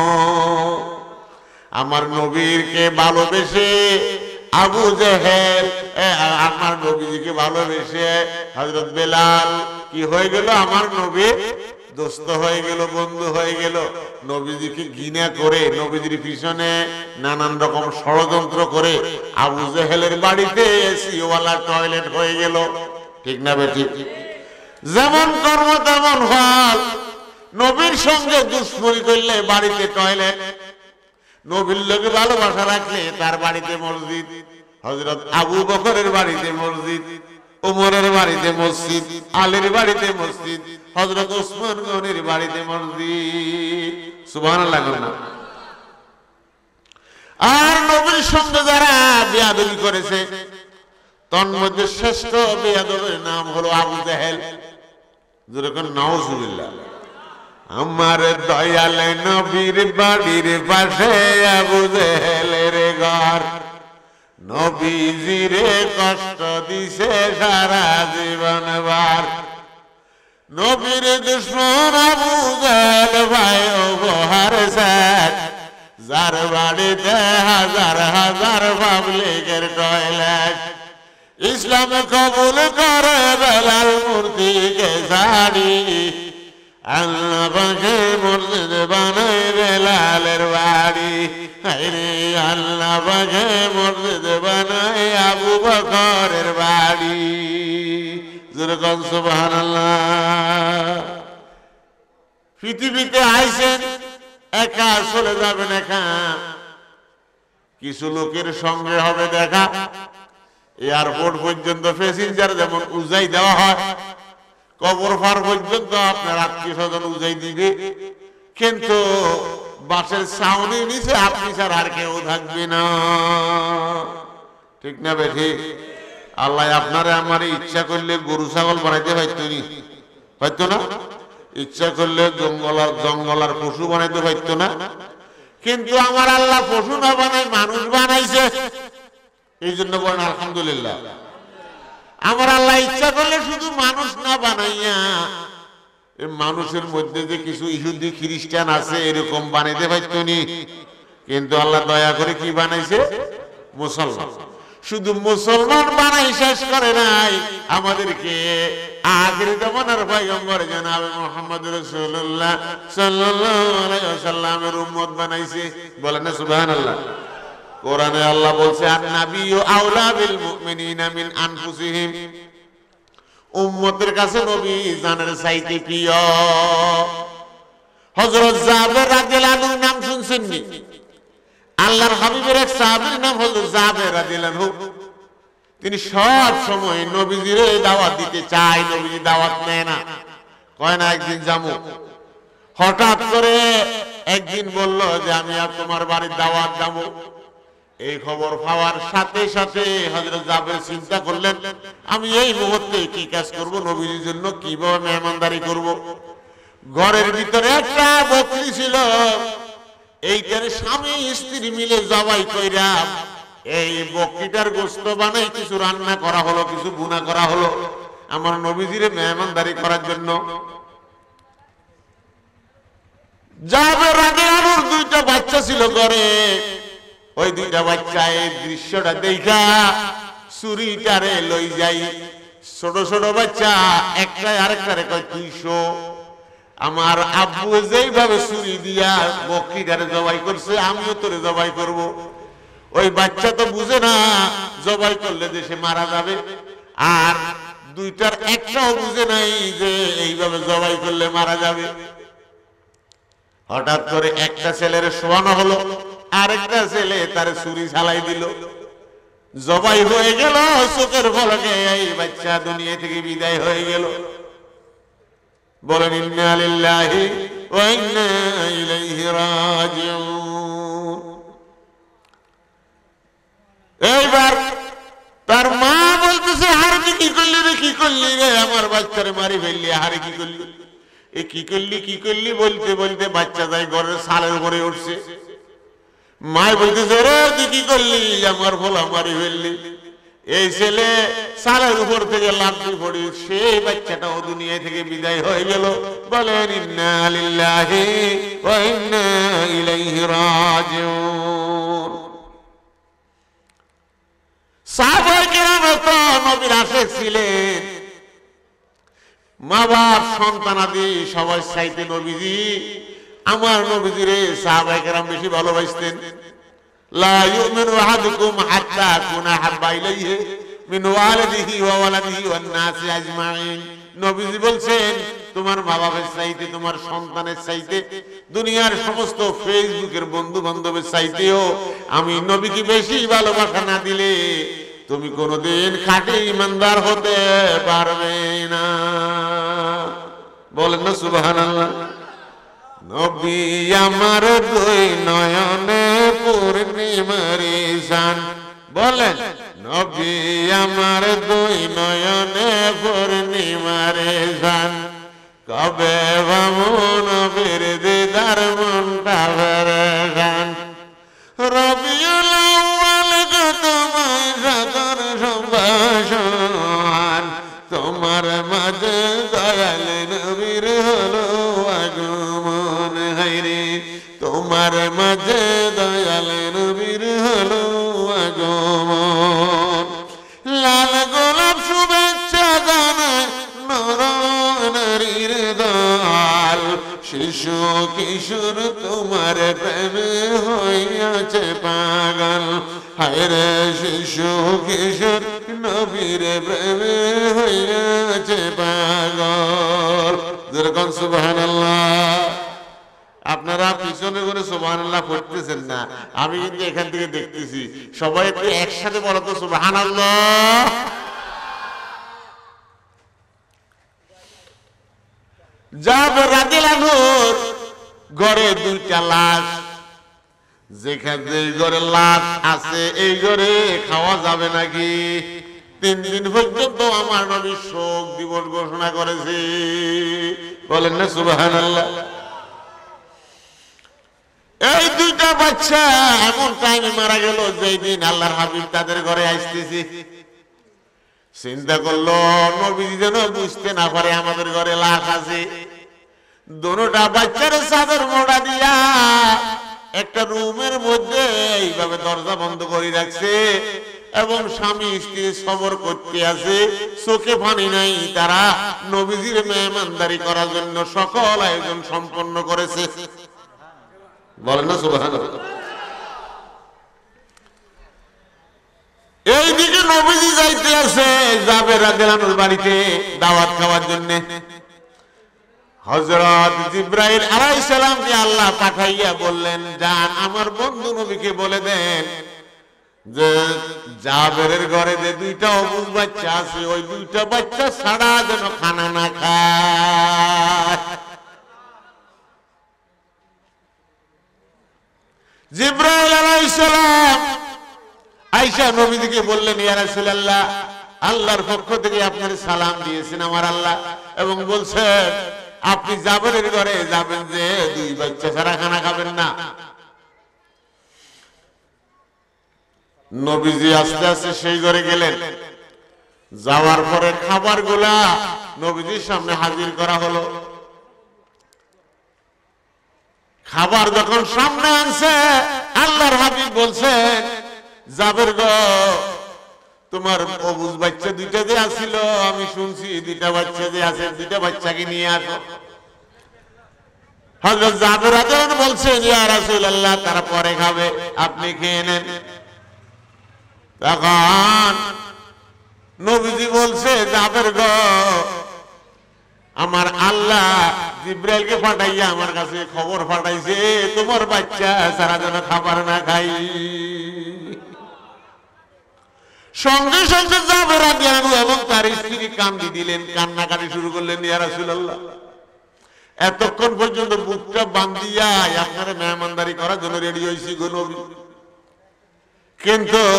আমার নবীরকে ভালোবেসে আবু জেহেল, আমার নবীজিকে ভালোবেসে হযরত বেলাল কি হয়ে গেল? আমার নবীর দোস্ত হয়ে গেল, বন্ধু হয়ে গেল। নবীজিকে ঘৃণা করে নবীজির পিছনে নানান রকম ষড়যন্ত্র করে আবু জেহেলের বাড়িতে এসিওয়ালা টয়লেট হয়ে গেল। ঠিক না বেঠিক? যেমন কর্ম তেমন ফল। নবীর সঙ্গে দুশ্মনী করলে বাড়িতে টয়লেট, নবীর লোকে ভালোবাসা রাখলে তার বাড়িতে মসজিদ। হযরত আবু বকরের বাড়িতে মসজিদ, উমরের বাড়িতে মসজিদ, আলীর বাড়িতে মসজিদ, হযরত ওসমান গনির বাড়িতে মসজিদ। সুবহানাল্লাহ। আর নবীর সঙ্গে যারা বেয়াদবি করেছে, তন্মধ্যে শ্রেষ্ঠ বেয়াদবের নাম হলো আবু জেহেল। যেরকম নাউজুবিল্লাহ। আমার দয়াল নবীর বাড়ির পাশে আবু জেহেলের ঘর, নবীজিরে কষ্ট দিছে সারা জীবন বার। নবীর দুশ্মন আবু জেহেল ভাই উপহার সেট, যার বাড়িতে হাজার হাজার পাবলিকের টয়লেট। ইসলাম কবুল করে বেলাল মূর্তিকে ছাড়ি, আল্লাহ পাকে মসজিদ বানাই বেলালের বাড়ি। আল্লাহ পাকে মসজিদ বানাই আবু বকরের বাড়ি। যেরকম সুবহানাল্লাহ। পৃথিবীতে আইছেন, একা চলে যাবেন একা, কিছু লোকের সঙ্গে হবে দেখা। এয়ারপোর্ট পর্যন্ত প্যাসেঞ্জার যেমন উজাই দেওয়া হয়, কবর পার পর্যন্ত আপনার আত্মীয় স্বজন উজাই দিবে, কিন্তু বাসের ছাউনির নিচে আপনি ছাড়া আর কেউ থাকবে না। ঠিক না বেঠিক? আল্লাহ আপনারে আমার ইচ্ছা করলে গরু ছাগল বানাইতে পারতো না, ইচ্ছা করলে জঙ্গলার পশু বানাইতে পারতো না, কিন্তু আমার আল্লাহ পশু না বানাই মানুষ বানাইছে। এই জন্য বলেন আলহামদুলিল্লাহ। আমার আল্লাহ ইচ্ছা করলে শুধু মানুষ না বানাইয়া মানুষের মধ্যে যে কিছু ইহুদি খ্রিস্টান আছে এরকম বানাইতে পারতো নি, কিন্তু আল্লাহ দয়া করে কি বানাইছে? মুসলমান। শুধু মুসলমান বানাই শেষ করে নাই, আমাদেরকে আখির জামানার পয়গম্বর জনাবে মুহাম্মদ রাসূলুল্লাহ সাল্লাল্লাহু আলাইহি ওয়াসাল্লামের উম্মত বানাইছে। বলেন না সুবহানাল্লাহ। কোরআনে আল্লাহ বলছে আন-নাবিয়্যু আওলা বিল মুমিনিনা মিন আনফুসিহিম, উম্মতের কাছে নবী জানের চাইতে প্রিয়। হযরত জাবের রাদিয়াল্লাহু আনহু নাম শুনছেন নি? আল্লাহর হাবিবের এক সাহাবীর নাম হযরত জাবের রাদিয়াল্লাহু আনহু। তিনি সব সময় নবীজির দাওয়াত দিতে চায়, নবীজি দাওয়াত নেয় না, কয় না একদিন যাবো। হঠাৎ করে একদিন বলল যে আমি আর তোমার বাড়ির দাওয়াত যাবো। এই খবর পাওয়ার সাথে সাথে হযরত জাবের চিন্তা করলেন আমি এই মুহূর্তে কি কাজ করব, নবীজির জন্য কিভাবে মেহমানদারি করব। ঘরের ভিতরে একটা বকরি ছিল, এইটার স্বামী স্ত্রী মিলে জবাই কইরা এই বকরিটার গোশত বানাই কিছু রান্না করা হলো, কিছু ভুনা করা হলো আমার নবীজির মেহমানদারি করার জন্য। জাবের রাদিয়াল্লাহু আনহুর দুইটা বাচ্চা ছিল ঘরে। ওই দুইটা বাচ্চা এই দৃশ্যটা দেখা ছুরিটারে লই যাই। ছোট ছোট বাচ্চা একটা আরেকটারে কয় তুই শো, আমার আব্বু যেইভাবে ছুরি দিয়া বকরিটারে জবাই করছে আমিও তোরে জবাই করব। ওই বাচ্চা তো বুঝে না জবাই করলে যে সে মারা যাবে, আর দুইটার একটাও বুঝে নাই যে এইভাবে জবাই করলে মারা যাবে। হঠাৎ করে একটা ছেলের শোয়ানো হলো, আরেকটা ছেলে তার ছুরি ঝালাই দিল, জবাই হয়ে গেল চোখের পলকে। এই বাচ্চা দুনিয়া থেকে বিদায় হয়ে গেল। বলেন ইন্না লিল্লাহি ওয়া ইন্না ইলাইহি রাজিউন। এইবার তার মা বলতেছে হারে কি করলি রে, কি করলি রে, আমার বাচ্চারে মারি ফেললি, হারে কি করলি, এ কি করলি কি করলি বলতে বলতে বাচ্চা যায় ঘরের ছালের উপরে উঠছে। মায় বলতেছে রে তুই কি করলি, আমার ভোলা মারি ফেললি। এই ছেলে ছালের উপর থেকে লাফিয়ে পড়ি, সেই বাচ্চাটাও দুনিয়া থেকে বিদায় হয়ে গেল। বলেন ইন্না লিল্লাহি ওয়া ইন্না ইলাইহি রাজিউন। সাহাবায়ে কেরাম তো নবীর আশিক ছিলেন, মা বাপ সন্তানাদি সবার চাইতে নবীজি, আমার নবীজিরে সাহাবায়ে কেরাম বেশি ভালোবাসতেন। লা ইউমিনু আহাদুকুম হাত্তা কুনা হাব্বা ইলাইহি মিন ওয়ালিদিহি ওয়া ওয়ালাদিহি ওয়ান নাসি আজমাইন। নবীজি বলছেন তোমার মা বাবার চাইতে, তোমার সন্তানের চাইতে, দুনিয়ার সমস্ত ফেসবুকের বন্ধু বান্ধবের চাইতেও আমি নবীকে বেশি ভালোবাসা না দিলে তুমি কোনোদিন খাঁটি ইমানদার হতে পারবে না। বলেন না সুবহানাল্লাহ। নবী আমার দুই নয়নে পূর্ণিমার ঈশান। বলেন নবী আমার দুই নয়নে পূর্ণিমার ঈশান। কবে পাবো নবীর দিদার মনটা পেরেশান। রবিউল আউয়াল তোমায় সাদর সম্ভাষণ, তোমার মাঝে দয়াল নবীর হলো আগমন। হায়রে তোমার মাঝে দয়াল নবীর হলো আগমন। লাল গোলাপ শুভেচ্ছা জানায় নর নারীর দল, শিশু কিশোর তোমার প্রেমে হইয়াছে পাগল। হায়রে শিশু কিশোর নবীর প্রেমে হইয়াছে পাগল। যেরকম সুবহানাল্লাহ। আপনারা পিছনে করে সুবহানাল্লাহ পড়তেছেন না, আমি কিন্তু এখান থেকে দেখতেছি। সবাই একটু একসাথে বলো তো সুবহানাল্লাহ। জাবের রাদিয়াল্লাহু আনহুর ঘরে দুইটা লাশ, যেখানে এই ঘরে লাশ আছে এই ঘরে খাওয়া যাবে নাকি? 3 দিন পর্যন্ত আমার নবী শোক দিবস ঘোষণা করেছে। বলেন না সুবহানাল্লাহ। এই দুইটা বাচ্চা এমন টাইমে মারা গেল যেই দিন আল্লাহর হাবিব তাদের ঘরে আসতেছে। চিন্তা করলো নবীজি যেন বুঝতে না পারে আমাদের ঘরে লাশ আছে। দুটোটা বাচ্চার চাদর মোড়া দিয়া একটা রুমের মধ্যে এইভাবে দরজা বন্ধ করে রাখছে। এবং স্বামী স্ত্রী সবর করতে আছে, চোখে পানি নাই, তারা নবীজির মেহমানদারি করার জন্য সকল আয়োজন সম্পন্ন করেছে। বলেন না সুবহানাল্লাহ। এইদিকে নবীজি যাইতে আছে জাবের রাদিয়াল্লাহু আনহুর বাড়িতে দাওয়াত খাওয়ার জন্য। হযরত জিবরাইল আলাইহিস সালামকে আল্লাহ পাঠাইয়া বললেন, যান আমার বন্ধু নবীকে বলে দেন যে জাবেরের ঘরে যে দুইটা অবুঝ বাচ্চা আছে, ওই দুইটা বাচ্চা ছাড়া যেন খানা না খায়। জিবরাইল আলাইহিস সালাম আয়েশা নবীজিকে বললেন, ইয়া রাসূলুল্লাহ, আল্লাহর পক্ষ থেকে আপনার সালাম দিয়েছেন আমার আল্লাহ, এবং বলছেন আপনি জাবেরের ঘরে যাবেন যে দুই বাচ্চা ছাড়া খানা খাবেন না। নবীজি আস্তে আস্তে সেই ঘরে গেলেন। যাওয়ার পরে খাবারগুলা নবীজির সামনে হাজির করা হলো। খাবার যখন সামনে আনছে, আল্লাহর হাবিব বলছেন, জাবের গো, তোমার অবুঝ বাচ্চা দুইটা যে আসিল, আমি শুনছি দুইটা বাচ্চা যে আছে, দুইটা বাচ্চাকে নিয়ে আসো। হযরত জাবের রাদিয়াল্লাহু আনহু বলছেন, ইয়া রাসূলুল্লাহ, তারা পরে খাবে, আপনি খেয়ে নেন। তখন নবীজি বলছে, জাবের গো, আমার আল্লাহ জিবরাইলকে পাঠাইয়া আমার কাছে খবর পাঠাইছে তোমার বাচ্চা সারা যেন খাবার না খাই। সঙ্গে সঙ্গে জাবের রাদিয়াল্লাহু আনহু এবং তার স্ত্রী কান্দি দিলেন, কান্নাকাটি শুরু করলেন, ইয়া রাসূলুল্লাহ, এতক্ষণ পর্যন্ত বুকটা বান্ধিয়া আপনারা মেহমানদারি করার জন্য রেডি হয়েছি গো নবী, কিন্তু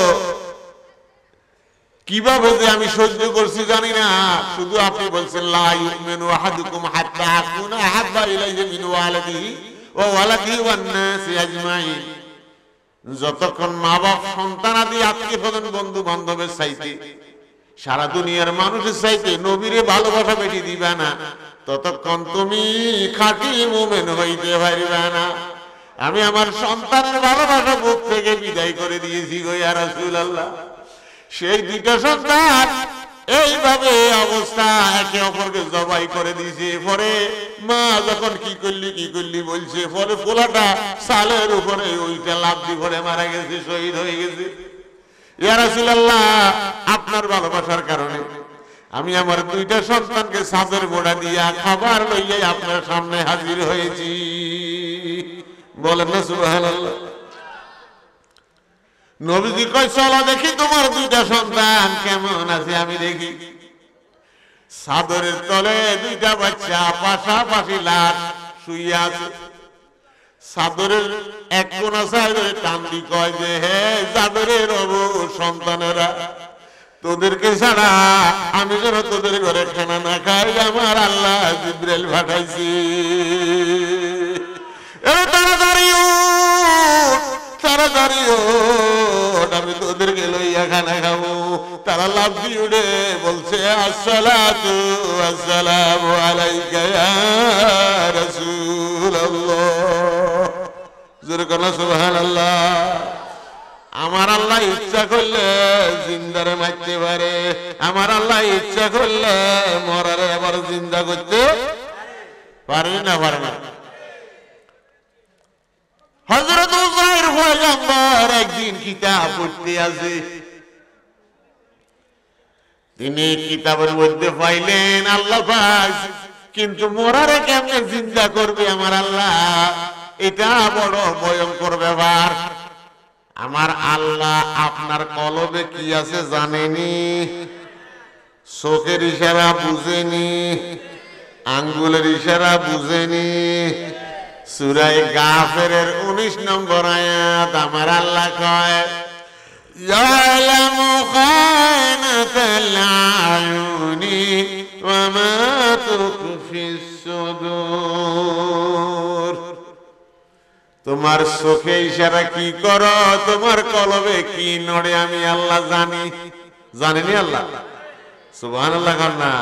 কিভাবে যে আমি সহ্য করছি জানি না। শুধু আপনি বলছেন, লা ইউমিনু আহাদুকুম হাত্তা আকুনা আহাব্বা ইলাইহি মিন ওয়ালাদিহি ওয়া ওয়ালাদিহি ওয়ান নাসি আজমাইন। যতক্ষণ মা বাপ সন্তান আদি আত্মীয় স্বজন বন্ধু বান্ধবের চাইতে, সারা দুনিয়ার মানুষের চাইতে নবীরে ভালোবাসা বেশি দিবা না, ততক্ষণ তুমি খাঁটি মুমিন হইতে পারবে না। আমি আমার সন্তানের ভালোবাসা বুক থেকে বিদায় করে দিয়েছি গো ইয়া রাসূলুল্লাহ। সেই দুইটা সন্তান এইভাবে অবস্থা একে অপরকে জবাই করে দিয়েছে। পরে মা যখন কি করলি বলছে, পরে পোলাটা সালের উপরে ওইটা লাফ দিয়ে পরে মারা গেছে, শহীদ হয়ে গেছে। ইয়া রাসূলুল্লাহ, আপনার ভালোবাসার কারণে আমি আমার দুইটা সন্তানকে ছাদের গোড়া দিয়া খাবার লইয়া আপনার সামনে হাজির হয়েছি। বলেন না সুবহানাল্লাহ। নবীজি কয়, চলো দেখি তোমার দুইটা সন্তান কেমন আছে, আমি দেখি। চাদরের তলে দুইটা বাচ্চা পাশাপাশি লাশ শুইয়া আছে। চাদরের এক কোনা সাইডে টান্দি কয় যে, হে জাবেরের সন্তানেরা, তোদেরকে ছাড়া আমি যেন তোদের ঘরে খানা না খাই, আমার আল্লাহ জিবরাইল পাঠাইছি। তাড়াতাড়ি আমি তোদেরকে লইয়া খানা খাবো। তারা লাফ দিয়ে উঠে বলছে, আসসালাতু ওয়াসসালামু আলাইকা ইয়া রাসূলুল্লাহ। জোরে বলো সুবহানাল্লাহ। আমার আল্লাহ ইচ্ছা করলে জিন্দারে মারতে পারে, আমার আল্লাহ ইচ্ছা করলে মরারে আবার জিন্দা করতে পারে না, পারে না। হযরত উযাইর পয়গম্বর একদিন কিতাব পড়তে আছে, তিনি কিতাবের মধ্যে পাইলেন আল্লাহ পাক কিন্তু মরারে কেমনে জিন্দা করবে আমার আল্লাহ, এটা বড় ভয়ঙ্কর ব্যাপার। আমার আল্লাহ আপনার কলবে কি আছে জানেনি, চোখের ইশারা বুঝেনি, আঙ্গুলের ইশারা বুঝেনি। সূরা গাফিরের 19 নম্বর আয়াত আমার আল্লাহ কয়, ইয়ালামু খায়নাতাল আয়ুনি ওয়া মা তুখফিস সুদূর। তোমার চোখে ইশারা কি করো, তোমার কলবে কি নড়ে, আমি আল্লাহ জানি। জানেনি আল্লাহ? সুবহানাল্লাহ। না,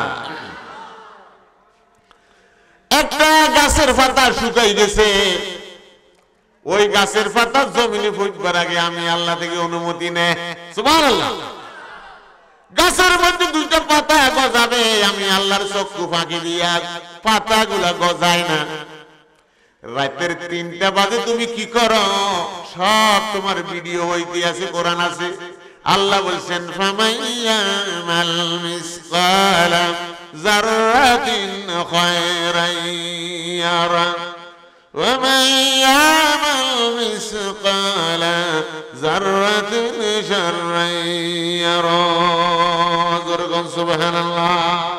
একটা গাছের পাতা শুকাই গেছে, ওই গাছের পাতা জমিনে ফুটবার আগে আমি আল্লাহ থেকে অনুমতি নেই। সুবহানাল্লাহ। গাছের মধ্যে দুইটা পাতা গজাবে, আমি আল্লাহর চক্ষু ফাঁকি দিয়া পাতাগুলা গজায় না। রাতের 3টা বাজে তুমি কি করো? সব তোমার ভিডিও হইতে আছে, কোরআন আছে। আল্লাহ বলছেন ফামাইয়ামাল মিসকালা যাররাতিন খায়রান ইয়ারা ওয়া মাইয়ামাল মিসকালা যাররাতিন শাররান ইয়ারা। সুবহানাল্লাহ।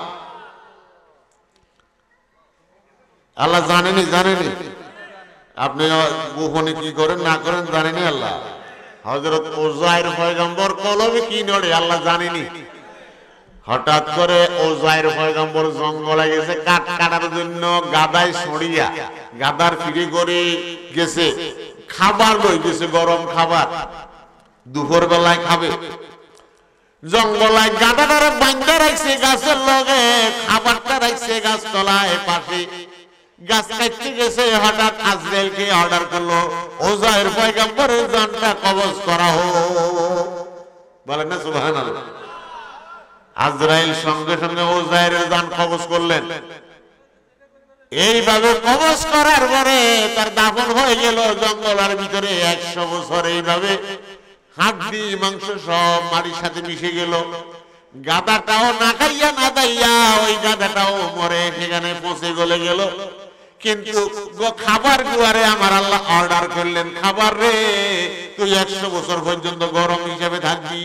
আল্লাহ জানেনি, জানেনি আপনি গোপনে কি করেন না করেন জানেনি আল্লাহ। হযরত উযাইর পয়গম্বর কলবে কি নড়ে আল্লাহ জানেনি। হঠাৎ করে উযাইর পয়গম্বর জঙ্গলে গেছে কাঠ কাটার জন্য, গাদায় ছড়িয়া গাদার ফিরে করে গেছে, খাবার লই গেছে, গরম খাবার দুপুর বেলায় খাবে। জঙ্গলায় গাদাটারে বাঁধা রাখছে গাছের লগে, খাবারটা রাখছে গাছ তলায় পাশে। গাছ কাটতে গেছে, হঠাৎ আজরাইলকে অর্ডার করলো উযাইর পয়গম্বরের জানটা কবজ করা হোক। বলেন না সুবহানাল্লাহ। আজরাইল সঙ্গে সঙ্গে উযাইরের জান কবজ করলেন। এইভাবে কবজ করার পরে তার দাফন হয়ে গেল জঙ্গলের ভিতরে 100 বছর। এইভাবে হাড্ডি মাংস সব মাটির সাথে মিশে গেল। গাদাটাও না খাইয়া না দাইয়া ওই গাদাটাও মরে সেখানে পচে গলে গেল। কিন্তু খাবার গুয়ারে আমার আল্লাহ অর্ডার করলেন, খাবার রে তুই 100 বছর পর্যন্ত গরম হিসাবে থাকবি।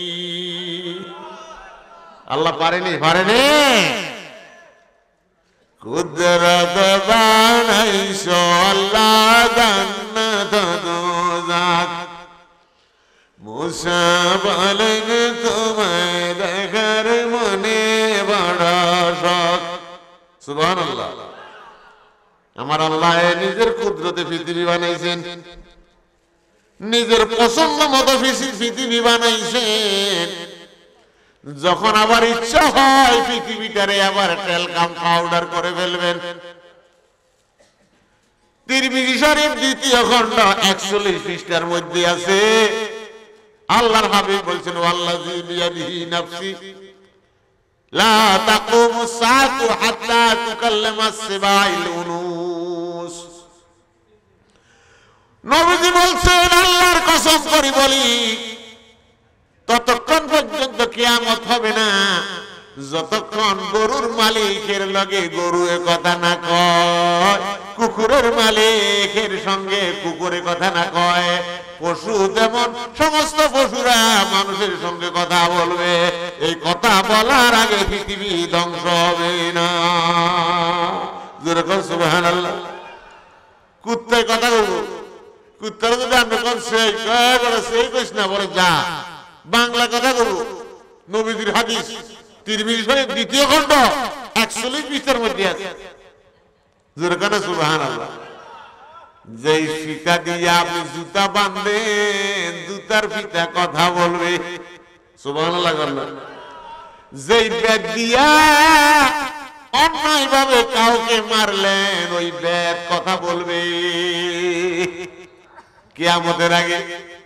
আল্লাহ পারেনি, পারেনি। কুদরত বানাইছো আল্লাহ জান্নাত দোজাখ, মুসা বলেন তোমায় দেখার মনে বড় শখ। সুবহানাল্লাহ। আমার আল্লাহ নিজের কুদরতে পৃথিবী বানাইছেন, নিজের পছন্দ মতো পৃথিবী বানাইছেন। যখন আবার ইচ্ছা হয় পৃথিবীটারে আবার টেলকাম পাউডার করে ফেলবেন। তিরমিজি শরীফ 2য় খণ্ড 41 পৃষ্ঠার মধ্যে আছে, আল্লাহর হাবিব বলছেন ওয়াল্লাযী বিয়াদিহি নাফসি লা তাকুমুস সাআতু হাত্তা তুকাল্লামাস সিবাইল উনুস। নবীজি বলছেন আল্লাহর কসম করে বলি, ততক্ষণ পর্যন্ত কিয়ামত হবে না যতক্ষণ গরুর মালিকের লগে গরু কথা না কয়, কুকুরের মালিকের সঙ্গে কুকুরে কথা না কয়। পশু যেমন সমস্ত পশুরা মানুষের সঙ্গে কথা বলবে, এই কথা বলার আগে পৃথিবী ধ্বংস হবে না। যেরকম সুবহানাল্লাহ। কুত্তায় কথা বলবো, কুত্তার যদি আমরা কোন সেই কইস না, বলে যা বাংলা কথা বলবো। নবীজির হাদিস তিরমিজি শরীফ 2য় খণ্ড 41 পৃষ্ঠার মধ্যে আছে। যেরকম সুবহানাল্লাহ। যেই ফিতা দিয়ে আপনি জুতা বাঁধবেন, জুতার ফিতা কথা বলবে। সুবহানাল্লাহ। যেই ব্যাগ দিয়া অন্যায় ভাবে কাউকে মারলেন, ওই ব্যাগ কথা বলবে কিয়ামতের আগে।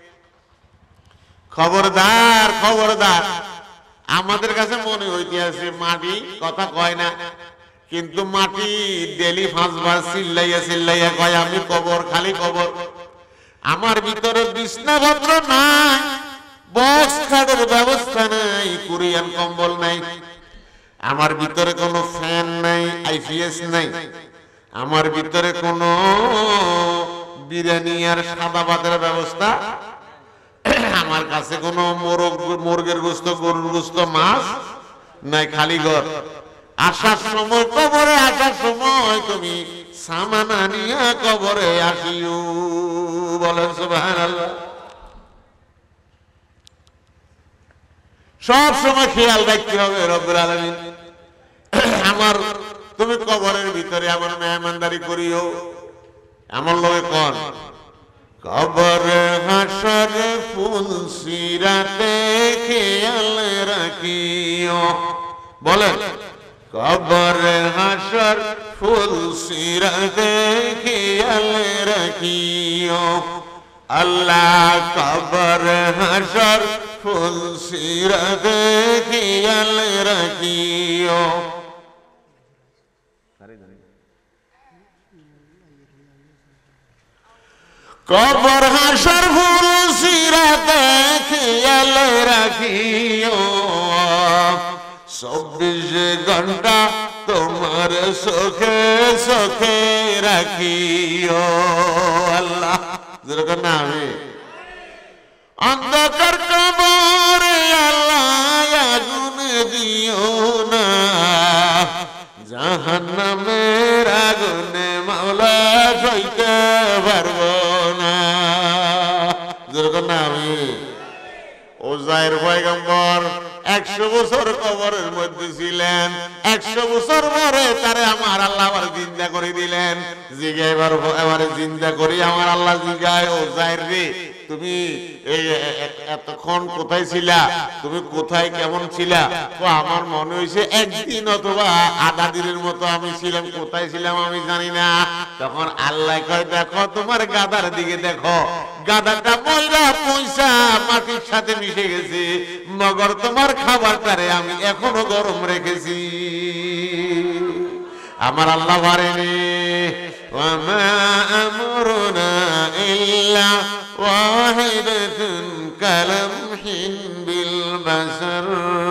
খবরদার, খবরদার। আমাদের কাছে মনে হইতে আছে মাটি কথা কয় না, কিন্তু মাটি ডেলি 5 বার চিল্লাইয়া চিল্লাইয়া কয় আমি কবর, খালি কবর। আমার ভিতরে বিছনাপত্র নাই, বক্স খাটের ব্যবস্থা নাই, কোরিয়ান কম্বল নাই, আমার ভিতরে কোনো ফ্যান নাই, আইপিএস নাই, আমার ভিতরে কোনো বিরিয়ানি আর সাদা ভাতের ব্যবস্থা, আমার কাছে কোনো মুরগের গোস্ত, গরুর গোস্ত, মাছ নাই, খালি ঘর। আসার সময় কবরে আসার সময় তুমি সামান আনিয়া কবরে আসিও। বলেন সুবহানাল্লাহ। সব সময় খেয়াল রাখতে হবে রব্বুল আলামিন আমার তুমি কবরের ভিতরে আমার মেহমানদারি করিও। আমার লগে কোন কবর হাসর ফুলসিরাতে খেয়াল রাখিও। বলেন কবর হাসর ফুল সিরাতে খেয়াল রাখিও আল্লাহ কবর হাসর ফুল সিরাতে খেয়াল রাখিও কবর হাসর ফুল সিরাতে খেয়াল রাখিও 24 ঘন্টা তোমার চোখে চোখে রাখিও আল্লাহ যেরকম না আমি অন্ধকার কবরে আল্লাহ আগুন দিও না জাহান্নামের আগুনে মাওলা সইতে পারবো না যেরকম না আমি ওজাইর পয়গম্বর 100 বছর কবরের মধ্যে ছিলেন 100 বছর পরে তারে আমার আল্লাহ আবার জিন্দা করে দিলেন জিগাইবার এবারে জিন্দা করি আমার আল্লাহ জিগায় ওজাইর রে তুমি এই এতক্ষণ কোথায় ছিলা তুমি কোথায় কেমন ছিলা তো আমার মনে হইছে একদিন অথবা আধা দিনের মতো আমি ছিলাম কোথায় ছিলাম আমি জানি না তখন আল্লাহ কয় দেখো তোমার গাদার দিকে দেখো গাদাটা ময়লা পয়সা মাটির সাথে মিশে গেছে মগর তোমার খাবারটারে আমি এখনো গরম রেখেছি আমার আল্লাহ পারেনি ওয়ামা আমরুনা ইল্লা ওয়াহিদাতুন কালামহিন বিল বাসার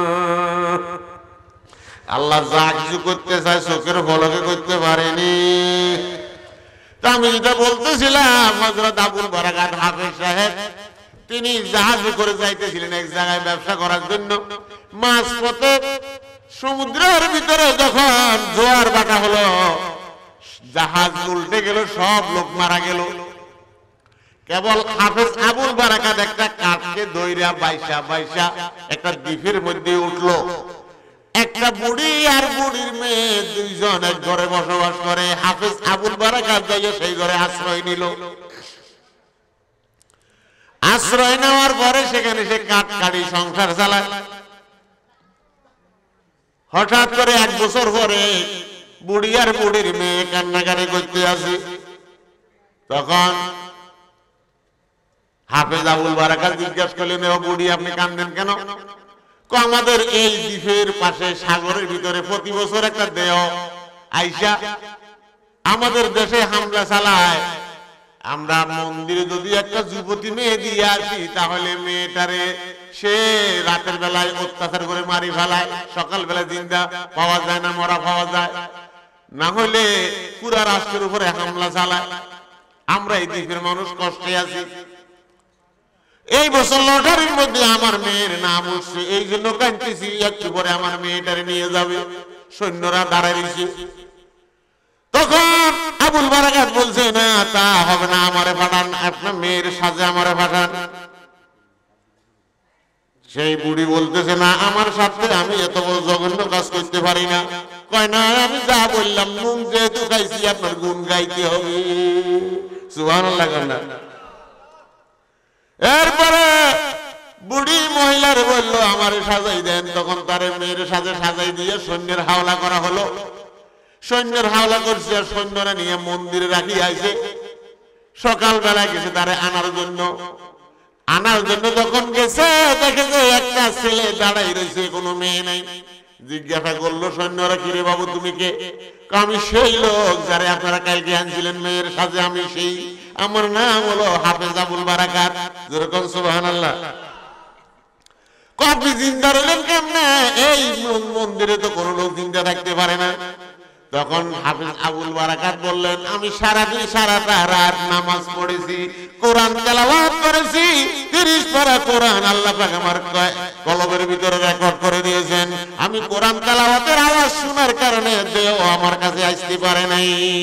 আল্লাহ যা কিছু করতে চায় চোখের পলকে করতে পারেনি তা আমি যেটা বলতেছিলাম হযরত আবুল বারাকাত হাফেজ সাহেব তিনি জাহাজে করে যাইতেছিলেন এক জায়গায় ব্যবসা করার জন্য মাঝপথে সমুদ্রের ভিতরে যখন জোয়ার বাটা হলো জাহাজ উল্টে গেল সব লোক মারা গেল কেবল হাফেজ আবুল বারাকাত একটা কাঠকে দইরা বাইসা একটা দ্বীপের মধ্যে উঠলো একটা বুড়ি আর বুড়ির মেয়ে দুইজন এক ঘরে বসবাস করে হাফেজ আবুল বারাকাত যাইয়া সেই ঘরে আশ্রয় নিল আশ্রয় নেওয়ার পরে সেখানে সে কাঠ কাটি সংসার চালায় হঠাৎ করে 1 বছর পরে বুড়ি আর বুড়ির মেয়ে কান্নাকাটি করতে আসে তখন হাফেজ আবুল বারাকাত জিজ্ঞাসা করলেন ও বুড়ি আপনি কান্দেন কেন আমাদের এই দ্বীপের পাশে সাগরের ভিতরে প্রতি বছর একটা দেহ আইসা আমাদের দেশে হামলা চালায় আমরা মন্দিরে যদি একটা যুবতী মেয়ে দিয়ে আসি তাহলে মেয়েটারে সে রাতের বেলায় অত্যাচার করে মারি ফেলায় সকাল বেলায় জিন্দা পাওয়া যায় না মরা পাওয়া যায় না হলে পুরা রাষ্ট্রের উপরে হামলা চালায় আমরা এই দ্বীপের মানুষ কষ্টে আছি এই বছর লটারির মধ্যে আমার মেয়ের নাম উঠছে এই জন্য কাঁদতেছি একটু পরে আমার মেয়েটারে নিয়ে যাবে সৈন্যরা দাঁড়াইছে তখন আবুল বারাকাত বলছে না তা হবে না আমারে পাঠান আপনার মেয়ের সাজে আমারে পাঠান সেই বুড়ি বলতেছে না আমার সাথে আমি এত বড় জঘন্য কাজ করতে পারি না কয় না আমি যা বললাম নুন যেহেতু খাইছি আপনার গুণ গাইতে হবে সুবহানাল্লাহ না এরপরে বুড়ি মহিলার বলল আমার সাজাই দেন তখন তার মেয়ের সাজে সাজাই দিয়ে সৈন্যের হাওলা করা হলো সৈন্যের হাওলা করছে আর সৈন্যরা নিয়ে মন্দিরে রাখি আইছে সকাল বেলায় গেছে তারে আনার জন্য যখন গেছে দেখে যে একটা ছেলে দাঁড়াই রয়েছে কোনো মেয়ে নাই জিজ্ঞাসা করলো সৈন্যরা কিরে বাবু তুমি কে আমি সেই লোক যারে আপনারা কালকে আনছিলেন মেয়ের সাজে আমি সেই আমার নাম হলো হাফেজ আবুল বারাকাত যেরকম সুবহানাল্লাহ কবি জিন্দা রইলেন কেমনে এই মন্দিরে তো কোনো লোক জিন্দা থাকতে পারে না তখন হাফেজ আবুল বারাকাত বললেন আমি সারাদিন সারাটা রাত নামাজ পড়েছি কোরআন তেলাওয়াত করেছি 30 পারা কোরআন আল্লাহ পাক আমার কলবের ভিতরে রেকর্ড করে দিয়েছেন আমি কোরআন তেলাওয়াতের আওয়াজ শোনার কারণে দেও আমার কাছে আসতে পারে নাই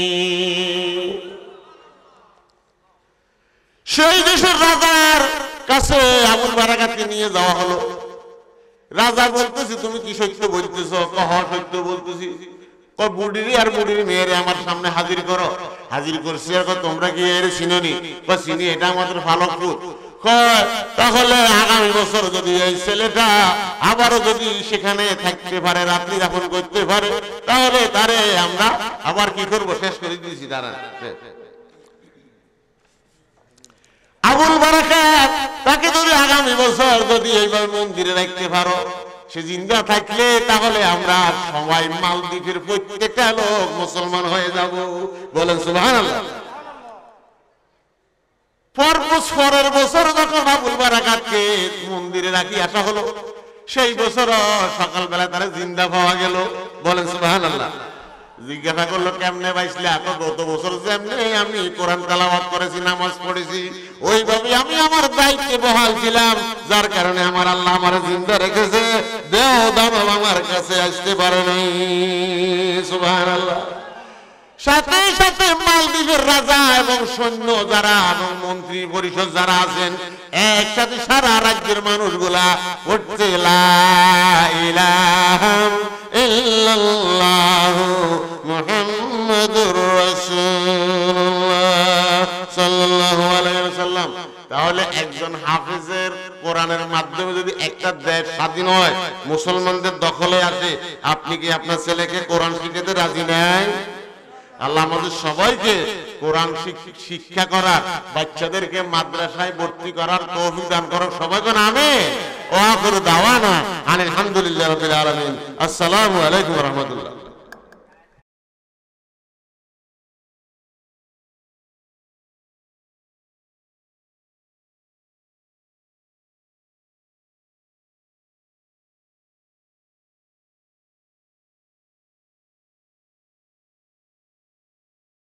সেই দেশের রাজার কাছে আবুল বারাকাতকে নিয়ে যাওয়া হলো রাজা বলতেছে তুমি কি সত্য বলতেছো কহ সত্য বলতেছি বুড়িরি আর বুড়ির মেয়েরে আমার সামনে হাজির করো হাজির করছি আর তোমরা কি এর চিনি চিনি এটা আমাদের ফালক পুত তাহলে আগামী বছর যদি এই ছেলেটা আবারও যদি সেখানে থাকতে পারে, রাত্রি যাপন করতে পারে, তাহলে তারে আমরা আবার কি করবো, শেষ করে দিয়েছি। তারা আবুল বারাকাত তাকে যদি আগামী বছর যদি এইভাবে মন্দিরে রাখতে পারো, সে জিন্দা থাকলে, তাহলে আমরা সবাই মালদ্বীপের প্রত্যেকটা লোক মুসলমান হয়ে যাব। বলেন সুবহানাল্লাহ। পরের বছর যখন আবুল বারাকাতকে মন্দিরে রাখি আসা হলো, সেই বছর সকালবেলা তারা জিন্দা পাওয়া গেল। বলেন সুবহানাল্লাহ। জিজ্ঞাসা করলো কেমনে পাইছিলে? গত বছর যেমনি আমি কোরআন তেলাওয়াত করেছি, নামাজ পড়েছি, ওইভাবে আমি আমার দায়িত্বে বহাল ছিলাম, যার কারণে আমার আল্লাহ আমার জিন্দা রেখেছে, দেহ দানব আমার কাছে আসতে পারে নাই। সুবহানাল্লাহ। সাথে সাথে মালদ্বীপের রাজা এবং সৈন্য যারা এবং মন্ত্রী পরিষদ যারা আছেন, একসাথে সারা রাজ্যের মানুষগুলা উঠছে লা ইলাহা ইল্লাল্লাহু মুহাম্মাদুর রাসূলুল্লাহ সাল্লাল্লাহু আলাইহি ওয়াসাল্লাম। তাহলে একজন হাফেজের কোরআনের মাধ্যমে যদি একটা দেশ স্বাধীন হয়, মুসলমানদের দখলে আসে, আপনি কি আপনার ছেলেকে কোরআন শিখাতে রাজি নাই? আল্লাহ আমাদের সবাইকে কোরআন শিক্ষা করার, বাচ্চাদেরকে মাদ্রাসায় ভর্তি করার তৌফিক দান করার। সবাইকে আমিন। ওয়া আখিরু দাওয়ানা আলহামদুলিল্লাহি রাব্বিল আলামিন। আসসালামু আলাইকুম ওয়া রাহমাতুল্লাহ।